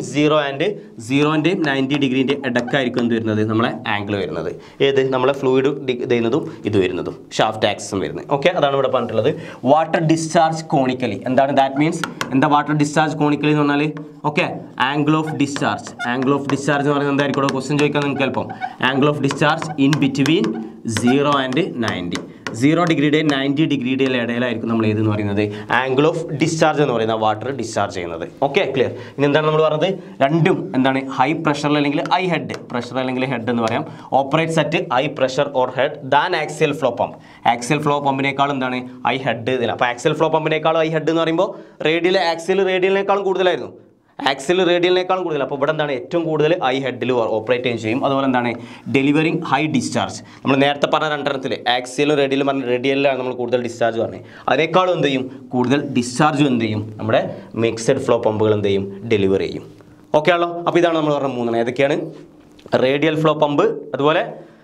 0 and 90 ഡിഗ്രീൻ്റെ ഇടക്കായിരിക്കും എന്ത് വരുന്നത്? നമ്മളെ ആംഗിൾ വരുന്നത്. ഏത്? നമ്മളെ ഫ്ലൂയിഡ് ചെയ്യുന്നതും ഇത് വരുന്നതും ഷാഫ്റ്റ് ആക്സിസും വരുന്നത്. ഓക്കെ, അതാണ് ഇവിടെ പറഞ്ഞിട്ടുള്ളത്. Water discharge conically. എന്താണ് ദാറ്റ് മീൻസ്? എന്താ വാട്ടർ ഡിസ്ചാർജ് കോണിക്കലി എന്ന് പറഞ്ഞാൽ? Okay, angle of discharge. Angle of discharge എന്ന് പറയുന്നത് എന്തായിരിക്കും? ഇവിടെ ക്വസ്റ്റ്യൻ ചോദിക്കാൻ നിങ്ങൾക്ക് എളുപ്പം. Angle of discharge in between 0 and 90. 0 ഡിഗ്രിയുടെയും 90 ഡിഗ്രിയുടെയും ഇടയിലായിരിക്കും നമ്മൾ ഏതെന്ന് പറയുന്നത്? ആംഗിൾ ഓഫ് ഡിസ്ചാർജ് എന്ന് പറയുന്ന വാട്ടർ ഡിസ്ചാർജ് ചെയ്യുന്നത്. Okay, clear. ഇനി എന്താണ് നമ്മൾ പറഞ്ഞത്? രണ്ടും എന്താണ്? ഹൈ പ്രഷറിൽ അല്ലെങ്കിൽ ഹൈ ഹെഡ്, പ്രഷർ അല്ലെങ്കിൽ ഹെഡ് എന്ന് പറയാം. Operates at high pressure or head than axial flow pump. Axial flow പമ്പിനേക്കാളും എന്താണ്? ഹൈ ഹെഡ് ഇതില്ല. അപ്പോൾ ആക്സിയൽ ഫ്ലോ പമ്പിനേക്കാളും ഹൈ ഹെഡ് എന്ന് പറയുമ്പോൾ ആക്സിയൽ റേഡിയലിനേക്കാളും കൂടുതലായിരുന്നു. ആക്സിൽ റേഡിയലിനേക്കാളും കൂടുതൽ. അപ്പോൾ ഇവിടെ എന്താണ്? ഏറ്റവും കൂടുതൽ ഹൈ ഹെഡിൽ ഓപ്പറേറ്റ് ചെയ്യും. അതുപോലെ എന്താണ്? Delivering high discharge. നമ്മൾ നേരത്തെ പറഞ്ഞ രണ്ടെണ്ണത്തിൽ ആക്സിയലും റേഡിയലും പറഞ്ഞ റേഡിയലിലാണ് നമ്മൾ കൂടുതൽ ഡിസ്ചാർജ് പറഞ്ഞത്. അതിനേക്കാളും എന്ത് ചെയ്യും? കൂടുതൽ ഡിസ്ചാർജും എന്ത് ചെയ്യും? നമ്മുടെ മിക്സഡ് ഫ്ലോ പമ്പുകൾ എന്ത് ചെയ്യും? ഡെലിവർ ചെയ്യും. ഓക്കെ ആണല്ലോ. അപ്പോൾ ഇതാണ് നമ്മൾ പറഞ്ഞ മൂന്നെണ്ണം. ഏതൊക്കെയാണ്? റേഡിയൽ ഫ്ലോ പമ്പ്, അതുപോലെ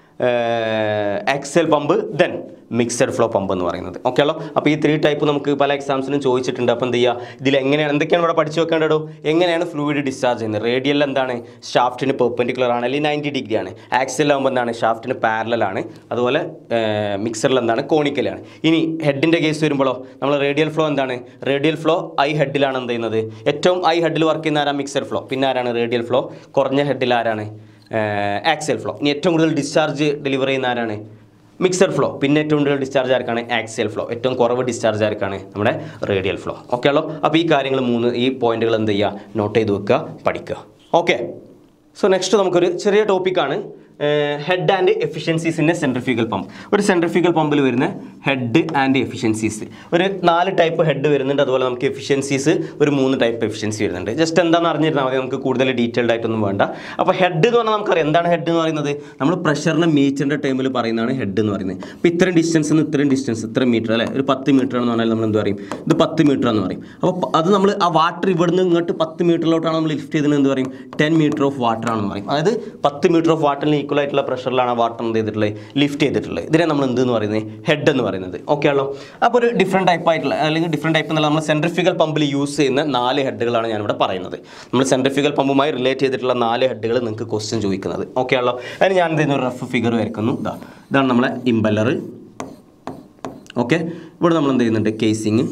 axial pump, then mixed flow pump എന്ന് പറയുന്നത്. ഓക്കെ ആണല്ലോ. അപ്പോൾ ഈ 3 ടൈപ്പ് നമുക്ക് പല എക്സാംസിനും ചോദിച്ചിട്ടുണ്ട്. അപ്പോൾ എന്ത് ചെയ്യുക? ഇതിൽ എങ്ങനെയാണ് എന്തൊക്കെയാണ് ഇവിടെ പഠിച്ചു വെക്കേണ്ടതോ? എങ്ങനെയാണ് ഫ്ലൂയിഡ് ഡിസ്ചാർജ് ചെയ്യുന്നത്? റേഡിയലിൽ എന്താണ്? ഷാഫ്റ്റിന് പെർപെൻഡിക്കുലർ ആണ്, അല്ലെങ്കിൽ 90 ഡിഗ്രി ആണ്. ആക്സിയലാകുമ്പോൾ എന്താണ്? ഷാഫ്റ്റിന് പാരലലാണ്. അതുപോലെ മിക്സറിൽ എന്താണ്? കോണിക്കലാണ്. ഇനി ഹെഡിൻ്റെ കേസ് വരുമ്പോഴോ നമ്മൾ റേഡിയൽ ഫ്ലോ എന്താണ്? റേഡിയൽ ഫ്ലോ ഹൈ ഹെഡിലാണ് എന്ത് ചെയ്യുന്നത്? ഏറ്റവും ഹൈ ഹെഡിൽ വർക്ക് ചെയ്യുന്ന ആരാണ്? Mixed flow. പിന്നെ ആരാണ്? Radial flow. കുറഞ്ഞ ഹെഡിൽ ആരാണ്? Axial flow. ഇനി ഏറ്റവും കൂടുതൽ ഡിസ്ചാർജ് ഡെലിവർ ചെയ്യുന്ന ആരാണ്? Mixed flow. പിന്നെ ഏറ്റവും കൂടുതൽ ഡിസ്ചാർജ് ആർക്കാണ്? Axial flow. ഏറ്റവും കുറവ് ഡിസ്ചാർജ് ആർക്കാണ്? നമ്മുടെ റേഡിയൽ ഫ്ലോ. ഓക്കെ ആണല്ലോ. അപ്പോൾ ഈ കാര്യങ്ങൾ ഈ പോയിന്റുകൾ എന്ത് ചെയ്യുക? നോട്ട് ചെയ്ത് വെക്കുക, പഠിക്കുക. ഓക്കെ. സോ നെക്സ്റ്റ് നമുക്കൊരു ചെറിയ ടോപ്പിക്കാണ് head and efficiencies in a centrifugal pump. ഒരു സെൻട്രിഫ്യൂഗൽ പമ്പിൽ വരുന്ന ഹെഡ് ആൻഡ് എഫിഷ്യൻസീസ് ഒരു 4 ടൈപ്പ് ഹെഡ് വരുന്നുണ്ട്. അതുപോലെ നമുക്ക് എഫിഷ്യൻസീസ് ഒരു 3 ടൈപ്പ് എഫിഷ്യൻസി വരുന്നുണ്ട്. ജസ്റ്റ് എന്താണെന്ന് അറിഞ്ഞിരുന്നാൽ മതി, നമുക്ക് കൂടുതൽ ഡീറ്റെയിൽഡ് ആയിട്ടൊന്നും വേണ്ട. അപ്പോൾ ഹെഡ് എന്ന് പറഞ്ഞാൽ നമുക്കറിയാം എന്താണ് ഹെഡ് എന്ന് പറയുന്നത്. നമ്മൾ പ്രഷറിനെ മീറ്ററിൻ്റെ ടൈമിൽ പറയുന്നതാണ് ഹെഡ് എന്ന് പറയുന്നത്. അപ്പോൾ ഇത്രയും ഡിസ്റ്റൻസ് ഇത്രയും ഡിസ്റ്റൻസ് ഇത്ര മീറ്റർ അല്ലേ, ഒരു 10 മീറ്റർ എന്ന് പറഞ്ഞാൽ നമ്മൾ എന്ത് പറയും? ഇത് 10 മീറ്റർ എന്ന് പറയും. അപ്പോൾ അത് നമ്മൾ ആ വാട്ടർ ഇവിടുന്ന് ഇങ്ങോട്ട് 10 മീറ്ററിലോട്ടാണ് നമ്മൾ ലിഫ്റ്റ് ചെയ്തത് എന്ത് പറയും? 10 മീറ്റർ ഓഫ് വാട്ടർ ആണെന്ന് പറയും. അതായത് 10 മീറ്റർ ഓഫ് വാട്ടറിന് ഈക്വൽ ആയിട്ടുള്ള പ്രഷറിലാണ് ആ വാട്ടർ എന്ത് ചെയ്തിട്ടുള്ളത്? ലിഫ്റ്റ് ചെയ്തിട്ടുള്ളത്. ഇതിനെ നമ്മൾ എന്ത് എന്ന് പറയുന്നത്? ഹെഡ് എന്ന് പറയുന്നത്. ഓക്കെ ആണല്ലോ. അപ്പോൾ ഒരു ഡിഫറെൻറ്റ് ടൈപ്പ് ആയിട്ടുള്ള അല്ലെങ്കിൽ ഡിഫറെൻറ്റ് ടൈപ്പ് എന്നുള്ള നമ്മൾ സെൻട്രിഫ്യൂഗൽ പമ്പിൽ യൂസ് ചെയ്യുന്ന 4 ഹെഡുകളാണ് ഞാനിവിടെ പറയുന്നത്. നമ്മൾ സെൻട്രിഫ്യൂഗൽ പമ്പുമായി റിലേറ്റ് ചെയ്തിട്ടുള്ള 4 ഹെഡുകൾ നിങ്ങൾക്ക് ക്വസ്റ്റ്യൻ ചോദിക്കുന്നത്. ഓക്കെ ആണല്ലോ. അതിന് ഞാൻ എന്ത് ചെയ്യുന്നു? റഫ് ഫിഗർ വരയ്ക്കുന്നു. ഇതാണ് നമ്മളെ ഇമ്പല്ലർ. ഓക്കെ. ഇവിടെ നമ്മൾ എന്ത് ചെയ്യുന്നുണ്ട്? കേസിങ്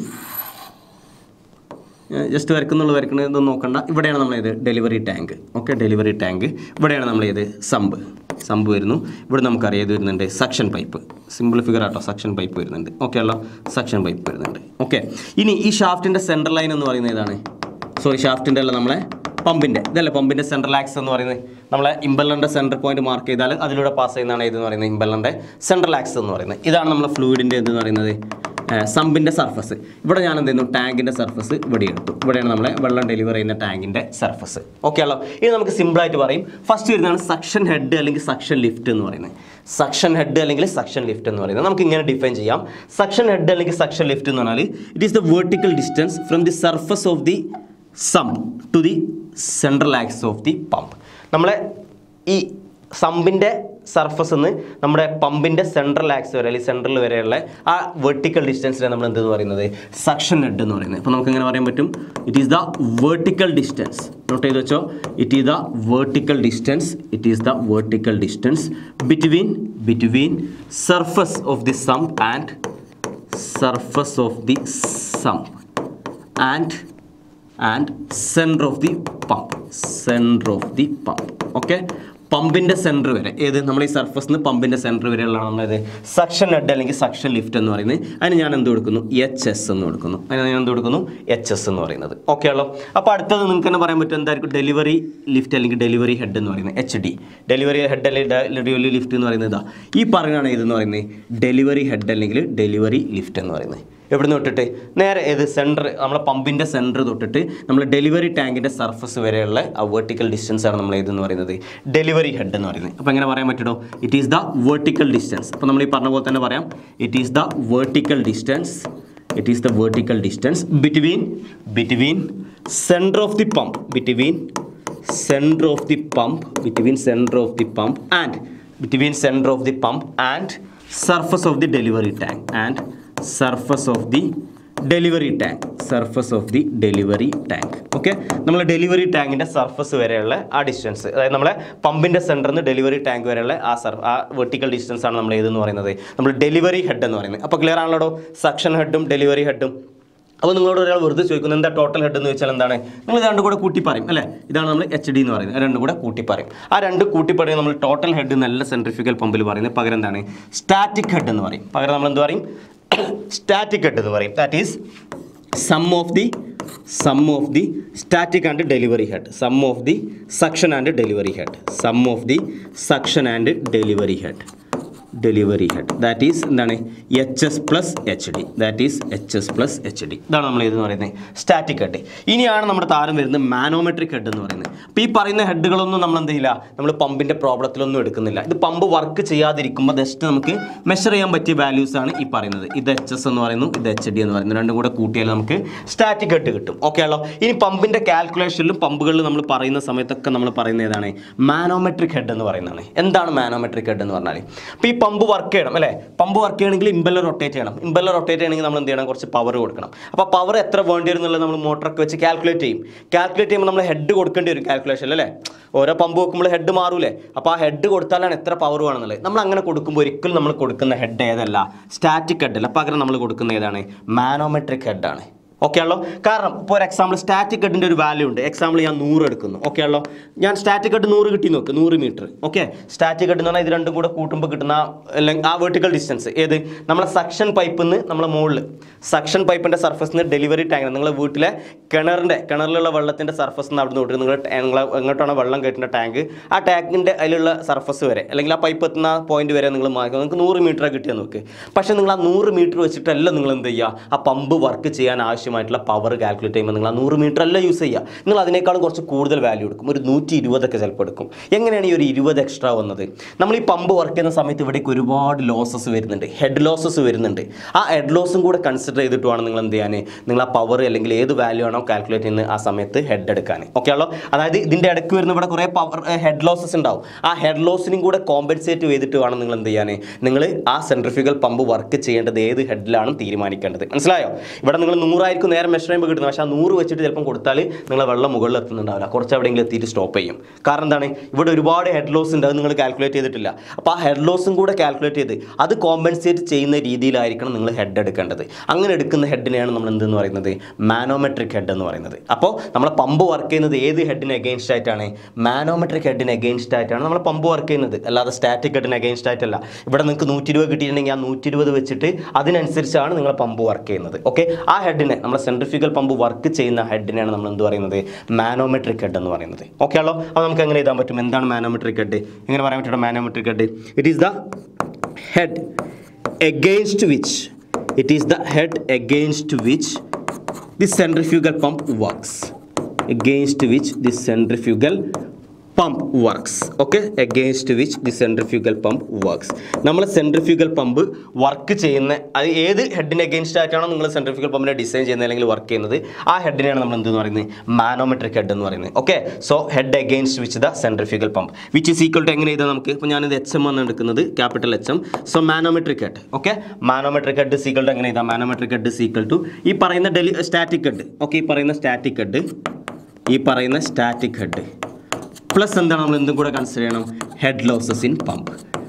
ജസ്റ്റ് വരയ്ക്കുന്നത് ഇതൊന്നും നോക്കണ്ട. ഇവിടെയാണ് നമ്മളേത്? Delivery tank. Okay. Delivery tank. ഇവിടെയാണ് നമ്മളേത്? സമ്പ് വരുന്നു. ഇവിടെ നമുക്കറിയാം ഇത് വരുന്നുണ്ട് സക്ഷൻ പൈപ്പ്. സിമ്പിൾ ഫിഗർ ആട്ടോ. സക്ഷൻ പൈപ്പ് വരുന്നുണ്ട്. ഓക്കെ അല്ലോ. സക്ഷൻ പൈപ്പ് വരുന്നുണ്ട്. ഓക്കെ. ഇനി ഈ ഷാഫ്റ്റിൻ്റെ സെൻട്രൽ ലൈൻ എന്ന് പറയുന്നത് ഏതാണ്? സോറി, ഷാഫ്റ്റിൻ്റെ അല്ല, നമ്മളെ പമ്പിൻ്റെ. ഇതല്ലേ പമ്പിൻ്റെ സെൻട്രൽ ആക്സ് എന്ന് പറയുന്നത്. നമ്മളെ ഇമ്പല്ലറിൻ്റെ സെൻട്രൽ പോയിന്റ് മാർക്ക് ചെയ്താൽ അതിലൂടെ പാസ് ചെയ്യുന്നതാണ് ഇതെന്ന് പറയുന്നത് ഇമ്പല്ലറിൻ്റെ സെൻട്രൽ ആക്സ് എന്ന് പറയുന്നത്. ഇതാണ് നമ്മളെ ഫ്ലൂയിഡിൻ്റെ എന്ന് പറയുന്നത് സമ്പിൻ്റെ സർഫസ്. ഇവിടെ ഞാൻ എന്ത് ചെയ്യുന്നു? ടാങ്കിൻ്റെ സർഫസ് ഇവിടെ എടുത്തു. ഇവിടെയാണ് നമ്മളെ വെള്ളം ഡെലിവർ ചെയ്യുന്ന ടാങ്കിൻ്റെ സർഫസ്. ഓക്കെ ആണല്ലോ. ഇനി നമുക്ക് സിമ്പിളായിട്ട് പറയും. ഫസ്റ്റ് വരുന്നതാണ് സക്ഷൻ ഹെഡ് അല്ലെങ്കിൽ സക്ഷൻ ലിഫ്റ്റ് എന്ന് പറയുന്നത്. സക്ഷൻ ഹെഡ് അല്ലെങ്കിൽ സക്ഷൻ ലിഫ്റ്റ് എന്ന് പറയുന്നത് നമുക്ക് ഇങ്ങനെ ഡിഫൈൻ ചെയ്യാം. സക്ഷൻ ഹെഡ് അല്ലെങ്കിൽ സക്ഷൻ ലിഫ്റ്റ് എന്ന് പറഞ്ഞാൽ it is the vertical distance from the surface of the sump to the central axis of the pump. നമ്മളെ ഈ സമ്പിൻ്റെ സർഫസ് നിന്ന് നമ്മുടെ പമ്പിൻ്റെ സെൻട്രൽ ആക്സ് വരെ അല്ലെങ്കിൽ സെൻട്രൽ വരെയുള്ള ആ വെർട്ടിക്കൽ ഡിസ്റ്റൻസിനെ നമ്മൾ എന്തെന്ന് പറയുന്നത്? സക്ഷൻ ഹെഡ് എന്ന് പറയുന്നത്. അപ്പോൾ നമുക്ക് എങ്ങനെ പറയാൻ പറ്റും? It is the vertical distance. Note ചെയ്ത് വെച്ചോ. It is the vertical distance. It is the vertical distance between surface of the sump and surface of the sump and centre of the pump. Okay. പമ്പിൻ്റെ centre വരെ ഏത്? നമ്മൾ ഈ സർഫസിൽ നിന്ന് പമ്പിൻ്റെ centre വരെയുള്ളതാണ് നമ്മളത് സക്ഷൻ ഹെഡ് അല്ലെങ്കിൽ സക്ഷൻ ലിഫ്റ്റ് എന്ന് പറയുന്നത്. അതിന് ഞാൻ എന്ത് കൊടുക്കുന്നു? HS എന്ന് കൊടുക്കുന്നു. അതിന് ഞാൻ എന്ത് കൊടുക്കുന്നു? HS എന്ന് പറയുന്നത്. ഓക്കെ ആണല്ലോ. അപ്പോൾ അടുത്തത് നിങ്ങൾക്ക് തന്നെ പറയാൻ പറ്റും എന്തായിരിക്കും? ഡെലിവറി ലിഫ്റ്റ് അല്ലെങ്കിൽ ഡെലിവറി ഹെഡ് എന്ന് പറയുന്നത് HD. ഡെലിവറി ഹെഡ് അല്ലെങ്കിൽ ഡെലിവറി ലിഫ്റ്റ് എന്ന് പറയുന്നത് ഈ പറയുന്നതാണ് ഇതെന്ന് പറയുന്നത് ഡെലിവറി ഹെഡ് അല്ലെങ്കിൽ ഡെലിവറി ലിഫ്റ്റ് എന്ന് പറയുന്നത്. എവിടെ നിന്ന് തൊട്ടിട്ട് നേരെ ഏത്? സെൻറ്റർ, നമ്മളെ പമ്പിൻ്റെ സെൻറ്റർ തൊട്ടിട്ട് നമ്മൾ ഡെലിവറി ടാങ്കിൻ്റെ സർഫസ് വരെയുള്ള ആ വെർട്ടിക്കൽ ഡിസ്റ്റൻസ് ആണ് നമ്മൾ ഏതെന്ന് പറയുന്നത്? ഡെലിവറി ഹെഡ് എന്ന് പറയുന്നത്. അപ്പോൾ എങ്ങനെ പറയാൻ പറ്റുമോ? It is the vertical distance. അപ്പോൾ നമ്മൾ ഈ പറഞ്ഞ പോലെ തന്നെ പറയാം. It is the vertical distance. It is the vertical distance between centre of the pump and surface of the delivery tank. Okay. നമ്മൾ ഡെലിവറി ടാങ്കിൻ്റെ സർഫസ് വരെയുള്ള ആ ഡിസ്റ്റൻസ്, അതായത് നമ്മളെ പമ്പിൻ്റെ സെൻറ്ററിൽ നിന്ന് ഡെലിവറി ടാങ്ക് വരെയുള്ള ആ വെർട്ടിക്കൽ ഡിസ്റ്റൻസ് ആണ് നമ്മൾ ഏതെന്ന് പറയുന്നത്? നമ്മൾ ഡെലിവറി ഹെഡ് എന്ന് പറയുന്നത്. അപ്പോൾ ക്ലിയർ ആണല്ലോ സക്ഷൻ ഹെഡും ഡെലിവറി ഹെഡും. അപ്പോൾ നിങ്ങളോട് ഒരാൾ വെറുതെ ചോദിക്കുന്നത് എന്താ ടോട്ടൽ ഹെഡ് എന്ന് വെച്ചാൽ എന്താണ്? നിങ്ങൾ ഇത് രണ്ടും കൂടെ കൂട്ടി പറയും അല്ലേ? ഇതാണ് നമ്മൾ HD എന്ന് പറയുന്നത്. രണ്ടും കൂടെ കൂട്ടി പറയും. ആ രണ്ട് കൂട്ടി പറയും നമ്മൾ ടോട്ടൽ ഹെഡ് എന്നല്ല സെൻട്രിഫ്യൂഗൽ പമ്പിൽ പറയുന്നത്. പകരം എന്താണ്? സ്റ്റാറ്റിക് ഹെഡ് എന്ന് പറയും. പകരം നമ്മൾ എന്ത് പറയും? സ്റ്റാറ്റിക് ഹെഡ് എന്ന് പറയും. That is sum of the static and delivery head, sum of the suction and delivery head, that is എന്താണ്? HS plus HD. ഇതാണ് നമ്മൾ ഇതെന്ന് പറയുന്നത് സ്റ്റാറ്റിക് ഹെഡ്. ഇനിയാണ് നമ്മുടെ താരം വരുന്നത് മാനോമെട്രിക് ഹെഡ് എന്ന് പറയുന്നത്. അപ്പോൾ ഈ പറയുന്ന ഹെഡുകളൊന്നും നമ്മൾ എന്ത് ചെയ്യില്ല? നമ്മൾ പമ്പിൻ്റെ പ്രോബ്ലത്തിലൊന്നും എടുക്കുന്നില്ല. ഇത് പമ്പ് വർക്ക് ചെയ്യാതിരിക്കുമ്പോൾ ജസ്റ്റ് നമുക്ക് മെഷർ ചെയ്യാൻ പറ്റിയ വാല്യൂസ് ആണ് ഈ പറയുന്നത്. ഇത് HS എന്ന് പറയുന്നു, ഇത് HD എന്ന് പറയുന്നു. രണ്ടും കൂടെ കൂട്ടിയാൽ നമുക്ക് സ്റ്റാറ്റിക് ഹെഡ് കിട്ടും. ഓക്കെ ആണല്ലോ. ഇനി പമ്പിൻ്റെ കാൽക്കുലേഷനിലും പമ്പുകളിൽ നമ്മൾ പറയുന്ന സമയത്തൊക്കെ നമ്മൾ പറയുന്ന ഏതാണ്? മാനോമെട്രിക് ഹെഡ് എന്ന് പറയുന്നതാണ്. എന്താണ് മാനോമെട്രിക് ഹെഡ് എന്ന് പറഞ്ഞാൽ? അപ്പോൾ ഈ പമ്പ് വർക്ക് ചെയ്യണം അല്ലേ? പമ്പ് വർക്ക് ചെയ്യണമെങ്കിൽ ഇമ്പല്ലർ റൊട്ടേറ്റ് ചെയ്യണം. ഇമ്പല്ലർ റൊട്ടേറ്റ് ചെയ്യണമെങ്കിൽ നമ്മൾ എന്ത് ചെയ്യണം? കുറച്ച് പവർ കൊടുക്കണം. അപ്പോൾ പവർ എത്ര വേണ്ടി വരും എന്നുള്ളത് നമ്മൾ മോട്ടറൊക്കെ വെച്ച് കാൽക്കുലേറ്റ് ചെയ്യുമ്പോൾ നമ്മൾ ഹെഡ് കൊടുക്കേണ്ടി വരും കാൽക്കുലേഷൻ അല്ലേ? ഓരോ പമ്പ് വെക്കുമ്പോൾ ഹെഡ് മാറൂലേ? അപ്പോൾ ആ ഹെഡ് കൊടുത്താലാണ് എത്ര പവർ വേണമെന്നുള്ളത്. നമ്മൾ അങ്ങനെ കൊടുക്കുമ്പോൾ ഒരിക്കലും നമ്മൾ കൊടുക്കുന്ന ഹെഡ് ഏതല്ല? സ്റ്റാറ്റിക് ഹെഡ് അല്ല. പകരം നമ്മൾ കൊടുക്കുന്ന ഏതാണ്? മാനോമെട്രിക് ഹെഡാണ്. ഓക്കെ ആണല്ലോ. കാരണം ഇപ്പോൾ ഒരു എക്സാമ്പിൾ സ്റ്റാറ്റിക് ഹെഡിൻ്റെ ഒരു വാല്യൂ ഉണ്ട്. എക്സാമ്പിൾ ഞാൻ 100 എടുക്കുന്നു. ഓക്കെ ആണല്ലോ. ഞാൻ സ്റ്റാറ്റിക് ഹെഡ് 100 കിട്ടി നോക്ക്, 100 മീറ്റർ. ഓക്കെ, സ്റ്റാറ്റിക് ഹെഡ് എന്ന് പറഞ്ഞാൽ ഇത് രണ്ടും കൂടെ കൂട്ടുമ്പോൾ കിട്ടുന്ന അല്ലെങ്കിൽ ആ വെർട്ടിക്കൽ ഡിസ്റ്റൻസ് ഏത് നമ്മളെ സക്ഷൻ പൈപ്പിൽ നിന്ന് നമ്മളെ മുകളിൽ സക്ഷൻ പൈപ്പിൻ്റെ സർഫസിൽ നിന്ന് ഡെലിവറി ടാങ്ക് നിങ്ങളുടെ വീട്ടിലെ കിണറിലുള്ള വെള്ളത്തിൻ്റെ സർഫസിൽ നിന്ന് അവിടെ നിന്ന് നിങ്ങൾ എങ്ങോട്ടാണ് വെള്ളം കയറ്റുന്ന ടാങ്ക്, ആ ടാങ്കിൻ്റെ അതിലുള്ള സർഫസ് വരെ അല്ലെങ്കിൽ ആ പൈപ്പ് എത്തുന്ന പോയിന്റ് വരെ നിങ്ങൾ മാറ്റുക. നിങ്ങൾക്ക് 100 മീറ്റർ കിട്ടിയാൽ നോക്ക്. പക്ഷേ നിങ്ങൾ ആ 100 മീറ്റർ വെച്ചിട്ടല്ല നിങ്ങൾ എന്ത് ചെയ്യുക, ആ പമ്പ് വർക്ക് ചെയ്യാൻ ആവശ്യമായിട്ടുള്ള പവർ കാൽക്കുലേറ്റ് ചെയ്യുമ്പോൾ നിങ്ങൾ ആ 100 മീറ്റർ അല്ല യൂസ് ചെയ്യുക. നിങ്ങൾ അതിനേക്കാളും കുറച്ച് കൂടുതൽ വാല്യൂ എടുക്കും. ഒരു 120 ഒക്കെ ചിലപ്പോൾ എടുക്കും. എങ്ങനെയാണ് ഈ ഒരു 20 എക്സ്ട്രാ വന്നത്? നമ്മൾ ഈ പമ്പ് വർക്ക് ചെയ്യുന്ന സമയത്ത് ഇവിടേക്ക് ഒരുപാട് ലോസസ് വരുന്നുണ്ട്, ഹെഡ് ലോസസ് വരുന്നുണ്ട്. ആ ഹെഡ് ലോസും കൂടെ കൺസിഡർ ചെയ്തിട്ട് വേണം നിങ്ങൾ എന്ത് ചെയ്യാൻ, നിങ്ങൾ ആ പവർ അല്ലെങ്കിൽ ഏത് വാല്യൂ ആണോ കാൽക്കുലേറ്റ് ചെയ്യുന്നത് ആ സമയത്ത് ഹെഡ് എടുക്കാൻ. ഓക്കെ ആണല്ലോ. അതായത് ഇതിൻ്റെ ഇടയ്ക്ക് വരുന്ന ഇവിടെ കുറേ പവർ ഹെഡ് ലോസസ് ഉണ്ടാവും. ആ ഹെഡ് ലോസിനും കൂടെ കോമ്പൻസേറ്റ് ചെയ്തിട്ട് വേണം നിങ്ങൾ എന്ത് ചെയ്യാൻ, നിങ്ങൾ ആ സെൻട്രിഫ്യൂഗൽ പമ്പ് വർക്ക് ചെയ്യേണ്ടത് ഏത് ഹെഡിലാണ് തീരുമാനിക്കേണ്ടത്. മനസ്സിലായോ? ഇവിടെ നിങ്ങൾ 100 നേരെ മെഷർ ചെയ്യുമ്പോൾ കിട്ടുന്നത്. പക്ഷേ ആ 100 വെച്ചിട്ട് ചിലപ്പം കൊടുത്താൽ നിങ്ങളെ വെള്ളം മുകളിൽ എത്തുന്നുണ്ടാവില്ല, കുറച്ച് എവിടെയെങ്കിലും എത്തിയിട്ട് സ്റ്റോപ്പ് ചെയ്യും. കാരണം എന്താണ്, ഇവിടെ ഒരുപാട് ഹെഡ് ലോസ് ഉണ്ട്, അത് നിങ്ങൾ കാൽക്കുലേറ്റ് ചെയ്തിട്ടില്ല. അപ്പോൾ ആ ഹെഡ് ലോസും കൂടെ കാൽക്കുലേറ്റ് ചെയ്ത് അത് കോമ്പൻസേറ്റ് ചെയ്യുന്ന രീതിയിലായിരിക്കണം നിങ്ങൾ ഹെഡ് എടുക്കേണ്ടത്. അങ്ങനെ എടുക്കുന്ന ഹെഡിനെയാണ് നമ്മൾ എന്തെന്ന് പറയുന്നത്, മാനോമെട്രിക് ഹെഡ് എന്ന് പറയുന്നത്. അപ്പോൾ നമ്മൾ പമ്പ് വർക്ക് ചെയ്യുന്നത് ഏത് ഹെഡിന് അഗെയിൻസ്റ്റ് ആയിട്ടാണ്, മാനോമെട്രിക് ഹെഡിന് അഗെയിൻസ്റ്റ് ആയിട്ടാണ് നമ്മൾ പമ്പ് വർക്ക് ചെയ്യുന്നത്, അല്ലാതെ സ്റ്റാറ്റിക് ഹെഡിന് അഗെയിൻസ്റ്റ് ആയിട്ടല്ല. ഇവിടെ നിങ്ങൾക്ക് 120 കിട്ടിയിട്ടുണ്ടെങ്കിൽ ആ 120 വെച്ചിട്ട് അതിനനുസരിച്ചാണ് നിങ്ങൾ പമ്പ് വർക്ക് ചെയ്യുന്നത്. ഓക്കെ, ആ ഹെഡിനെ നമ്മൾ സെൻട്രിഫ്യൂഗൽ പമ്പ് വർക്ക് ചെയ്യുന്ന ഹെഡിനെയാണ് നമ്മൾ എന്ത് പറയുന്നത്, മാനോമെട്രിക് ഹെഡ് എന്ന് പറയുന്നത്. ഓക്കെ ആണല്ലോ. അപ്പോൾ നമുക്ക് എങ്ങനെ എഴുതാൻ പറ്റും, എന്താണ് മാനോമെട്രിക് ഹെഡ്, എങ്ങനെ പറയാൻ പറ്റും? Manometric head, it is the head against which the centrifugal pump works. Against which the centrifugal pump works. Okay, against which the centrifugal pump works. നമ്മൾ സെൻട്രിഫ്യൂഗൽ പമ്പ് വർക്ക് ചെയ്യുന്ന അത് ഏത് ഹെഡിന് അഗെയിൻസ്റ്റ് ആയിട്ടാണോ നിങ്ങൾ സെൻട്രിഫ്യൂഗൽ പമ്പിനെ ഡിസൈൻ ചെയ്യുന്നത് അല്ലെങ്കിൽ work ചെയ്യുന്നത്, ആ ഹെഡിനെയാണ് നമ്മൾ എന്തെന്ന് പറയുന്നത്, മാനോമെട്രിക് ഹെഡ് എന്ന് പറയുന്നത്. Okay, so head against which the centrifugal pump which is equal to എങ്ങനെ ചെയ്താൽ നമുക്ക്, ഇപ്പോൾ ഞാനിത് HM ആണ് എടുക്കുന്നത്, capital HM. So manometric head. Okay, manometric head is equal to എങ്ങനെ ചെയ്താൽ, manometric head is equal to ഈ പറയുന്ന സ്റ്റാറ്റിക് ഹെഡ്. ഓക്കെ, ഈ പറയുന്ന സ്റ്റാറ്റിക് ഹെഡ് പ്ലസ് എന്താണ് നമ്മൾ എന്തും കൂടെ കൺസിഡർ ചെയ്യണം, ഹെഡ് ലോസസ് ഇൻ പമ്പ്.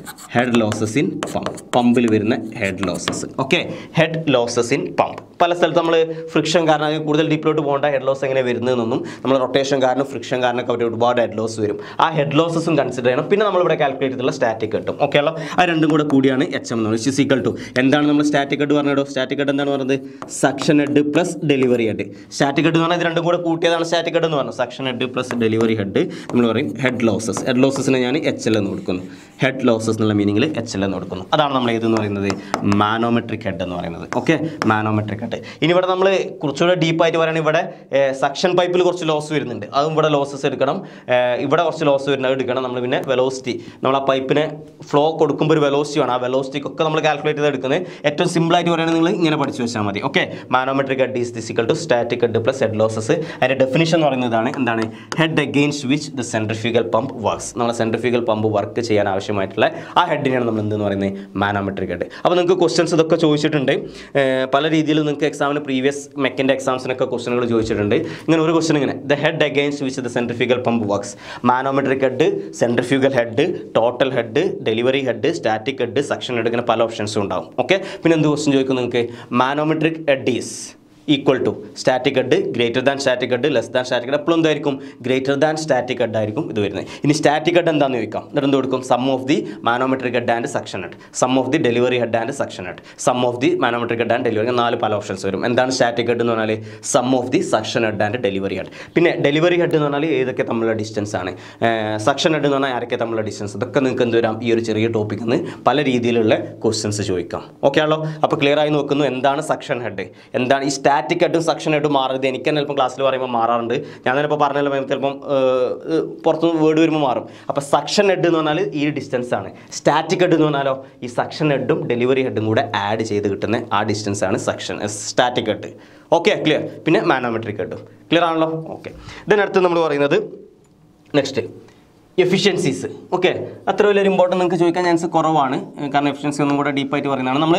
പമ്പിൽ വരുന്ന head losses. Okay, head losses in pump. പല സ്ഥലത്ത് നമ്മൾ ഫ്രിക്ഷൻ കാരണം കൂടുതൽ ഡീപ്പിലോട്ട് പോകേണ്ട ഹെഡ് ലോസ് എങ്ങനെ വരുന്നതെന്നൊന്നും, നമ്മൾ റൊട്ടേഷൻ കാരണം ഫ്രിക്ഷൻ കാരണമൊക്കെ അവർ ഒരുപാട് ഹെഡ് ലോസ് വരും. ആ ഹെഡ് ലോസസും കൺസിഡർ ചെയ്യണം. പിന്നെ നമ്മളിവിടെ കാൽക്കുലേറ്റ് ചെയ്തിട്ടുള്ള സ്റ്റാറ്റിക് കിട്ടും. ഓക്കെ ആണല്ലോ. ആ രണ്ടും കൂടെ കൂടിയാണ് HM എന്ന് പറയുന്നത്. ഈക്വൽ ടു എന്താണ് നമ്മൾ സ്റ്റാറ്റിക് ഹെഡ് പറഞ്ഞോ, സ്റ്റാറ്റിക് ഹെഡ് എന്താണ് പറയുന്നത്, suction head plus delivery head. Static head എന്ന് പറഞ്ഞാൽ ഇത് രണ്ടും കൂടെ കൂട്ടിയതാണ് സ്റ്റാറ്റിക് ഹെഡ് എന്ന് പറഞ്ഞു. Suction head plus delivery head നമ്മൾ പറയും ഹെഡ് ലോസസ്. ഹെഡ് ലോസസിനെ ഞാൻ HL എന്ന് കൊടുക്കുന്നു. ഹെഡ് ലോസസ് എന്നുള്ള മീനിങ്ങിൽ HL എന്ന് കൊടുക്കുന്നു. അതാണ് നമ്മൾ ഏതെന്ന് പറയുന്നത്, മാനോമെട്രിക് ഹെഡ് എന്ന് പറയുന്നത്. Okay, manometric head. ഇനി ഇവിടെ നമ്മൾ കുറച്ചുകൂടെ ഡീപ്പായിട്ട് പറയുകയാണെങ്കിൽ ഇവിടെ സക്ഷൻ പൈപ്പിൽ കുറച്ച് ലോസ് വരുന്നുണ്ട്, അതും ഇവിടെ ലോസസ് എടുക്കണം. ഇവിടെ കുറച്ച് ലോസ് വരുന്നത് എടുക്കണം നമ്മൾ. പിന്നെ വെലോസിറ്റി, നമ്മൾ ആ പൈപ്പിനെ ഫ്ലോ കൊടുക്കുമ്പോൾ ഒരു വെലോസിറ്റി വേണം. ആ വെലോസിറ്റിക്കൊക്കെ നമ്മൾ കാൽക്കുലേറ്റ് ചെയ്ത് എടുക്കുന്നത്. ഏറ്റവും സിമ്പിളായിട്ട് പറയുകയാണെങ്കിൽ നിങ്ങൾ ഇങ്ങനെ പഠിച്ചു വെച്ചാൽ മതി. Okay, manometric head is equal to static head plus head losses. അതിൻ്റെ ഡെഫിനിഷൻ എന്ന് പറയുന്നതാണ് എന്താണ്, head against which the centrifugal pump works. നമ്മളെ സെൻട്രിഫ്യൂഗൽ പമ്പ് വർക്ക് ചെയ്യാൻ ആവശ്യമായിട്ടുള്ള ആ ഹെഡിനെയാണ് നമ്മൾ എന്തെന്ന് പറയുന്നത്, മാനോമെട്രിക് ഹെഡ്. അപ്പോൾ നിങ്ങൾക്ക് ക്വസ്റ്റ്യൻസ് ഇതൊക്കെ ചോദിച്ചിട്ടുണ്ട് പല രീതിയിൽ. നിങ്ങൾക്ക് എക്സാമിന് പ്രീവിയസ് മെക്കിൻ്റെ എക്സാംസിനൊക്കെ ക്വസ്റ്റ്യനുകൾ ചോദിച്ചിട്ടുണ്ട്. ഇങ്ങനെ ഒരു ക്വസ്റ്റ്യൻ ഇങ്ങനെ, the head against which the centrifugal pump works. Manometric head, centrifugal head, total head, delivery head, static head, suction head, ഇങ്ങനെ പല ഓപ്ഷൻസും ഉണ്ടാവും. ഓക്കെ, പിന്നെ എന്ത് ക്വസ്റ്റ്യൻ ചോദിക്കും നിങ്ങൾക്ക്, manometric head is equal to static head, greater than static head, less than static head. എപ്പോഴും എന്തായിരിക്കും, greater than static head ആയിരിക്കും ഇത് വരുന്നത്. ഇനി സ്റ്റാറ്റിക് ഹെഡ് എന്താണെന്ന് ചോദിക്കാം, എന്നിട്ട് എന്ത് കൊടുക്കും, sum of the manometric head and suction head, sum of the delivery head and suction head, sum of the manometric head and delivery. 4 പല ഓപ്ഷൻസ് വരും. എന്താണ് സ്റ്റാറ്റിക് ഹെഡ് എന്ന് പറഞ്ഞാൽ, sum of the suction head and delivery head. പിന്നെ delivery head എന്ന് പറഞ്ഞാൽ ഏതൊക്കെ തമ്മിലുള്ള ഡിസ്റ്റൻസ് ആണ്, സക്ഷൻ ഹെഡ് എന്ന് പറഞ്ഞാൽ ആരൊക്കെ തമ്മിലുള്ള ഡിസ്റ്റൻസ്. ഇതൊക്കെ നിങ്ങൾക്ക് എന്ത് വരാം, ഈ ഒരു ചെറിയ ടോപ്പിക്കിൽ നിന്ന് പല രീതിയിലുള്ള ക്വസ്റ്റ്യൻസ് ചോദിക്കാം. ഓക്കെ ആണല്ലോ. അപ്പോൾ ക്ലിയർ ആയി നോക്കുന്നു, എന്താണ് സക്ഷൻ ഹെഡ്, എന്താണ് ഈ സ്റ്റാറ്റിക് ഹെഡും സക്ഷൻ ഹെഡ് മാറുന്നത്. എനിക്ക് തന്നെ ചിലപ്പോൾ ക്ലാസ്സിൽ പറയുമ്പോൾ മാറാറുണ്ട്. ഞാൻ ചിലപ്പോൾ പറഞ്ഞല്ലോ ചിലപ്പം പുറത്തുനിന്ന് വേർഡ് വരുമ്പോൾ മാറും. അപ്പോൾ സക്ഷൻ ഹെഡ് എന്ന് പറഞ്ഞാൽ ഈ ഡിസ്റ്റൻസ് ആണ്. സ്റ്റാറ്റിക് ഹെഡ് എന്ന് പറഞ്ഞാലോ ഈ സക്ഷൻ ഹെഡും ഡെലിവറി ഹെഡും കൂടെ ആഡ് ചെയ്ത് കിട്ടുന്ന ആ ഡിസ്റ്റൻസ് ആണ് സ്റ്റാറ്റിക് ഹെഡ്. Okay, clear. പിന്നെ മാനോമെട്രിക് ഹെഡും ക്ലിയർ ആണല്ലോ. ഓക്കെ, ഇതിനടുത്ത് നമ്മൾ പറയുന്നത് നെക്സ്റ്റ് എഫിഷ്യൻസീസ്. ഓക്കെ, അത്ര വലിയൊരു ഇമ്പോർട്ടൻറ്റ് നിങ്ങൾക്ക് ചോദിക്കാൻ ചാൻസ് കുറവാണ്, കാരണം എഫിഷ്യൻസി ഒന്നും കൂടെ ഡീപ്പായിട്ട് പറയുന്നതാണ്. നമ്മൾ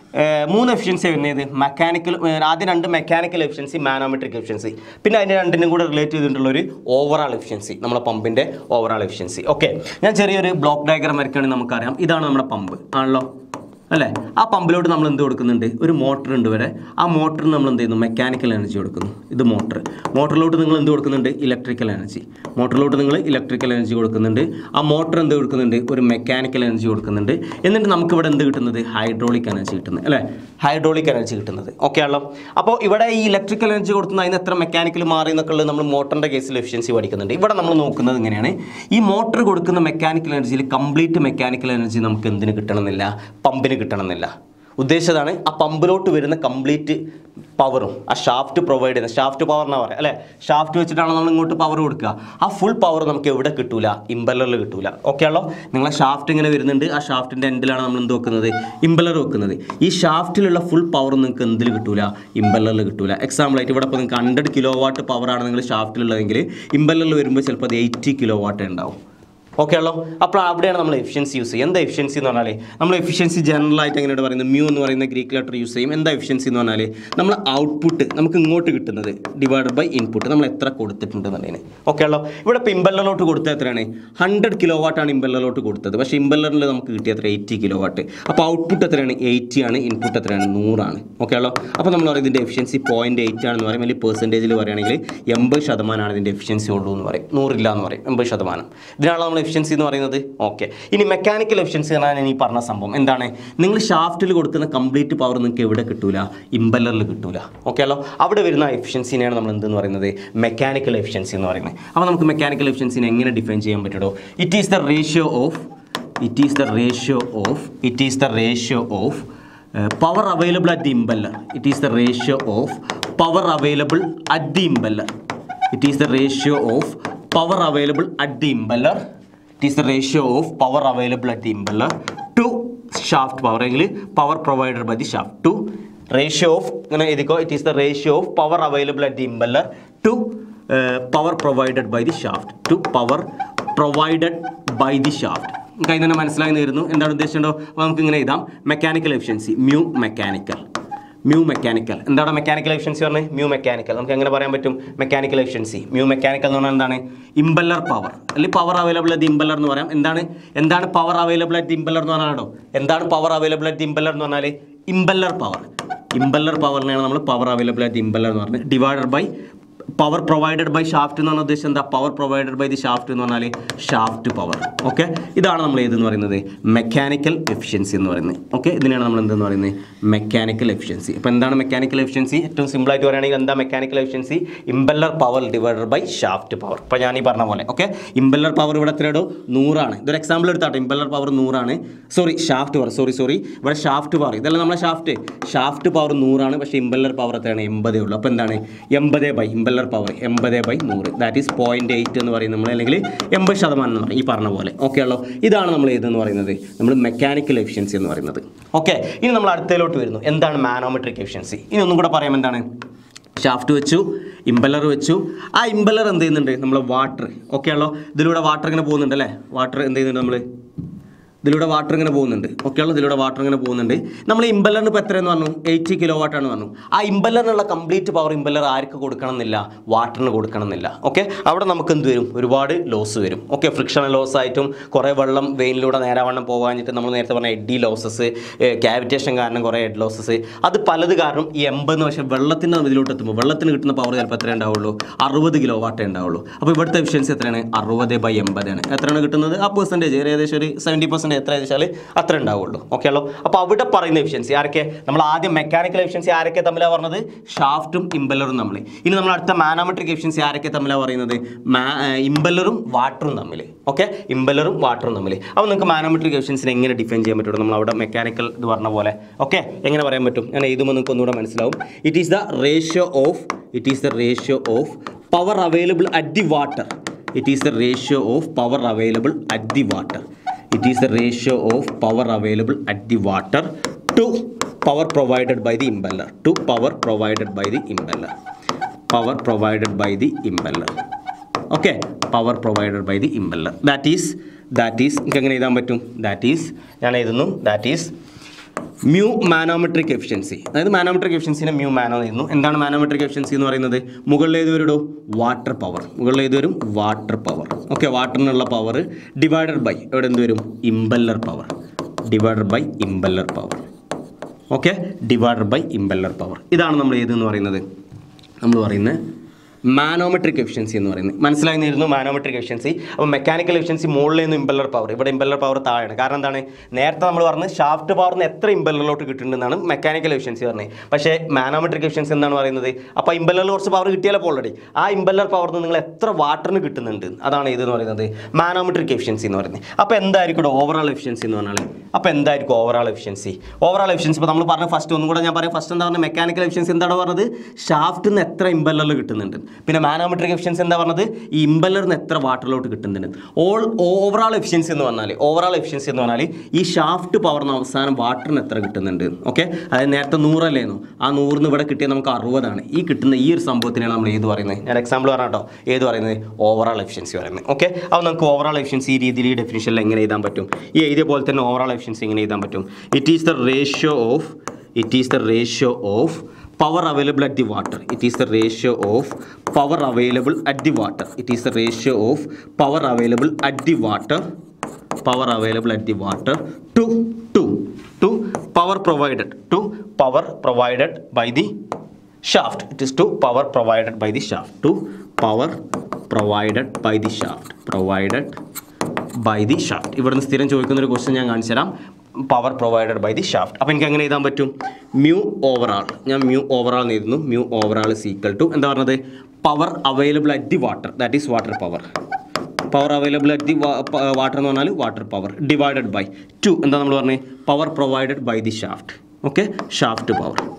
3 എഫിഷ്യൻസി വരുന്നത് മെക്കാനിക്കൽ, ആദ്യം 2 മെക്കാനിക്കൽ എഫിഷ്യൻസി, മാനോമെട്രിക് എഫിഷ്യൻസി, പിന്നെ അതിൻ്റെ രണ്ടിനും കൂടെ റിലേറ്റ് ചെയ്തിട്ടുള്ളൊരു ഓവറാൾ എഫിഷ്യൻസി, നമ്മളെ പമ്പിൻ്റെ ഓവറാൾ എഫിഷ്യൻസി. ഓക്കെ, ഞാൻ ചെറിയൊരു ബ്ലോക്ക് ഡയഗ്രാം വരയ്ക്കുകയാണെങ്കിൽ നമുക്കറിയാം, ഇതാണ് നമ്മുടെ പമ്പ് ആണല്ലോ. അല്ലേ? ആ പമ്പിലോട്ട് നമ്മൾ എന്ത് കൊടുക്കുന്നുണ്ട്? ഒരു മോട്ടർ ഉണ്ട് വരെ. ആ മോട്ടറിന് നമ്മൾ എന്ത് ചെയ്യുന്നു? മെക്കാനിക്കൽ എനർജി കൊടുക്കുന്നു. ഇത് മോട്ടറിലോട്ട് നിങ്ങൾ എന്ത് കൊടുക്കുന്നുണ്ട്? Electrical energy. മോട്ടറിലോട്ട് നിങ്ങൾ ഇലക്ട്രിക്കൽ എനർജി കൊടുക്കുന്നുണ്ട്. ആ മോട്ടർ എന്ത് കൊടുക്കുന്നുണ്ട്? ഒരു മെക്കാനിക്കൽ എനർജി കൊടുക്കുന്നുണ്ട്. എന്നിട്ട് നമുക്കിവിടെ എന്ത് കിട്ടുന്നത്? ഹൈഡ്രോളിക് എനർജി കിട്ടുന്നത്, അല്ലേ? ഹൈഡ്രോളിക് എനർജി കിട്ടുന്നത്. ഓക്കെ ആണല്ലോ? അപ്പോൾ ഇവിടെ ഈ ഇലക്ട്രിക്കൽ എനർജി കൊടുക്കുന്ന അതിന് എത്ര മെക്കാനിക്കൽ മാറി എന്നൊക്കെ ഉള്ളത് നമ്മൾ മോട്ടറിൻ്റെ കേസിൽ എഫിഷ്യൻസി പഠിക്കുന്നുണ്ട്. ഇവിടെ നമ്മൾ നോക്കുന്നത് ഇങ്ങനെയാണ്. ഈ മോട്ടർ കൊടുക്കുന്ന മെക്കാനിക്കൽ എനർജിയിൽ കംപ്ലീറ്റ് മെക്കാനിക്കൽ എനർജി നമുക്ക് എന്തിന് കിട്ടണമെന്നില്ല? പമ്പിന് കിട്ടണമെന്നില്ല. ഉദ്ദേശിച്ചതാണ് ആ പമ്പിലോട്ട് വരുന്ന കംപ്ലീറ്റ് പവറും ആ ഷാഫ്റ്റ് പ്രൊവൈഡ് ചെയ്യുന്ന ഷാഫ്റ്റ് പവർ എന്നാ പറയുക, അല്ലേ? ഷാഫ്റ്റ് വെച്ചിട്ടാണ് നമ്മൾ ഇങ്ങോട്ട് പവർ കൊടുക്കുക. ആ ഫുൾ പവർ നമുക്ക് എവിടെ കിട്ടൂല? ഇമ്പല്ലറിൽ കിട്ടൂല. ഓക്കെ ആണല്ലോ? നിങ്ങളെ ഷാഫ്റ്റ് ഇങ്ങനെ വരുന്നുണ്ട്. ആ ഷാഫ്റ്റിൻ്റെ എൻഡിലാണ് നമ്മൾ എന്ത് വെക്കുന്നത്? ഇമ്പല്ലർ വെക്കുന്നത്. ഈ ഷാഫ്റ്റിലുള്ള ഫുൾ പവർ നിങ്ങൾക്ക് എന്തിൽ കിട്ടൂല? ഇമ്പല്ലറിൽ കിട്ടൂല. എക്സാമ്പിളായിട്ട് ഇവിടെ ഇപ്പോൾ നിങ്ങൾക്ക് 100 kW പവറാണ് നിങ്ങൾ ഷാഫ്റ്റിലുള്ളതെങ്കിൽ ഇമ്പല്ലറിൽ വരുമ്പോൾ ചിലപ്പോൾ അത് 80 kW ഉണ്ടാവും. ഓക്കെ ആണല്ലോ? അപ്പോൾ അവിടെയാണ് നമ്മൾ എഫിഷ്യൻസി യൂസ് ചെയ്യുക. എന്താ എഫിഷ്യൻസി എന്ന് പറഞ്ഞാൽ നമ്മൾ എഫിഷ്യൻസി ജനറലായിട്ട് എങ്ങനെയാണ് പറയുന്നത്? മ്യൂ എന്ന് പറയുന്ന ഗ്രീക്ക് ലെറ്റർ യൂസ് ചെയ്യും. എന്താ എഫിഷ്യൻസി എന്ന് പറഞ്ഞാൽ നമ്മൾ ഔട്ട്പുട്ട് നമുക്ക് ഇങ്ങോട്ട് കിട്ടുന്നത് ഡിവൈഡഡ് ബൈ ഇൻപുട്ട് നമ്മൾ എത്ര കൊടുത്തിട്ടുണ്ടെന്നുള്ളതിന്. ഓക്കെ ആണല്ലോ? ഇവിടെ ഇപ്പോൾ ഇമ്പല്ലറിലോട്ട് കൊടുത്തത് എത്രയാണ്? 100 kW ആണ് ഇമ്പല്ലറിലോട്ട് കൊടുത്തത്. പക്ഷേ ഇമ്പല്ലറിൽ നമുക്ക് കിട്ടിയ എത്ര? 80 kW. അപ്പോൾ ഔട്ട്പുട്ട് എത്രയാണ്? 80 ആണ്. ഇൻപുട്ട് എത്രയാണ്? 100 ആണ്. ഓക്കെ ആണല്ലോ? അപ്പോൾ നമ്മൾ പറയും ഇതിൻ്റെ എഫിഷ്യൻസി 0.8 ആണെന്ന് പറയും. അല്ലെങ്കിൽ പെർസെൻറ്റേജിൽ പറയുകയാണെങ്കിൽ 80% ഇതിൻ്റെ എഫിഷ്യൻസി ഉള്ളൂ എന്ന് പറയും. 100 ഇല്ല എന്ന് പറയും. 80%. ഇതിനാണ് നമ്മൾ എഫിഷ്യൻസി എന്ന് പറയുന്നത്. ഓക്കെ, ഇനി മെക്കാനിക്കൽ എഫിഷ്യൻസി എന്നാണ് ഞാൻ ഈ പറഞ്ഞ സംഭവം. എന്താണ്? നിങ്ങൾ ഷാഫ്റ്റിൽ കൊടുക്കുന്ന കംപ്ലീറ്റ് പവർ നിങ്ങൾക്ക് എവിടെ കിട്ടൂല? ഇമ്പല്ലറിൽ കിട്ടൂല. ഓക്കെ അല്ലോ? അവിടെ വരുന്ന എഫിഷ്യൻസിനെയാണ് നമ്മൾ എന്തെന്ന് പറയുന്നത്? മെക്കാനിക്കൽ എഫിഷ്യൻസി എന്ന് പറയുന്നത്. അപ്പോൾ നമുക്ക് മെക്കാനിക്കൽ എഫിഷ്യൻസിനെ എങ്ങനെ ഡിഫൈൻ ചെയ്യാൻ പറ്റുമോ? It is the ratio of power available at the impeller. It is the ratio of power available at the impeller. It is the ratio of power available at the impeller. It is the ratio of power available at the impeller to shaft power. Power provided by the shaft to ratio of, it is the ratio of power available at the impeller to power provided by the shaft. To power provided by the shaft. കൈ തന്നെ മനസ്സിലായി നേരുന്നു. എന്താണ് ഉദ്ദേശിച്ചോ? അപ്പോൾ നമുക്ക് ഇങ്ങനെ എഴുതാം. Mechanical efficiency mu mechanical. എന്താണ് മെക്കാനിക്കൽ എഫിഷ്യൻസി പറഞ്ഞത്? Mu mechanical. നമുക്ക് എങ്ങനെ പറയാൻ പറ്റും? മെക്കാനിക്കൽ എഫിഷ്യൻസി മ്യൂ മെക്കാനിക്കൽ എന്ന് പറഞ്ഞാൽ എന്താണ്? ഇമ്പല്ലർ പവർ അല്ലെങ്കിൽ power available at the impeller എന്ന് പറയാം. എന്താണ് power available at the impeller എന്ന് പറഞ്ഞാലോ? എന്താണ് power available at the impeller എന്ന് പറഞ്ഞാൽ? ഇമ്പല്ലർ പവറിനെയാണ് നമ്മൾ power available at the impeller എന്ന് പറഞ്ഞത്. Divided by power provided by shaft എന്ന് പറഞ്ഞ ഉദ്ദേശം എന്താ? Power provided by the shaft എന്ന് പറഞ്ഞാൽ ഷാഫ്റ്റ് പവർ. ഓക്കെ, ഇതാണ് നമ്മൾ ഏതെന്ന് പറയുന്നത്? മെക്കാനിക്കൽ എഫിഷ്യൻസി എന്ന് പറയുന്നത്. ഓക്കെ, ഇതിനെയാണ് നമ്മൾ എന്തെന്ന് പറയുന്നത്? Mechanical efficiency. അപ്പോൾ എന്താണ് മെക്കാനിക്കൽ എഫിഷ്യൻസി? ഏറ്റവും സിമ്പിളായിട്ട് പറയുകയാണെങ്കിൽ എന്താ mechanical efficiency? Impeller power divided by shaft power. അപ്പോൾ ഞാൻ ഈ പറഞ്ഞ പോലെ ഓക്കെ, ഇമ്പല്ലർ പവർ ഇവിടെ എത്രയോ? 100 ആണ്. ഇതൊരു എക്സാമ്പിൾ എടുത്താട്ടെ. ഇമ്പല്ലർ പവർ 100 ആണ്. ഷാഫ്റ്റ് പവർ ഇവിടെ ഷാഫ്റ്റ് പവർ ഇതല്ല നമ്മളെ ഷാഫ്റ്റ് പവർ 100 ആണ്. പക്ഷേ ഇമ്പല്ലർ പവർ എത്രയാണ്? 80 ഉള്ളൂ. അപ്പോൾ എന്താണ്? 80 by impeller power 80/100. That is 0.8 എന്ന് പറയുന്നത് നമ്മൾ, അല്ലെങ്കിൽ 80% എന്ന് പറയും ഈ പറഞ്ഞ പോലെ. ഓക്കെ ആണല്ലോ? ഇതാണ് നമ്മൾ ഏതെന്ന് പറയുന്നത്? നമ്മൾ മെക്കാനിക്കൽ എഫിഷ്യൻസി എന്ന് പറയുന്നത്. ഓക്കെ, ഇനി നമ്മൾ അടുത്തതിലോട്ട് വരുന്നു. എന്താണ് മാനോമെട്രിക് എഫിഷ്യൻസി? ഇനി ഒന്നും കൂടെ പറയാം. എന്താണ്? ഷാഫ്റ്റ് വെച്ചു, ഇമ്പല്ലർ വെച്ചു. ആ ഇമ്പല്ലർ എന്ത് ചെയ്യുന്നുണ്ട്? നമ്മൾ വാട്ടർ. ഓക്കെ ആണല്ലോ? ഇതിലൂടെ വാട്ടർ ഇങ്ങനെ പോകുന്നുണ്ട് അല്ലേ? വാട്ടർ എന്ത് ചെയ്യുന്നുണ്ട്? നമ്മൾ ഇതിലൂടെ വാട്ടർ ഇങ്ങനെ പോകുന്നുണ്ട്. ഓക്കെ ആണല്ലോ? ഇതിലൂടെ വാട്ടർ ഇങ്ങനെ പോകുന്നുണ്ട്. നമ്മൾ ഇമ്പല്ലറിന് ഇപ്പോൾ എത്രയെന്ന് പറഞ്ഞു? 80 kW ആണ് പറഞ്ഞു. ആ ഇമ്പല്ലറിനുള്ള കംപ്ലീറ്റ് പവർ ഇമ്പല്ലർ ആർക്ക് കൊടുക്കണം എന്നില്ല? വാട്ടറിന് കൊടുക്കണം എന്നില്ല. ഓക്കെ, അവിടെ നമുക്ക് എന്ത് വരും? ഒരുപാട് ലോസ് വരും. ഓക്കെ, ഫ്രിക്ഷണൽ ലോസ് ആയിട്ടും കുറേ വെള്ളം വെയിനിലൂടെ നേരാവണ്ണം പോകാഞ്ഞിട്ട് നമ്മൾ നേരത്തെ പറഞ്ഞ എഡ്ഡി ലോസസ്, ക്യാവിറ്റേഷൻ കാരണം കുറേ ഹെഡ് ലോസസ്, അത് പലത് കാരണം ഈ 80. പക്ഷേ വെള്ളത്തിൻ്റെ ഇതിലോട്ട് എത്തുമ്പോൾ വെള്ളത്തിന് കിട്ടുന്ന പവർ ചിലപ്പോൾ എത്ര ഉണ്ടാവുള്ളൂ? 60 kW ഉണ്ടാവുള്ളൂ. അപ്പോൾ ഇവിടുത്തെ എഫിഷ്യൻസി എത്രയാണ്? 60/80 ആണ്. എത്രയാണ് കിട്ടുന്നത്? ആ പെർസെൻറ്റേജ് ഏകദേശം ഒരു 70% എത്ര വെച്ചാൽ അത്ര ഉണ്ടാവുള്ളൂ. ഓക്കെ ആണല്ലോ? അപ്പോൾ അവിടെ പറയുന്ന എഫിഷ്യൻസി ആരൊക്കെ? നമ്മൾ ആദ്യം മെക്കാനിക്കൽ എഫിഷ്യൻസി ആരൊക്കെ തമ്മിലാണ് പറഞ്ഞത്? ഷാഫ്റ്റും ഇമ്പല്ലറും തമ്മിൽ. ഇനി നമ്മൾ അടുത്ത മാനോമെട്രിക് എഫിഷ്യൻസി ആരൊക്കെ തമ്മിലാണ് പറയുന്നത്? ഇമ്പല്ലറും വാട്ടറും തമ്മിൽ. ഓക്കെ, ഇമ്പല്ലറും വാട്ടറും തമ്മിൽ. അപ്പോൾ നിങ്ങൾക്ക് മാനോമെട്രിക് എഫിഷ്യൻസിനെ എങ്ങനെ ഡിഫൈൻ ചെയ്യാൻ പറ്റുള്ളൂ? നമ്മൾ അവിടെ മെക്കാനിക്കൽ ഇത് പറഞ്ഞ പോലെ. ഓക്കെ, എങ്ങനെ പറയാൻ പറ്റും? ഞാൻ എഴുതുമ്പോൾ നിങ്ങൾക്ക് ഒന്നുകൂടെ മനസ്സിലാവും. It is the ratio of power available at the water. It is the ratio of power available at the water. It is the ratio of power available at the water to power provided by the impeller. To power provided by the impeller. Power provided by the impeller. Okay, power provided by the impeller. That is എങ്ങനെ എഴുതാൻ പറ്റും? ഞാൻ എഴുതുന്നു. That is mu manometric efficiency. അതായത് manometric എഫിഷ്യൻസിനെ mu mano എഴുതുന്നു. എന്താണ് manometric efficiency എന്ന് പറയുന്നത്? മുകളിൽ ഏത് വരും? Water power. ഓക്കെ, വാട്ടറിനുള്ള പവർ ഡിവൈഡഡ് ബൈ എവിടെ എന്ത് വരും? Impeller power. Divided by impeller power. Okay, divided by impeller power. ഇതാണ് നമ്മൾ ഏതെന്ന് പറയുന്നത്, നമ്മൾ പറയുന്നത് മാനോമെട്രിക് എഫിഷ്യൻസി എന്ന് പറയുന്നത്. മനസ്സിലായിരുന്നു മാനോമെട്രിക് എഫിഷ്യൻസി. അപ്പോൾ മെക്കാനിക്കൽ എഫിഷ്യൻസി മുകളിൽ നിന്ന് ഇമ്പല്ലർ പവർ, ഇവിടെ ഇമ്പല്ലർ പവർ താഴെയാണ്. കാരണം എന്താണ്, നേരത്തെ നമ്മൾ പറഞ്ഞത് ഷാഫ്റ്റ് പവറിന് എത്ര ഇമ്പല്ലറിലോട്ട് കിട്ടുന്നുണ്ടെന്നാണ് മെക്കാനിക്കൽ എഫിഷ്യൻസി പറഞ്ഞത്. പക്ഷേ മാനോമെട്രിക് എഫിഷ്യൻസി എന്താണ് പറയുന്നത്, അപ്പോൾ ഇമ്പല്ലറിൽ കുറച്ച് പവർ കിട്ടിയാലപ്പോൾ ഓൾറെഡി ആ ഇമ്പല്ലർ പവറിന് നിങ്ങൾ എത്ര വാട്ടറിന് കിട്ടുന്നുണ്ട്, അതാണ് ഇതെന്ന് പറയുന്നത് മാനോമെട്രിക് എഫിഷ്യൻസി എന്ന് പറയുന്നത്. അപ്പോൾ എന്തായിരിക്കും ഓവറോൾ എഫിഷ്യൻസി എന്ന് പറഞ്ഞാൽ, അപ്പോൾ എന്തായിരിക്കും ഓവറോൾ എഫിഷ്യൻസി? ഓവറോൾ എഫിഷ്യൻസി ഇപ്പോൾ നമ്മൾ പറഞ്ഞ ഫസ്റ്റ് ഒന്നും കൂടെ ഞാൻ പറയാം. ഫസ്റ്റ് എന്താ പറഞ്ഞത്, മെക്കാനിക്കൽ എഫിഷ്യൻസി എന്താണ് പറഞ്ഞത്, ഷാഫ്റ്റിൽ നിന്ന് എത്ര ഇമ്പല്ലറിൽ കിട്ടുന്നുണ്ട്. പിന്നെ മാനോമെട്രിക് എഫിഷ്യൻസി എന്താ പറഞ്ഞത്, ഈ ഇമ്പല്ലറിന് എത്ര വാട്ടറിലോട്ട് കിട്ടുന്നുണ്ട്. ഓവറോൾ എഫിഷ്യൻസി എന്ന് പറഞ്ഞാൽ ഈ ഷാഫ്റ്റ് പവറിന് അവസാനം വാട്ടറിന് എത്ര കിട്ടുന്നുണ്ട്. ഓക്കെ, അതായത് നേരത്തെ 100 അല്ലേന്നു, ആ 100 ഇവിടെ കിട്ടിയാൽ നമുക്ക് 60 ആണ്. ഈ കിട്ടുന്ന ഈ ഒരു സംഭവത്തിനാണ് നമ്മൾ ഏത് പറയുന്നത്, ഞാൻ എക്സാമ്പിൾ പറഞ്ഞ കേട്ടോ, ഏത് പറയുന്നത്, ഓവറോൾ എഫിഷ്യൻസി പറയുന്നത്. ഓക്കെ, അപ്പോൾ നമുക്ക് ഓവറോൾ എഫിഷ്യൻസി ഈ രീതിയിൽ ഈ ഡെഫിനിഷനിൽ എങ്ങനെ എഴുതാൻ പറ്റും, ഈ എഴുതിയ പോലെ തന്നെ ഓവറോൾ എഫിഷ്യൻസി എങ്ങനെ എഴുതാൻ പറ്റും. It is the ratio of power available at the water. It is the ratio of power available at the water. It is the ratio of power available at the water to power provided by the shaft. It is to power provided by the shaft. To power provided by the shaft. ഇവിടുന്ന് സ്ഥിരം ചോദിക്കുന്ന ഒരു question ഞാൻ കാണിച്ചു തരാം. Power provided by the shaft. അപ്പോൾ എനിക്ക് എങ്ങനെ എഴുതാൻ പറ്റും, മ്യൂ ഓവറാൾ, ഞാൻ മ്യൂ ഓവറാൾ എഴുതുന്നു. Mu overall is equal to എന്താ പറഞ്ഞത്, power available at the water, that is water power. Power available at the water എന്ന് പറഞ്ഞാൽ വാട്ടർ പവർ ഡിവൈഡഡ് ബൈ 2 എന്താ നമ്മൾ പറഞ്ഞത്, power provided by the shaft. Okay, shaft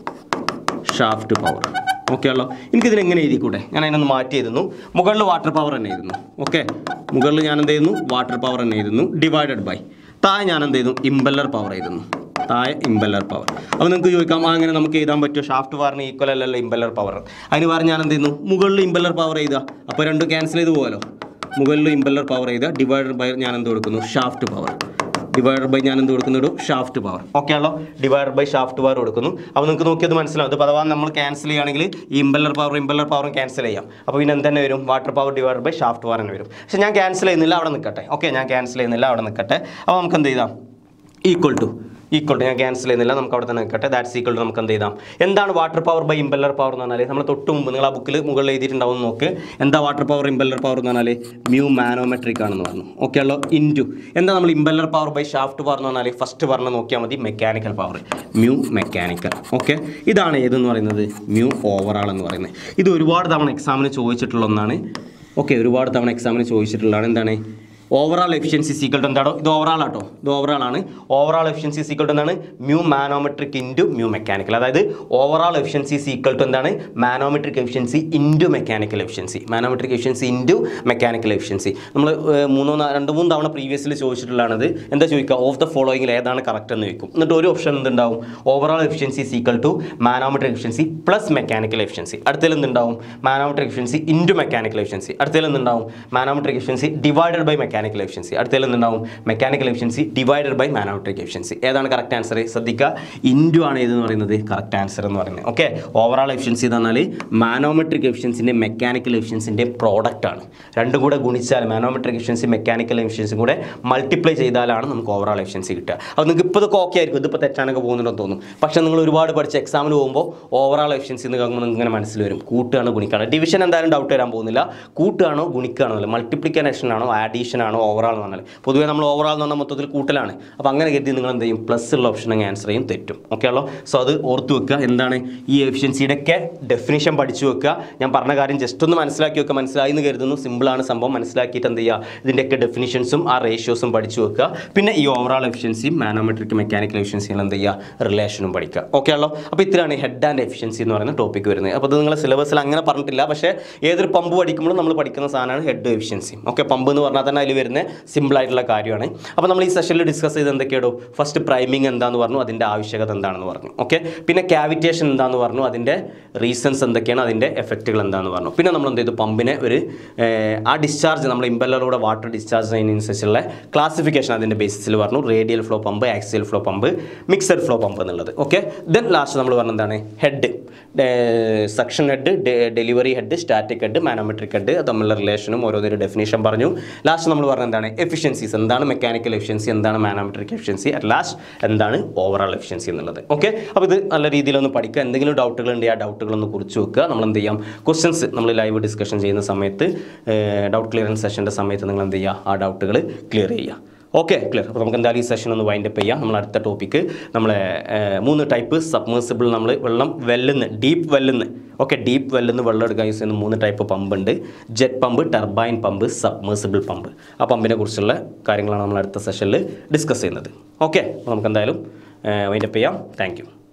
power. Okay ആണല്ലോ. എനിക്കിതിന് എങ്ങനെ എഴുതിക്കൂടെ, ഞാൻ അതിനൊന്ന് മാറ്റി എഴുതുന്നു. മുകളിൽ വാട്ടർ പവർ തന്നെ എഴുതുന്നു. ഓക്കെ, മുകളിൽ ഞാൻ എന്ത് ചെയ്യുന്നു, വാട്ടർ പവർ തന്നെ എഴുതുന്നു. ഡിവൈഡഡ് ബൈ താഴെ ഞാൻ എന്ത് ചെയ്തു, ഇമ്പല്ലർ പവർ എഴുതുന്നു. അപ്പോൾ നിങ്ങൾക്ക് ചോദിക്കാം, അങ്ങനെ നമുക്ക് എഴുതാൻ പറ്റുമോ, ഷാഫ്റ്റ് പവറിന് ഈക്വൽ അല്ലല്ലോ ഇമ്പല്ലർ പവർ. അതിന് പറഞ്ഞ് ഞാൻ എന്ത് ചെയ്യുന്നു, മുകളിൽ ഇമ്പല്ലർ പവർ എഴുതുക. അപ്പോൾ രണ്ടും ക്യാൻസൽ ചെയ്ത് പോകാലോ. മുകളിൽ ഇമ്പല്ലർ പവർ എഴുതുക, ഡിവൈഡഡ് ബൈ ഞാൻ എന്ത് കൊടുക്കുന്നു, shaft power. Shaft power. Okay ആണല്ലോ, ഡിവൈഡഡ് ബൈ ഷാഫ്റ്റ് പവർ കൊടുക്കുന്നു. അപ്പോൾ നിങ്ങൾക്ക് നോക്കിയത് മനസ്സിലാവും. ഇത് പദവാ നമ്മൾ ക്യാൻസൽ ചെയ്യുകയാണെങ്കിൽ ഈ ഇമ്പല്ലർ പവറും ക്യാൻസൽ ചെയ്യാം. അപ്പോൾ പിന്നെ എന്ത് തന്നെ വരും, water power divided by shaft power തന്നെ വരും. പക്ഷേ ഞാൻ ക്യാൻസൽ ചെയ്യുന്നില്ല, അവിടെ നിൽക്കട്ടെ. ഓക്കെ, അപ്പോൾ നമുക്ക് എന്ത് ചെയ്താം, ഈക്വൽ ടു ഞാൻ ക്യാൻസൽ ചെയ്യുന്നില്ല, നമുക്ക് അവിടെ തന്നെ നിൽക്കട്ടെ. ദാറ്റ്സ് ഈക്വൽ ടു നമുക്ക് എന്ത് ചെയ്താം, എന്താണ് water power by impeller power എന്ന് പറഞ്ഞാൽ, നമ്മൾ തൊട്ട് മുമ്പ് നിങ്ങൾ ആ ബുക്കിൽ മുകളിൽ എഴുതിയിട്ടുണ്ടാവും നോക്ക്. എന്താ വാട്ടർ പവർ ഇമ്പല്ലർ പവർ എന്ന് പറഞ്ഞാൽ, മ്യൂ മാനോമെട്രിക് ആണെന്ന് പറഞ്ഞു. ഓക്കെ ആണല്ലോ. ഇൻറ്റു എന്താ നമ്മൾ impeller power by shaft power എന്ന് പറഞ്ഞാൽ, ഫസ്റ്റ് പറഞ്ഞ് നോക്കിയാൽ മതി, mechanical power, mu mechanical. Okay, ഇതാണ് ഏതെന്ന് പറയുന്നത്, മ്യൂ ഓവറാൾ എന്ന് പറയുന്നത്. ഇത് ഒരുപാട് തവണ എക്സാമിന് ചോദിച്ചിട്ടുള്ള ഒന്നാണ്. ഓക്കെ, ഒരുപാട് തവണ എക്സാമിന് ചോദിച്ചിട്ടുള്ളതാണ്. എന്താണ് ഓവറാൾ എഫിഷ്യൻസി സീക്വൽ ടു എന്താണോ, ഇത് ഓവറാൾ ആട്ടോ, ഇത് ഓവറാളാണ്. ഓവറാൾ എഫിഷ്യൻസി സീക്വൽ ടു എന്താണ്, mu manometric into mu mechanical. അതായത് ഓവറാൾ എഫിഷ്യൻസി സീക്വൽ ടു എന്താണ്, manometric efficiency into mechanical efficiency. Manometric efficiency into mechanical efficiency നമ്മൾ 2-3 തവണ പ്രീവിയസിൽ ചോദിച്ചിട്ടുള്ളതാണത്. എന്താ ചോദിക്കുക, ഓഫ് ദ ഫോളോയിങ്ങിൽ ഏതാണ് കറക്റ്റ് എന്ന് ചോദിക്കും. എന്നിട്ട് ഒരു ഓപ്ഷൻ എന്തുണ്ടാവും, overall efficiency is equal to manometric efficiency plus mechanical efficiency. അടുത്തതിൽ എന്തുണ്ടാവും, manometric efficiency into mechanical efficiency. അടുത്തതിൽ എന്തുണ്ടാവും, manometric efficiency divided by mechanical efficiency. അടുത്തതിൽ എന്തുണ്ടാവും, mechanical efficiency divided by manometric efficiency. ഏതാണ് കറക്റ്റ് ആൻസർ, ശ്രദ്ധിക്കുക, ഇൻറ്റു ആണ് ഏതെന്ന് പറയുന്നത് കറക്റ്റ് ആൻസർ എന്ന് പറയുന്നത്. ഓക്കെ, ഓവറാൾ എഫിഷ്യൻസി എന്ന് പറഞ്ഞാൽ മാനോമെട്രിക് എഫിഷ്യൻസിൻ്റെ മെക്കാനിക്കൽ എഫിഷ്യൻസിൻ്റെ പ്രോഡക്റ്റ് ആണ്. രണ്ടും കൂടെ ഗുണിച്ചാൽ, മാനോമെട്രിക് എഫിഷ്യൻസി മെക്കാനിക്കൽ എഫിഷ്യൻസി കൂടെ മൾട്ടിപ്ലൈ ചെയ്താലാണ് നമുക്ക് ഓവറാൾ എഫിഷ്യൻസി കിട്ടുക. അപ്പോൾ നിങ്ങൾക്ക് ഇപ്പോൾ ഇതൊക്കെ ഓക്കെ ആയിരിക്കും, ഇതിപ്പോൾ തെറ്റാനൊക്കെ പോകുന്നുണ്ടെന്ന് തോന്നും. പക്ഷേ നിങ്ങൾ ഒരുപാട് പഠിച്ച് എക്സാമിന് പോകുമ്പോൾ ഓവറാൾ എഫിഷ്യൻസി എന്ന് കേൾക്കുമ്പോൾ നിങ്ങൾക്ക് ഇങ്ങനെ മനസ്സിൽ വരും, കൂട്ടുകയാണോ ഗുണിക്കുകയാണോ. ഡിവിഷൻ എന്തായാലും ഡൗട്ട് വരാൻ പോകുന്നില്ല, കൂട്ടുകയാണോ ഗുണിക്കുകയാണോ അല്ല, മൾട്ടിപ്ലിക്കേഷൻ ആണോ ആഡീഷൻ ആണോ ഓവറാൾ എന്ന് പറഞ്ഞാൽ. പൊതുവേ നമ്മൾ ഓവറാൾ എന്ന് പറഞ്ഞാൽ മൊത്തത്തിൽ കൂട്ടലാണ്. അപ്പോൾ അങ്ങനെ കരുതി നിങ്ങൾ എന്ത് ചെയ്യും, പ്ലസ് ഉള്ള ഓപ്ഷൻ അങ്ങ് ആൻസർ ചെയ്യും, തെറ്റും. ഓക്കെ ആണല്ലോ. സോ അത് ഓർത്ത് വെക്കുക. എന്താണ് ഈ എഫിഷ്യൻസിയുടെ ഒക്കെ ഡെഫിനിഷൻ പഠിച്ചു വെക്കുക. ഞാൻ പറഞ്ഞ കാര്യം ജസ്റ്റ് ഒന്ന് മനസ്സിലാക്കി വെക്കുക. മനസ്സിലായി എന്ന് കരുതുന്നു. സിമ്പിളാണ് സംഭവം. മനസ്സിലാക്കിയിട്ട് എന്ത് ചെയ്യുക, ഇതിൻ്റെയൊക്കെ ഡെഫിനിഷൻസും ആ റേഷ്യോസും പഠിച്ചു വെക്കുക. പിന്നെ ഈ ഓവറാൾ എഫിഷ്യൻസിയും മാനോമെട്രിക് മെക്കാനിക്കൽ എഫിഷ്യൻസിയും എന്ത് ചെയ്യുക, റിലേഷനും പഠിക്കുക. ഓക്കെ ആണല്ലോ. അപ്പോൾ ഇത്രയാണ് ഹെഡ് ആൻഡ് എഫിഷ്യൻസി എന്ന് പറയുന്ന ടോപ്പിക് വരുന്നത്. അപ്പോൾ ഇത് നിങ്ങളെ സിലബസിൽ അങ്ങനെ പറഞ്ഞിട്ടില്ല, പക്ഷേ ഏതൊരു പമ്പ് പഠിക്കുമ്പോഴും നമ്മൾ പഠിക്കുന്ന സാധനമാണ് ഹെഡ് എഫിഷ്യൻസി. ഓക്കെ, പമ്പ് എന്ന് പറഞ്ഞാൽ തന്നെ അതിൽ വരുന്ന സിമ്പിൾ ആയിട്ടുള്ള കാര്യമാണ്. അപ്പോൾ നമ്മൾ ഈ സെഷനിൽ ഡിസ്കസ് ചെയ്ത് എന്തൊക്കെയാണോ, ഫസ്റ്റ് പ്രൈമിങ് എന്താണെന്ന് പറഞ്ഞു, അതിൻ്റെ ആവശ്യകത എന്താണെന്ന് പറഞ്ഞു. ഓക്കെ, പിന്നെ കാവിറ്റേഷൻ എന്താണെന്ന് പറഞ്ഞു, അതിൻ്റെ റീസൺസ് എന്തൊക്കെയാണ്, അതിൻ്റെ എഫക്റ്റുകൾ എന്താണെന്ന് പറഞ്ഞു. പിന്നെ നമ്മൾ എന്ത് ചെയ്തു, പമ്പിനെ ഒരു ആ ഡിസ്ചാർജ് നമ്മൾ ഇമ്പല്ലറിലൂടെ വാട്ടർ ഡിസ്ചാർജ് ചെയ്യുന്നതിനനുസരിച്ചുള്ള ക്ലാസിഫിക്കേഷൻ അതിൻ്റെ ബേസിസിൽ പറഞ്ഞു. Radial flow pump, axial flow pump, mixed flow pump എന്നുള്ളത്. ഓക്കെ, ദെൻ ലാസ്റ്റ് നമ്മൾ പറഞ്ഞ എന്താണ്, head, suction head, delivery head, static head, manometric head തമ്മിലുള്ള റിലേഷനും ഓരോന്നിൻ്റെ ഡെഫിനേഷൻ പറഞ്ഞു. ലാസ്റ്റ് നമ്മൾ നമ്മൾ പറഞ്ഞ എന്താണ് എഫിഷ്യൻസീസ്, എന്താണ് മെക്കാനിക്കൽ എഫിഷ്യൻസി, എന്താണ് മാനോമെട്രിക് എഫിഷ്യൻസി, അറ്റ് ലാസ്റ്റ് എന്താണ് ഓവറോൾ എഫിഷ്യൻസി എന്നുള്ളത്. ഓക്കെ, അപ്പോൾ ഇത് നല്ല രീതിയിലൊന്ന് പഠിക്കുക. എന്തെങ്കിലും ഡൗട്ടുകൾ ഉണ്ടെങ്കിൽ ആ ഡൗട്ടുകളൊന്ന് കുറിച്ച് വെക്കുക. നമ്മൾ എന്ത് ചെയ്യാം, ക്വസ്റ്റ്യൻസ് നമ്മൾ ലൈവ് ഡിസ്കഷൻ ചെയ്യുന്ന സമയത്ത് ഡൗട്ട് ക്ലിയറൻസ് സെഷൻ്റെ സമയത്ത് നിങ്ങൾ എന്ത് ചെയ്യുക, ആ ഡൗട്ടുകൾ ക്ലിയർ ചെയ്യുക. Okay, clear. അപ്പോൾ നമുക്ക് എന്തായാലും ഈ സെഷൻ ഒന്ന് വൈൻഡപ്പ് ചെയ്യാം. നമ്മൾ അടുത്ത ടോപ്പിക്ക് നമ്മളെ 3 ടൈപ്പ് സബ്മേഴ്സിബിൾ, നമ്മൾ വെള്ളം വെല്ലുന്ന്, ഡീപ്പ് വെല്ലുന്ന്, ഓക്കെ, ഡീപ്പ് വെല്ലുന്ന് വെള്ളം എടുക്കാൻ യൂസ് ചെയ്യുന്ന 3 ടൈപ്പ് പമ്പ് ഉണ്ട്. Jet pump, turbine pump, submersible pump. ആ പമ്പിനെ കുറിച്ചുള്ള കാര്യങ്ങളാണ് നമ്മൾ അടുത്ത സെഷനിൽ ഡിസ്കസ് ചെയ്യുന്നത്. ഓക്കെ, അപ്പോൾ നമുക്ക് എന്തായാലും വൈൻഡപ്പ് ചെയ്യാം. Thank U.